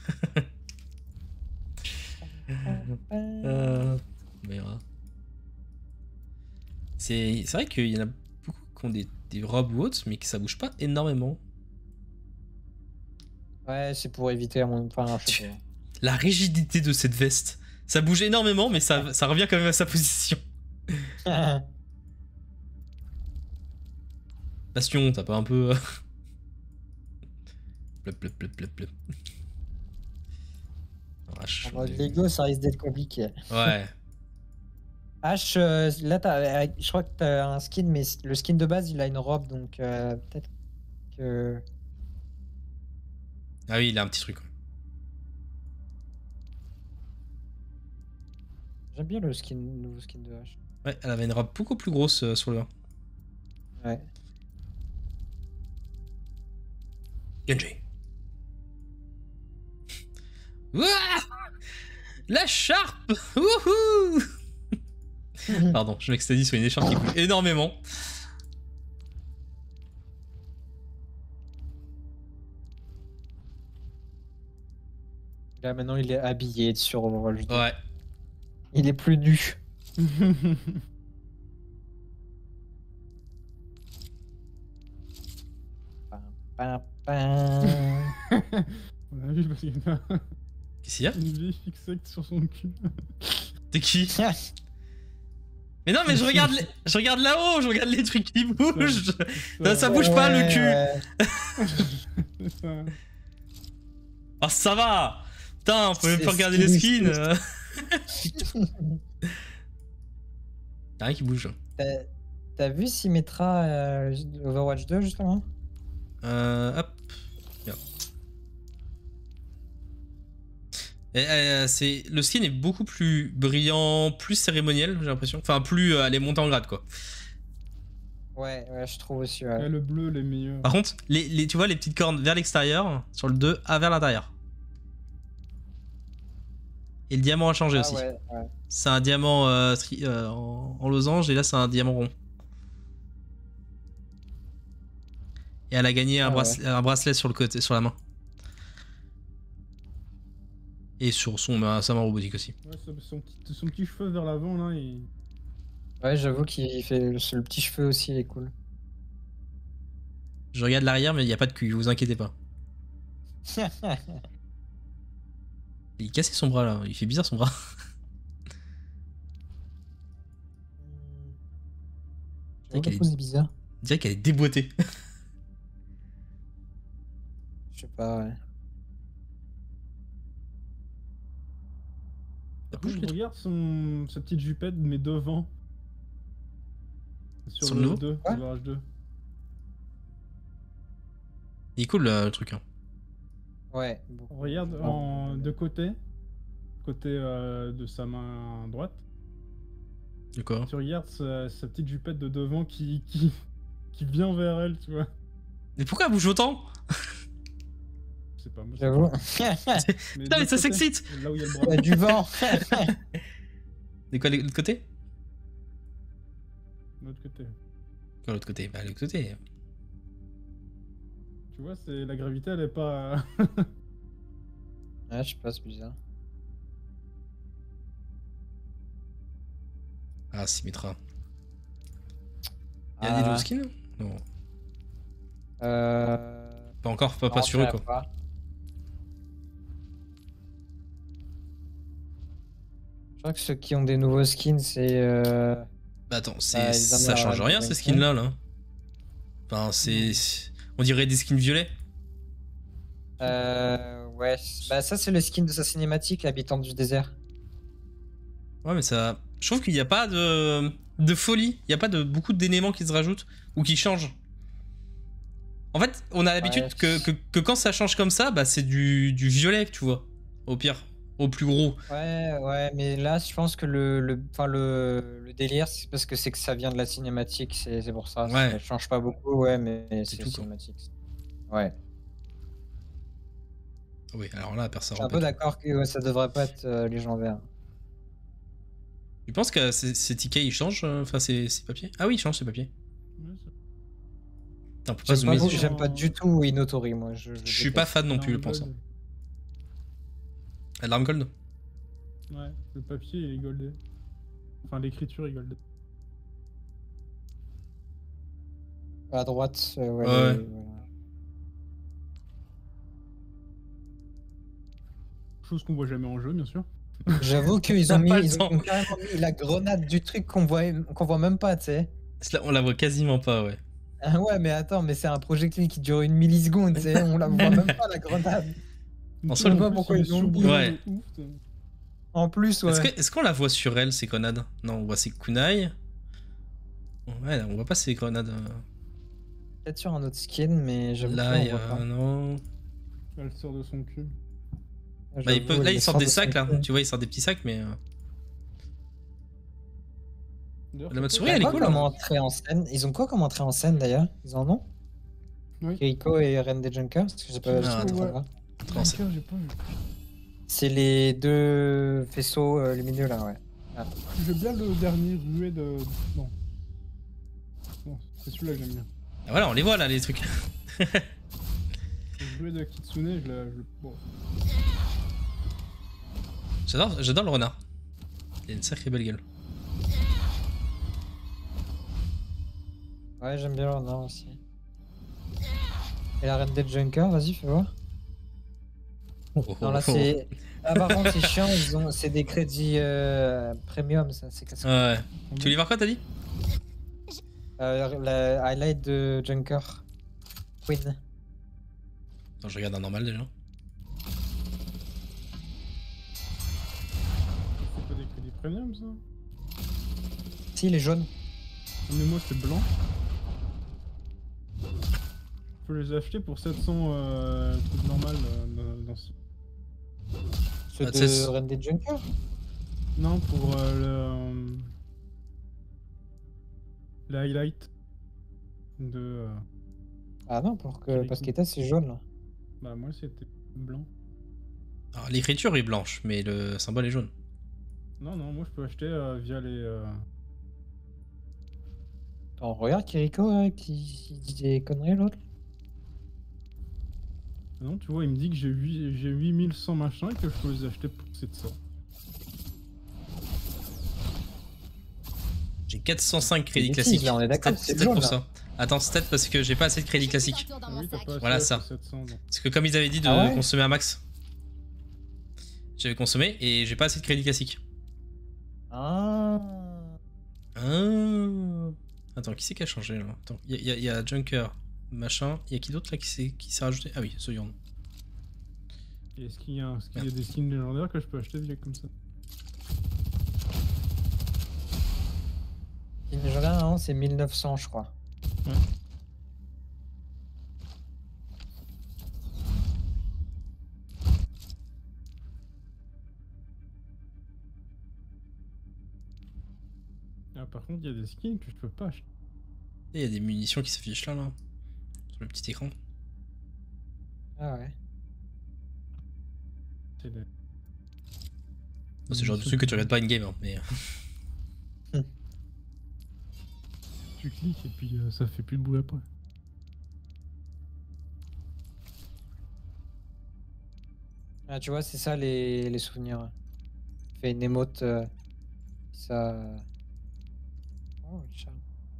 Mais voilà. C'est vrai qu'il y en a beaucoup qui ont des robes ou autres, mais que ça bouge pas énormément. Ouais, c'est pour éviter à mon. Enfin, je sais pas. La rigidité de cette veste. Ça bouge énormément, mais ça revient quand même à sa position. Bastion, t'as pas un peu. Plop, plop, plop, plop, plop. En mode Lego, ça risque d'être compliqué. Ouais. H, là, je crois que t'as un skin, mais le skin de base, il a une robe, donc peut-être que. Ah oui, il a un petit truc. J'aime bien le nouveau skin de H. Ouais, elle avait une robe beaucoup plus grosse sur le 1. Ouais. Genji. Ouah, la charpe. Wouhou. Pardon, je m'extadie sur une écharpe qui bouge énormément. Là, maintenant, il est habillé sur Overwatch 2. Ouais. Il est plus nu. On a vu parce qu'il y a Qu'est-ce qu'il y a? une vieille fixette sur son cul. T'es qui? Mais non, mais je regarde là-haut, je regarde les trucs qui bougent. Ça bouge pas le cul. Oh, ça va. Putain, on peut même pas regarder les skins. Y'a rien qui bouge. T'as vu Symmetra Overwatch 2 justement? Hop. Regarde. Le skin est beaucoup plus brillant, plus cérémoniel, j'ai l'impression. Enfin, plus elle est montée en grade, quoi. Ouais, je trouve aussi. Ouais, le bleu, les meilleurs. Par contre, tu vois les petites cornes vers l'extérieur, sur le 2, vers l'intérieur. Et le diamant a changé aussi. Ouais. C'est un diamant en losange et là c'est un diamant rond. Et elle a gagné un bracelet sur le côté, sur la main. Et sur sa main robotique aussi. Ouais, son petit cheveu vers l'avant là. Ouais, j'avoue qu'il fait le petit cheveu aussi, il est cool. Je regarde l'arrière, mais il n'y a pas de cul, vous inquiétez pas. Il cassait son bras là, il fait bizarre son bras. C'est bizarre. On dirait qu'elle est déboîtée. Je sais pas, ouais. Après, je regarde sa petite jupette, mais devant. Sur le nouveau 2, ouais. le H2. Il est cool le truc. Hein. Ouais. On regarde de côté. Côté de sa main droite. De quoi? Tu regardes sa petite jupette de devant qui vient vers elle, tu vois. Mais pourquoi elle bouge autant? Je sais pas, moi. J'avoue. Putain, mais ça s'excite! Là où il y a le Il y bras. a du vent. De quoi, de l'autre côté? De l'autre côté. De l'autre côté, bah l'autre côté. Tu vois, c'est la gravité, elle est pas. Ouais, je sais pas, c'est bizarre. Ah, Symmetra. Il y a des nouveaux skins? Non. Pas encore, pas sur eux quoi. Je crois que ceux qui ont des nouveaux skins, c'est. Bah attends, ça change rien ces skins là. Enfin, c'est. On dirait des skins violets. Ouais. Bah, ça, c'est le skin de sa cinématique, l'habitant du désert. Ouais, mais ça. Je trouve qu'il n'y a pas de folie. Il n'y a pas de beaucoup d'éléments qui se rajoutent ou qui changent. En fait, on a l'habitude que quand ça change comme ça, bah c'est du violet, tu vois. Au pire. Au plus gros. Ouais, mais là, je pense que le délire, c'est parce que ça vient de la cinématique, c'est pour ça. Ouais. Ça change pas beaucoup, ouais, mais c'est tout, cinématique. Ouais. Oui, alors là, personne. Je suis un peu d'accord que ça devrait pas être légendaire. Tu penses que ces tickets ils changent, enfin ces papiers? Ah oui, ils changent ces papiers. J'aime pas du tout Inotori, moi. Je suis pas fan non plus, je pense. L'arme gold? Ouais, le papier il est goldé. Enfin, l'écriture est goldée. À droite, ouais. Ouais. Chose qu'on voit jamais en jeu, bien sûr. J'avoue qu'ils ont carrément mis la grenade du truc qu'on voit même pas, tu sais. On la voit quasiment pas, ouais. Ah ouais, mais attends, mais c'est un projectile qui dure 1 milliseconde, tu sais, on la voit même pas la grenade. En Je sais pas pourquoi ils l'ont mis. Ouais. En plus, ouais. Est-ce qu'on la voit sur elle, ces grenades? Non, on voit ses kunai. Ouais, on voit pas ces grenades. Peut-être sur un autre skin, mais j'avoue là, il y a... non. Elle sort de son cul. Bah, là, ils sortent des sacs, là. Tu vois, ils sortent des petits sacs, mais... La Matsuri, elle est cool. Comment entrer en scène. Ils ont quoi comme entrée en scène, d'ailleurs? Ils en ont? Oui. Kiriko et Ren des Junkers? Parce que j'ai pas vu. C'est les deux faisceaux lumineux, là, ouais. Ah. J'aime bien le dernier ruée de... Non. Non, c'est celui-là que j'aime bien. Ah voilà, on les voit, là, les trucs. Le ruée de Kitsune, bon. J'adore le renard. Il a une sacrée belle gueule. Ouais, j'aime bien le renard aussi. Et la Reine des Junkers, vas-y, fais voir. Non, là, c'est... Ah, par contre, c'est chiant, c'est des crédits premium, ça, c'est casse. Ouais. Tu voulais voir quoi, t'as dit? La highlight de Junker. Queen. Attends, je regarde un normal déjà. C'est pas des crédits premium, ça? Si, il est jaune. Mais moi, c'est blanc. Je peux les acheter pour 700 trucs normal dans ce... Ceux de Ren des Junkers? Non, pour le highlight de... Ah non, parce qu'Eta c'est jaune là. Bah moi c'était blanc. L'écriture est blanche, mais le symbole est jaune. Non, moi je peux acheter via les... Attends, regarde Kiriko qui dit des conneries l'autre. Non, tu vois, il me dit que j'ai 8100 machins et que je peux les acheter pour 700. J'ai 405 crédits classiques. Là, on est d'accord, c'est peut-être pour ça. Attends, c'est peut-être parce que j'ai pas assez de crédits classiques. Voilà ça. 700, parce que comme ils avaient dit de consommer un max, j'avais consommé et j'ai pas assez de crédits classiques. Attends, qui c'est qui a changé là? Attends, il y a Junker, machin. Il y a qui d'autre là qui s'est rajouté? Ah oui, Soyorn. Est-ce qu'il y a des skins légendaires que je peux acheter via comme ça? Skin légendaire, non, c'est 1900 je crois. Ouais. Ah, par contre, il y a des skins que je peux pas acheter. Et il y a des munitions qui s'affichent là, sur le petit écran. Ah ouais. C'est le genre de truc que tu regardes pas in-game, hein, mais... tu cliques et puis ça fait plus de bruit après. Ah, tu vois, c'est ça les souvenirs. Fais une émote, ça... Oh, le chat.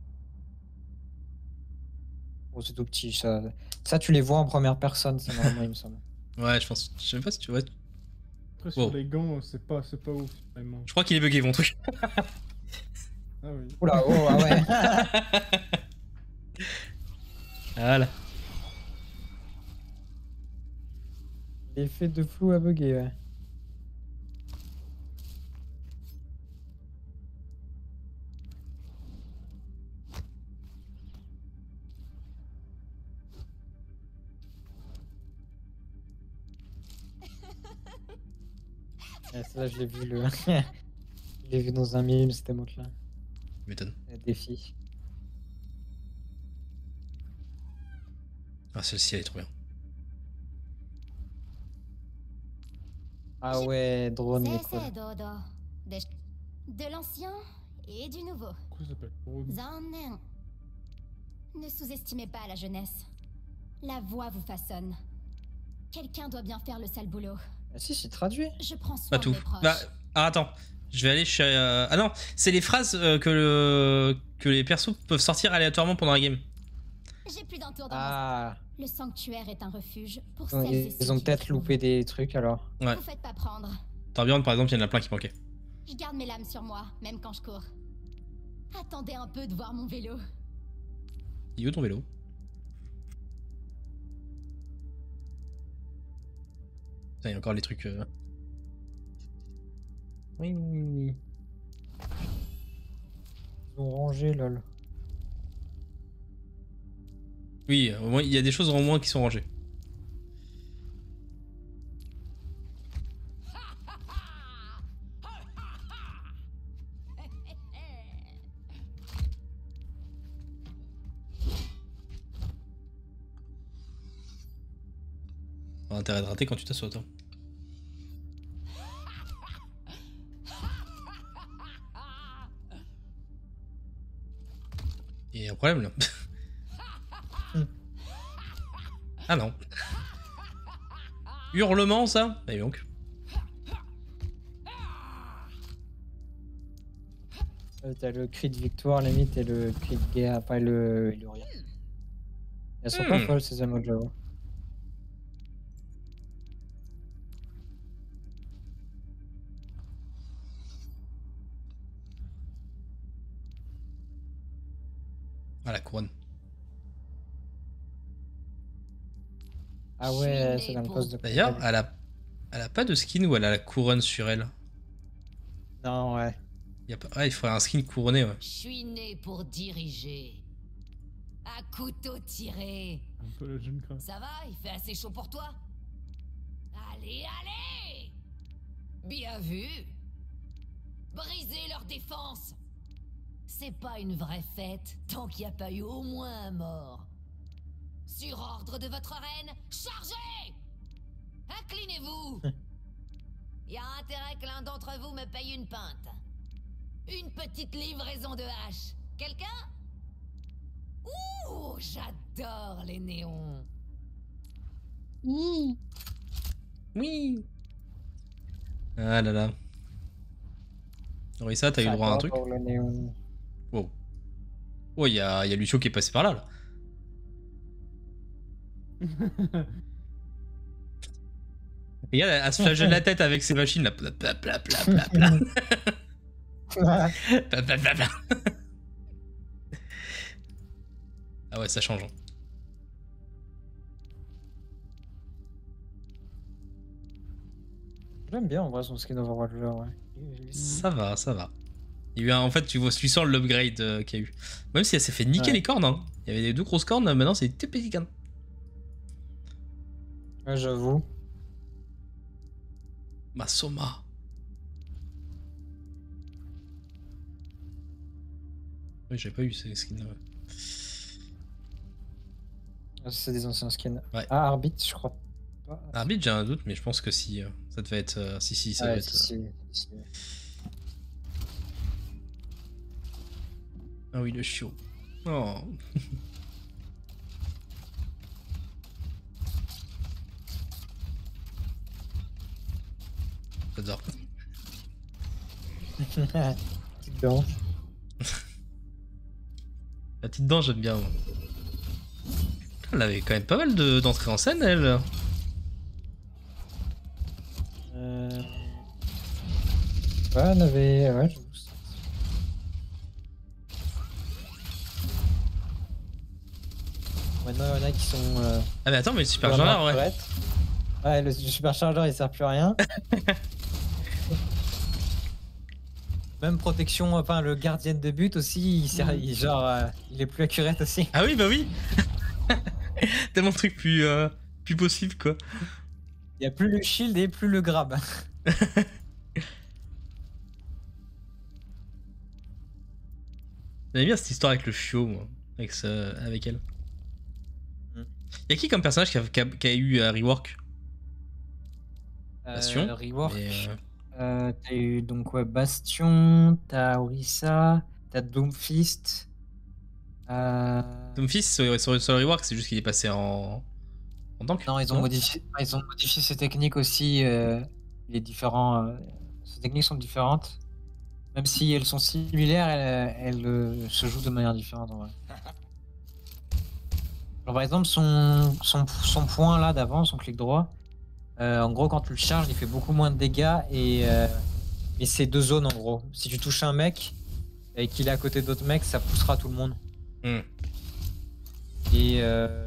Oh, c'est tout petit, ça. Ça, tu les vois en première personne, ça, normalement, il me semble. Ouais, je pense. Je sais même pas si tu vois. Après, sur les gants, c'est pas ouf, vraiment. Je crois qu'il est bugué, mon truc. Ah oui. Oula, oh, ah ouais. Voilà. L'effet de flou à bugger, ouais. Ça, je l'ai vu, je l'ai vu dans un meme, cette émote-là. M'étonne. Défi. Ah, celle-ci, elle est trop bien. Ah ouais, drone, C'est Nicole. Dodo. De l'ancien et du nouveau. Quoi ça s'appelle drone? Zanen. Ne sous-estimez pas la jeunesse. La voix vous façonne. Quelqu'un doit bien faire le sale boulot. Ah si, c'est traduit. Je prends soin Pas de tout. mes proches. Bah, attends. Je vais aller chez... Ah non, c'est les phrases que les persos peuvent sortir aléatoirement pendant la game. J'ai plus d'un tour dans Ah. Le sanctuaire est un refuge pour Donc, celles et ceux ils ont qui peut-être le trouvent. loupé des trucs alors. Ouais. Vous faites pas prendre. Torbjorn, par exemple, il y en a plein qui manquaient. Je garde mes lames sur moi, même quand je cours. Attendez un peu de voir mon vélo. Il est où ton vélo? Putain, il y a encore les trucs... Oui. Ils ont rangé, lol. Oui, au moins, il y a des choses en moins qui sont rangées. Pas intérêt de rater quand tu t'assois, toi. Il y a un problème là. Ah non. Hurlement ça? Allez donc. T'as le cri de victoire limite et le cri de guerre, pas le rien. Elles sont pas folles ces emotes, j'avoue. Ah la couronne. Ah ouais, c'est dans le poste de... D'ailleurs, elle a pas de skin ou elle a la couronne sur elle? Non, ouais. Y a pas... Ah, il faudrait un skin couronné, ouais. Je suis né pour diriger. À couteau tiré. Un peu la jeune crasse. Ça va, il fait assez chaud pour toi? Allez, allez! Bien vu. Brisez leur défense. C'est pas une vraie fête tant qu'il n'y a pas eu au moins un mort. Sur ordre de votre reine, chargez! Inclinez-vous! Y a intérêt que l'un d'entre vous me paye une pinte. Une petite livraison de hache. Quelqu'un? Ouh, j'adore les néons. Oui. Ah là là. Oui, ça, t'as eu droit à un truc. Wow. Oh, y a Lucio qui est passé par là. Regarde, elle se flageole la tête avec ses machines là. Pla, pla, pla, pla, pla, pla. Pla, pla, pla, pla. Ah ouais, ça change. Hein. J'aime bien en vrai son skin Overwatch, ouais. Ça va, ça va. Il y a eu en fait, tu sens l'upgrade qu'il y a eu. Même si elle s'est fait niquer les cornes. Hein. Il y avait des deux grosses cornes, maintenant c'est des petits cornes. Ouais, j'avoue. Ma Soma. Oui, j'ai pas eu ces skins là. C'est des anciens skins. Ouais. Ah, Arbitre, je crois. Arbitre, j'ai un doute, mais je pense que si. Ça devait être. Si, ça devait être. Si. Ah oui, le chiot. Oh. J'adore. Petite danse. La petite danse, j'aime bien. Moi. Elle avait quand même pas mal d'entrées en scène, elle. Ouais, on avait. Ouais, j'avoue. Maintenant, il y en a qui sont. Ah, mais attends, mais le superchargeur, ouais. Ouais, le superchargeur il sert plus à rien. Même protection, enfin le gardien de but aussi, il sert, il est plus accurate aussi. Ah oui, bah oui. Tellement de trucs plus possible quoi. Il y a plus le shield et plus le grab. J'aime bien cette histoire avec le chiot, moi, avec elle. Y'a qui comme personnage qui a eu rework? Bastion. Rework. Mais, t'as eu donc ouais, Bastion, t'as Orisa, t'as Doomfist. Doomfist sur le rework, c'est juste qu'il est passé en tank. Non, ils ont modifié ses techniques aussi. Les différents. Ces techniques sont différentes. Même si elles sont similaires, elles se jouent de manière différente en vrai. Alors, par exemple, son point là d'avant, son clic droit, en gros, quand tu le charges, il fait beaucoup moins de dégâts et c'est 2 zones en gros. Si tu touches un mec et qu'il est à côté d'autres mecs, ça poussera tout le monde. Et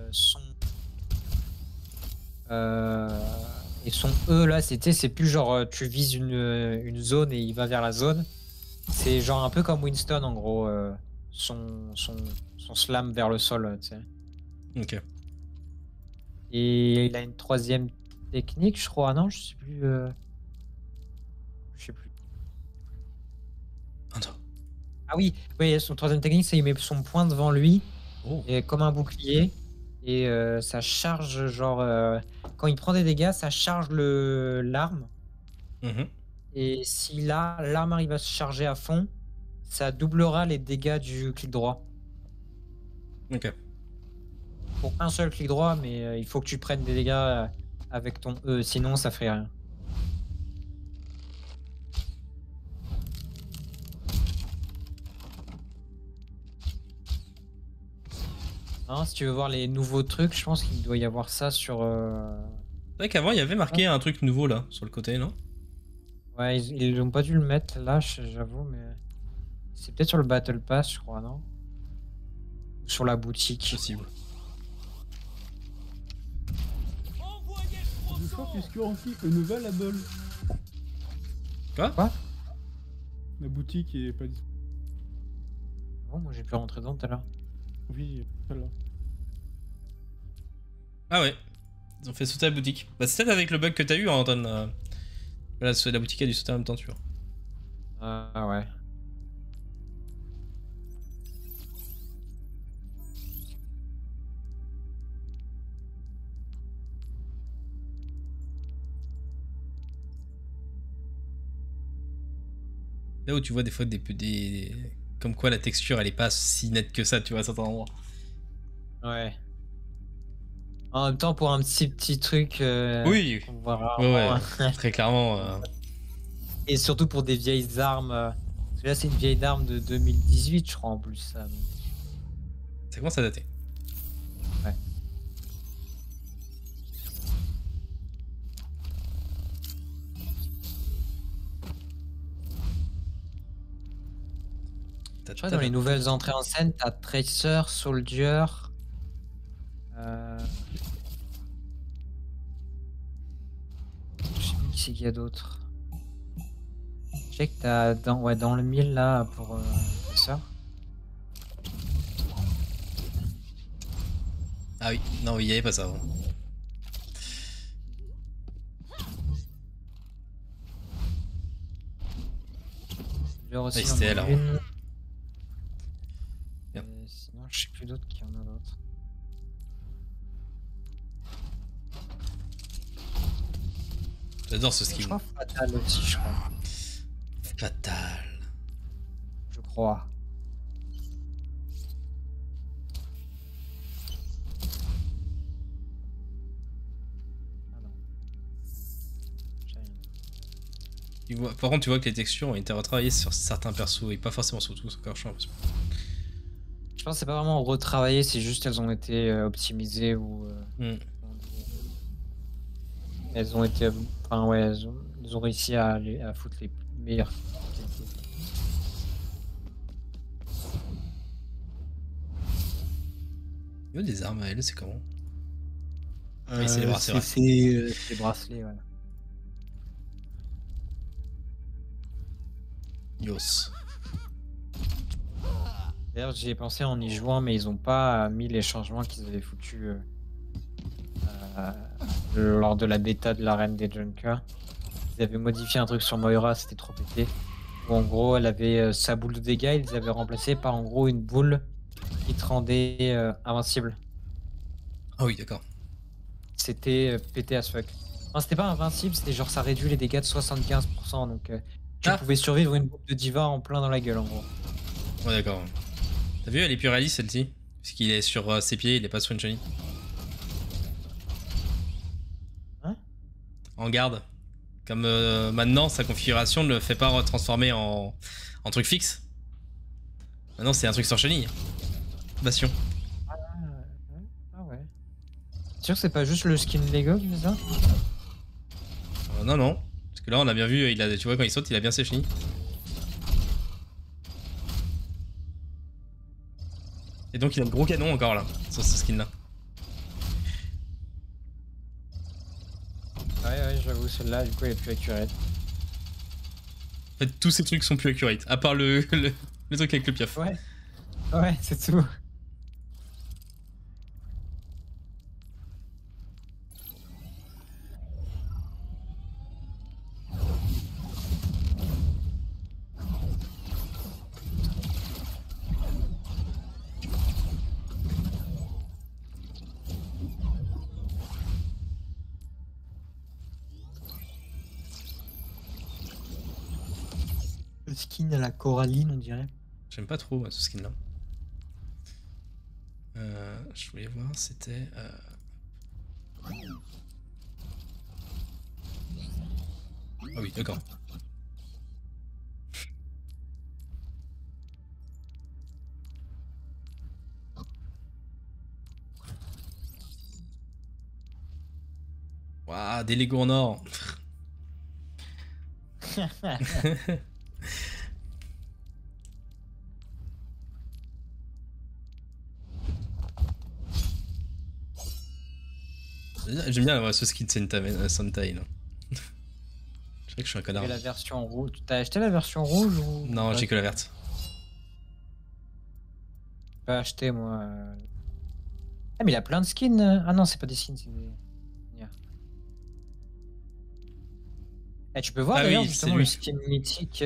son E là, c'est plus genre tu vises une zone et il va vers la zone. C'est genre un peu comme Winston en gros, son slam vers le sol, tu sais. Ok. Et il a une 3e technique, je crois. Non, je sais plus. Je sais plus. Attends. Ah oui, son 3e technique, c'est il met son poing devant lui, et comme un bouclier, et ça charge genre quand il prend des dégâts, ça charge l'arme. Et si l'arme arrive à se charger à fond, ça doublera les dégâts du clic droit. Ok. Pour un seul clic droit, mais il faut que tu prennes des dégâts avec ton E, sinon ça fait rien. Hein, si tu veux voir les nouveaux trucs, je pense qu'il doit y avoir ça sur... C'est vrai qu'avant il y avait marqué un truc nouveau là, sur le côté, non? Ouais, ils n'ont pas dû le mettre là, j'avoue, mais... C'est peut-être sur le Battle Pass, je crois, non? Ou sur la boutique. Possible. Je crois puisque rempli une nouvelle Apple. Quoi? La boutique est pas disponible. Oh, moi j'ai pu rentrer dedans tout à l'heure. Oui, celle-là. Ah ouais. Ils ont fait sauter la boutique. Bah c'est peut-être avec le bug que t'as eu, hein, Anton. Là, la boutique a dû sauter en même temps, tu vois. Ah ouais. Là où tu vois des fois des... Comme quoi la texture elle est pas si nette que ça, tu vois, à certains endroits. Ouais. En même temps, pour un petit truc... oui. Ouais, très clairement. Et surtout pour des vieilles armes. Parce que là, c'est une vieille arme de 2018, je crois, en plus. Ça commence à dater. Ouais. Je crois que dans les nouvelles entrées en scène, t'as Tracer, Soldier... Je sais plus qui c'est qu'il y a d'autres. Je sais que t'as dans le 1000 là pour ça. Ah oui, non, il y avait pas ça avant. Aussi c'était elle. Sinon, je sais plus d'autres qui en a d'autres. J'adore ce skill. Je crois Fatal aussi, je crois. Fatal. Je crois. Par contre, tu vois que les textures ont été retravaillées sur certains persos et pas forcément sur tous. Encore, je pense que c'est pas vraiment retravaillé, c'est juste elles ont été optimisées ou. Elles ont été. Enfin, ouais, elles ont réussi à foutre les meilleures. Il y a des armes à elle, c'est comment? Oui, c'est les bracelets. C'est les bracelets, ouais. Yos. D'ailleurs, j'y ai pensé en y jouant, mais ils ont pas mis les changements qu'ils avaient foutus lors de la bêta de l'arène des Junkers. Ils avaient modifié un truc sur Moira, c'était trop pété. Où en gros, elle avait sa boule de dégâts, ils les avaient remplacé par en gros une boule qui te rendait invincible. Ah oui, d'accord. C'était pété as fuck. Non, c'était pas invincible, c'était genre ça réduit les dégâts de 75%, donc tu pouvais survivre une boucle de diva en plein dans la gueule en gros. Ouais, d'accord. T'as vu, elle est plus réaliste celle-ci. Parce qu'il est sur ses pieds, il est pas sur une chenille. Hein? En garde. Comme maintenant, sa configuration ne le fait pas transformer en truc fixe. Maintenant, c'est un truc sans chenille. Bastion. Ah ouais. Sûr que c'est pas juste le skin Lego qui fait ça? Non, non. Parce que là, on a bien vu, tu vois, quand il saute, il a bien ses chenilles. Et donc, il a le gros canon encore là, sur ce skin là. Ouais, j'avoue, celle-là, du coup, elle est plus accurate. En fait, tous ces trucs sont plus accurate, à part le truc avec le piaf. Ouais, c'est tout. Le skin à la coralline, on dirait. J'aime pas trop ce skin là. Je voulais voir, c'était... Ah oui, d'accord. Waouh, des Lego en or. J'aime bien ce skin de Sentai là. Je sais que je suis un connard. Et la version rouge. T'as acheté la version rouge ou... Non, j'ai que la verte. J'ai pas acheté moi. Ah mais il a plein de skins. Ah non, c'est pas des skins, c'est des... Eh, tu peux voir d'ailleurs justement le skin mythique.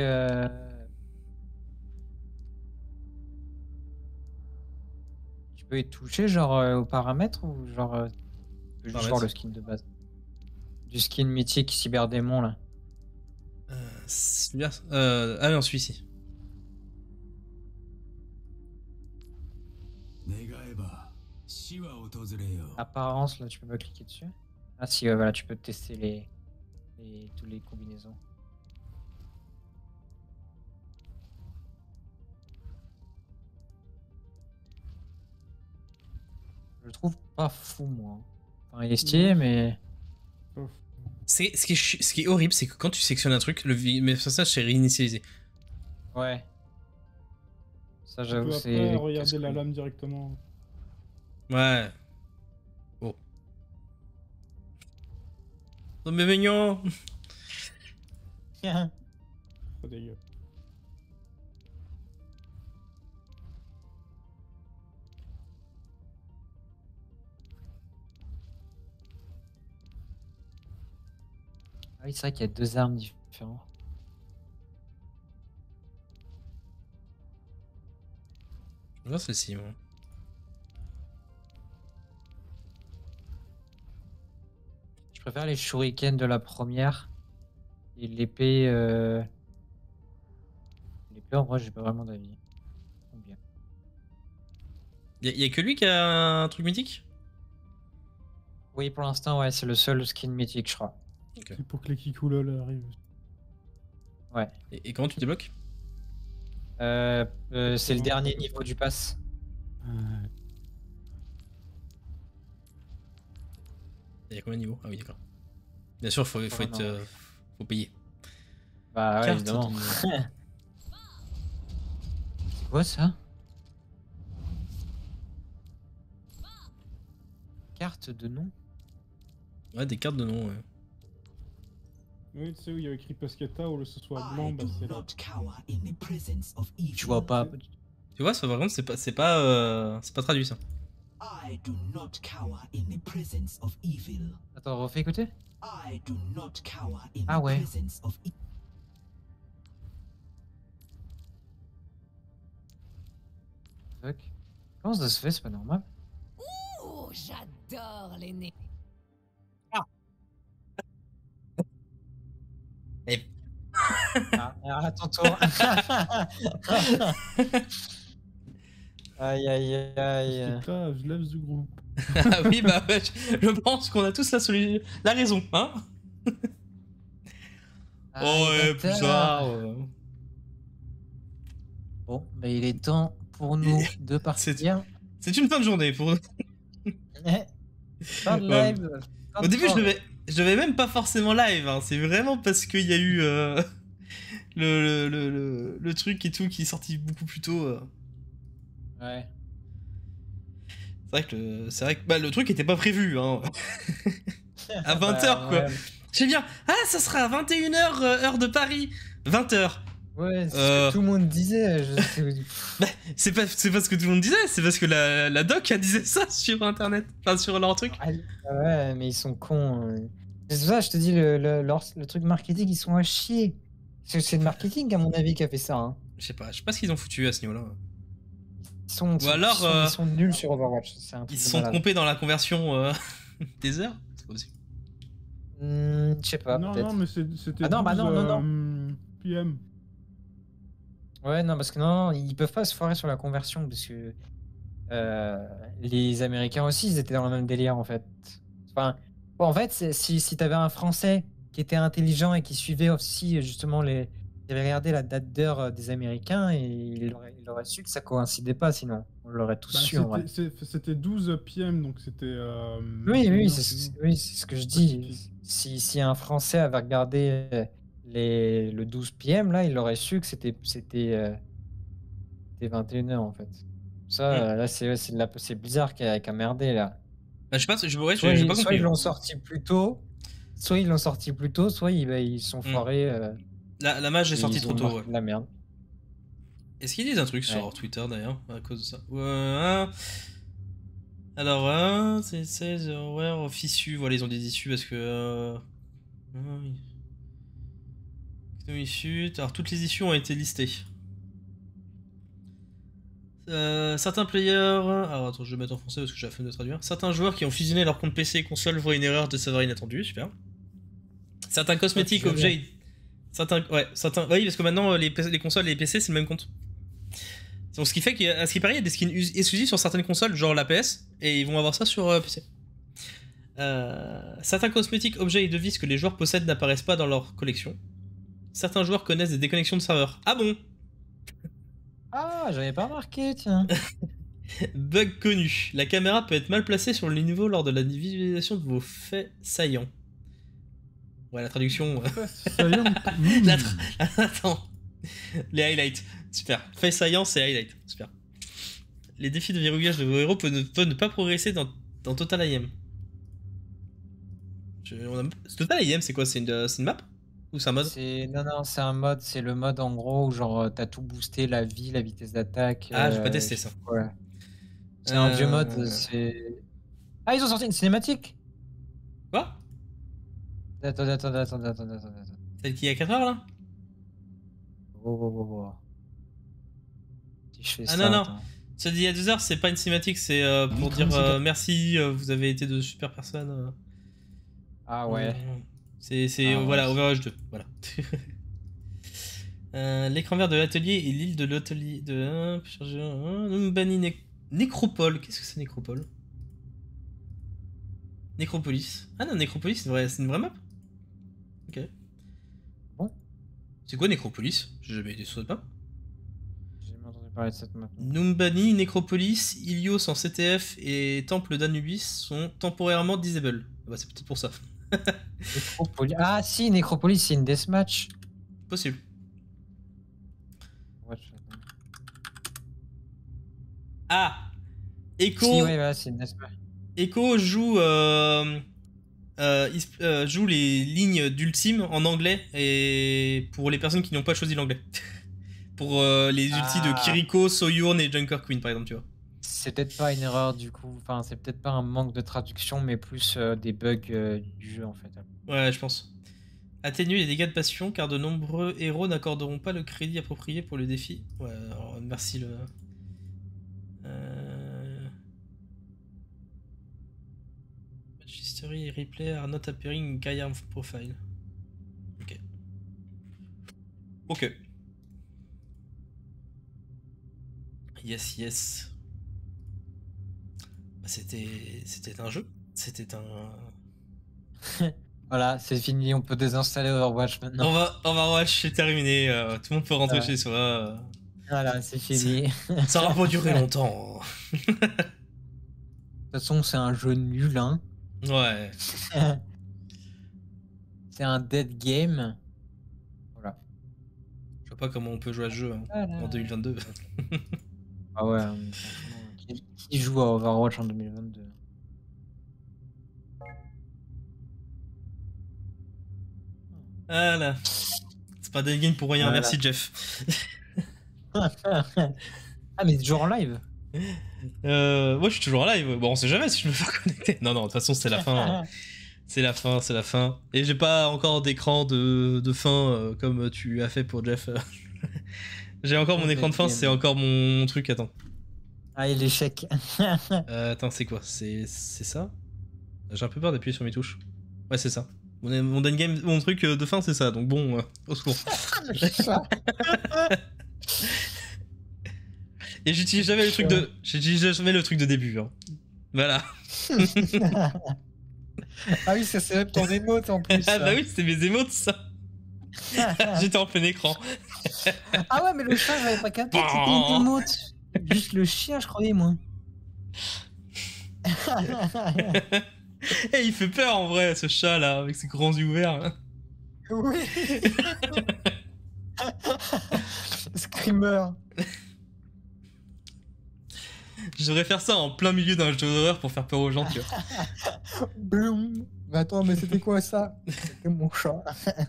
Tu peux y toucher genre aux paramètres ou genre juste voir le skin de base. Du skin mythique cyberdémon là. Celui-là. Ah non, celui-ci. Apparence là, tu peux pas cliquer dessus. Ah si, voilà, tu peux tester toutes les combinaisons. Je le trouve pas fou moi. Enfin, il est stylé mais... Ce qui est horrible, c'est que quand tu sectionnes un truc, le message c'est réinitialisé. Ouais. Ça j'avoue c'est... Tu peux regarder la lame directement. Ouais. Oh. Oh mais mignon. Trop dégueu. Ah oui, c'est vrai qu'il y a deux armes différentes. Je vois celle-ci, moi. Je préfère les shurikens de la première. Et l'épée... L'épée, en vrai, j'ai pas vraiment d'avis. Y'a que lui qui a un truc mythique? Oui, pour l'instant, ouais, c'est le seul skin mythique, je crois. Okay. C'est pour que les Kikoulol arrivent. Ouais. Et comment tu débloques? C'est le dernier niveau du pass. Il y a combien de niveaux? Ah oui, d'accord. Bien sûr, faut payer. Bah ouais, Carte évidemment. de- C'est quoi ça? Carte de nom? Ouais, des cartes de nom, ouais. Oui, tu sais où il y a écrit Pesqueta, au lieu que ce soit blanc, bah c'est là. Tu vois pas. Tu vois, ça par contre, c'est pas traduit ça. Attends, refais écouter. Ah ouais. Fuck. Comment ça se fait? C'est pas normal. Oh, j'adore les nez. Et... à ton tour. Aïe aïe aïe. Pesqueta, je lève du groupe. Ah oui, bah ouais, je pense qu'on a tous la raison, hein. Oh ouais, plus tard. Bon, bah il est temps pour nous de partir. C'est une fin de journée pour nous. Fin de live. Au début, je devais même pas forcément live, hein. C'est vraiment parce qu'il y a eu le truc et tout qui est sorti beaucoup plus tôt. Ouais. C'est vrai que bah, le truc était pas prévu, hein. À 20h, quoi. Ouais. Je sais bien. Ah, ça sera à 21h, heure de Paris. 20h. Ouais, c'est ce que tout le monde disait. Bah, c'est pas ce que tout le monde disait, c'est parce que la doc a disait ça sur internet, enfin sur leur truc. Ouais, mais ils sont cons. C'est pour ça que je te dis, le truc marketing, ils sont à chier. C'est le marketing, à mon avis, qui a fait ça. Hein. Je sais pas ce qu'ils ont foutu à ce niveau-là. Ils sont nuls sur Overwatch. Ils se sont trompés dans la conversion des heures. C'est pas possible. Je sais pas. Non, mais c'était. Ah non, bah non. PM. Ouais, non, parce que non, ils peuvent pas se foirer sur la conversion, parce que les Américains aussi, ils étaient dans le même délire, en fait. Enfin, bon, en fait, si t'avais un Français qui était intelligent et qui suivait aussi, justement, il avait regardé la date d'heure des Américains, et il aurait su que ça coïncidait pas, sinon on l'aurait tous su, en vrai. C'était 12 PM, donc c'était... Oui, c'est ce que je dis. Si un Français avait regardé... le 12 PM, là, il aurait su que c'était 21h en fait. Ça, là, c'est Blizzard qui a merdé là. Bah, je sais pas, j'ai pas soit compris. Ils l'ont sorti plus tôt, soit ils sont foirés. La mage est sortie trop tôt. Ouais. La merde. Est-ce qu'ils disent un truc sur Twitter d'ailleurs à cause de ça? Alors, c'est 16 issues. Voilà, ils ont des issues parce que. Alors, toutes les issues ont été listées. Certains players. Alors, attends, je vais mettre en français parce que j'ai la flemme de traduire. Certains joueurs qui ont fusionné leur compte PC et console voient une erreur de serveur inattendue, super. Certains cosmétiques, objets. Oui, parce que maintenant, les consoles et les PC, c'est le même compte. Donc, ce qui fait qu'à ce qui paraît, il y a des skins exclusifs sur certaines consoles, genre la PS, et ils vont avoir ça sur PC. Certains cosmétiques, objets et devises que les joueurs possèdent n'apparaissent pas dans leur collection. Certains joueurs connaissent des déconnexions de serveurs. Ah bon? Ah, j'avais pas remarqué, tiens. Bug connu. La caméra peut être mal placée sur le niveau lors de la visualisation de vos faits saillants. Ouais, la traduction... Attends. Les highlights. Super. Faits saillants, c'est highlight. Super. Les défis de verrouillage de vos héros peuvent ne pas progresser dans Total IM. Total IM, c'est quoi? C'est une map? Ou c'est un mode? Non, c'est un mode. C'est le mode en gros où genre t'as tout boosté, la vie, la vitesse d'attaque. Ah, j'ai pas testé ça. Ouais. C'est un vieux mode. Ah, ils ont sorti une cinématique. Quoi? Attends. Celle qui est à 4 heures là? Si je fais ça, non. Celle d'il y a 2 heures, c'est pas une cinématique, c'est pour dire merci, vous avez été de super personnes. Ah ouais. C'est voilà, Overwatch 2, voilà. L'écran vert de l'atelier et l'île de l'atelier de Numbani Nécropole. Qu'est-ce que c'est Nécropole? Nécropolis. Ah non, Nécropolis, c'est une vraie map. Ok. Bon. C'est quoi Nécropolis? J'ai jamais été sur cette map. J'ai jamais entendu parler de cette map. Numbani, Nécropolis, Ilios en CTF et Temple d'Anubis sont temporairement disable. Bah c'est peut-être pour ça. Nécropolis. Ah si, Nécropolis c'est une deathmatch. Possible. Ah, Echo. Si, ouais, voilà, c'est une deathmatch. Echo joue, joue les lignes d'ultime en anglais et pour les personnes qui n'ont pas choisi l'anglais. Pour les ultis de Kiriko, Soyurn et Junker Queen par exemple, tu vois. C'est peut-être pas une erreur du coup, enfin c'est peut-être pas un manque de traduction mais plus des bugs du jeu en fait. Ouais, je pense. Atténuer les dégâts de passion car de nombreux héros n'accorderont pas le crédit approprié pour le défi. Ouais, alors merci le... History et replay are not appearing in Gaia profile. Ok. Ok. Yes, yes. Bah, c'était un jeu. C'était un... Voilà, c'est fini, on peut désinstaller Overwatch maintenant. Overwatch, c'est terminé. Tout le monde peut rentrer chez soi. Voilà, c'est fini. Ça aura pas duré longtemps. De toute façon, c'est un jeu nul, hein. Ouais. C'est un dead game. Voilà. Je vois pas comment on peut jouer à ce jeu hein, en 2022. Ah ouais, qui joue à Overwatch en 2022? Voilà. C'est pas dead game pour rien, voilà. Merci Jeff. Ah mais toujours en live? Moi je suis toujours en live. Bon on sait jamais si je me fais reconnecter. Non de toute façon c'est la fin. C'est la fin. Et j'ai pas encore d'écran de fin comme tu as fait pour Jeff. J'ai encore mon écran de fin, c'est encore mon truc, attends. Ah et l'échec. Attends c'est quoi? C'est ça? J'ai un peu peur d'appuyer sur mes touches. Ouais c'est ça. Mon endgame, mon truc de fin c'est ça, donc bon, au secours. Et j'utilise jamais le truc de... J'utilise jamais le truc de début. Hein. Voilà. Ah oui, c'est vrai ton émote en plus. Ah bah oui, c'était mes émotes ça. J'étais en plein écran. Ah ouais, mais le chat, j'avais pas capté que c'était une émote. Juste le chien, je croyais, moi. Et il fait peur en vrai, ce chat là, avec ses grands yeux ouverts. Là. Oui. Screamer. Je devrais faire ça en plein milieu d'un jeu d'horreur pour faire peur aux gens, tu vois. Bloom. Mais attends, mais c'était quoi ça? C'était mon chat.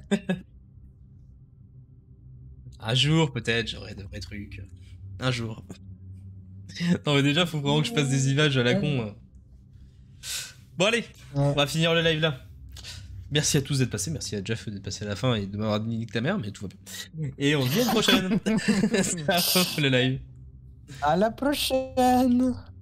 Un jour, peut-être, j'aurai de vrais trucs. Un jour. Non, mais déjà, faut vraiment que je fasse des images à la con. Bon, allez, on va finir le live là. Merci à tous d'être passés, merci à Jeff d'être passé à la fin et de m'avoir dit nique ta mère, mais tout va bien. Et on se voit la prochaine. C'est la fin pour le live. À la prochaine.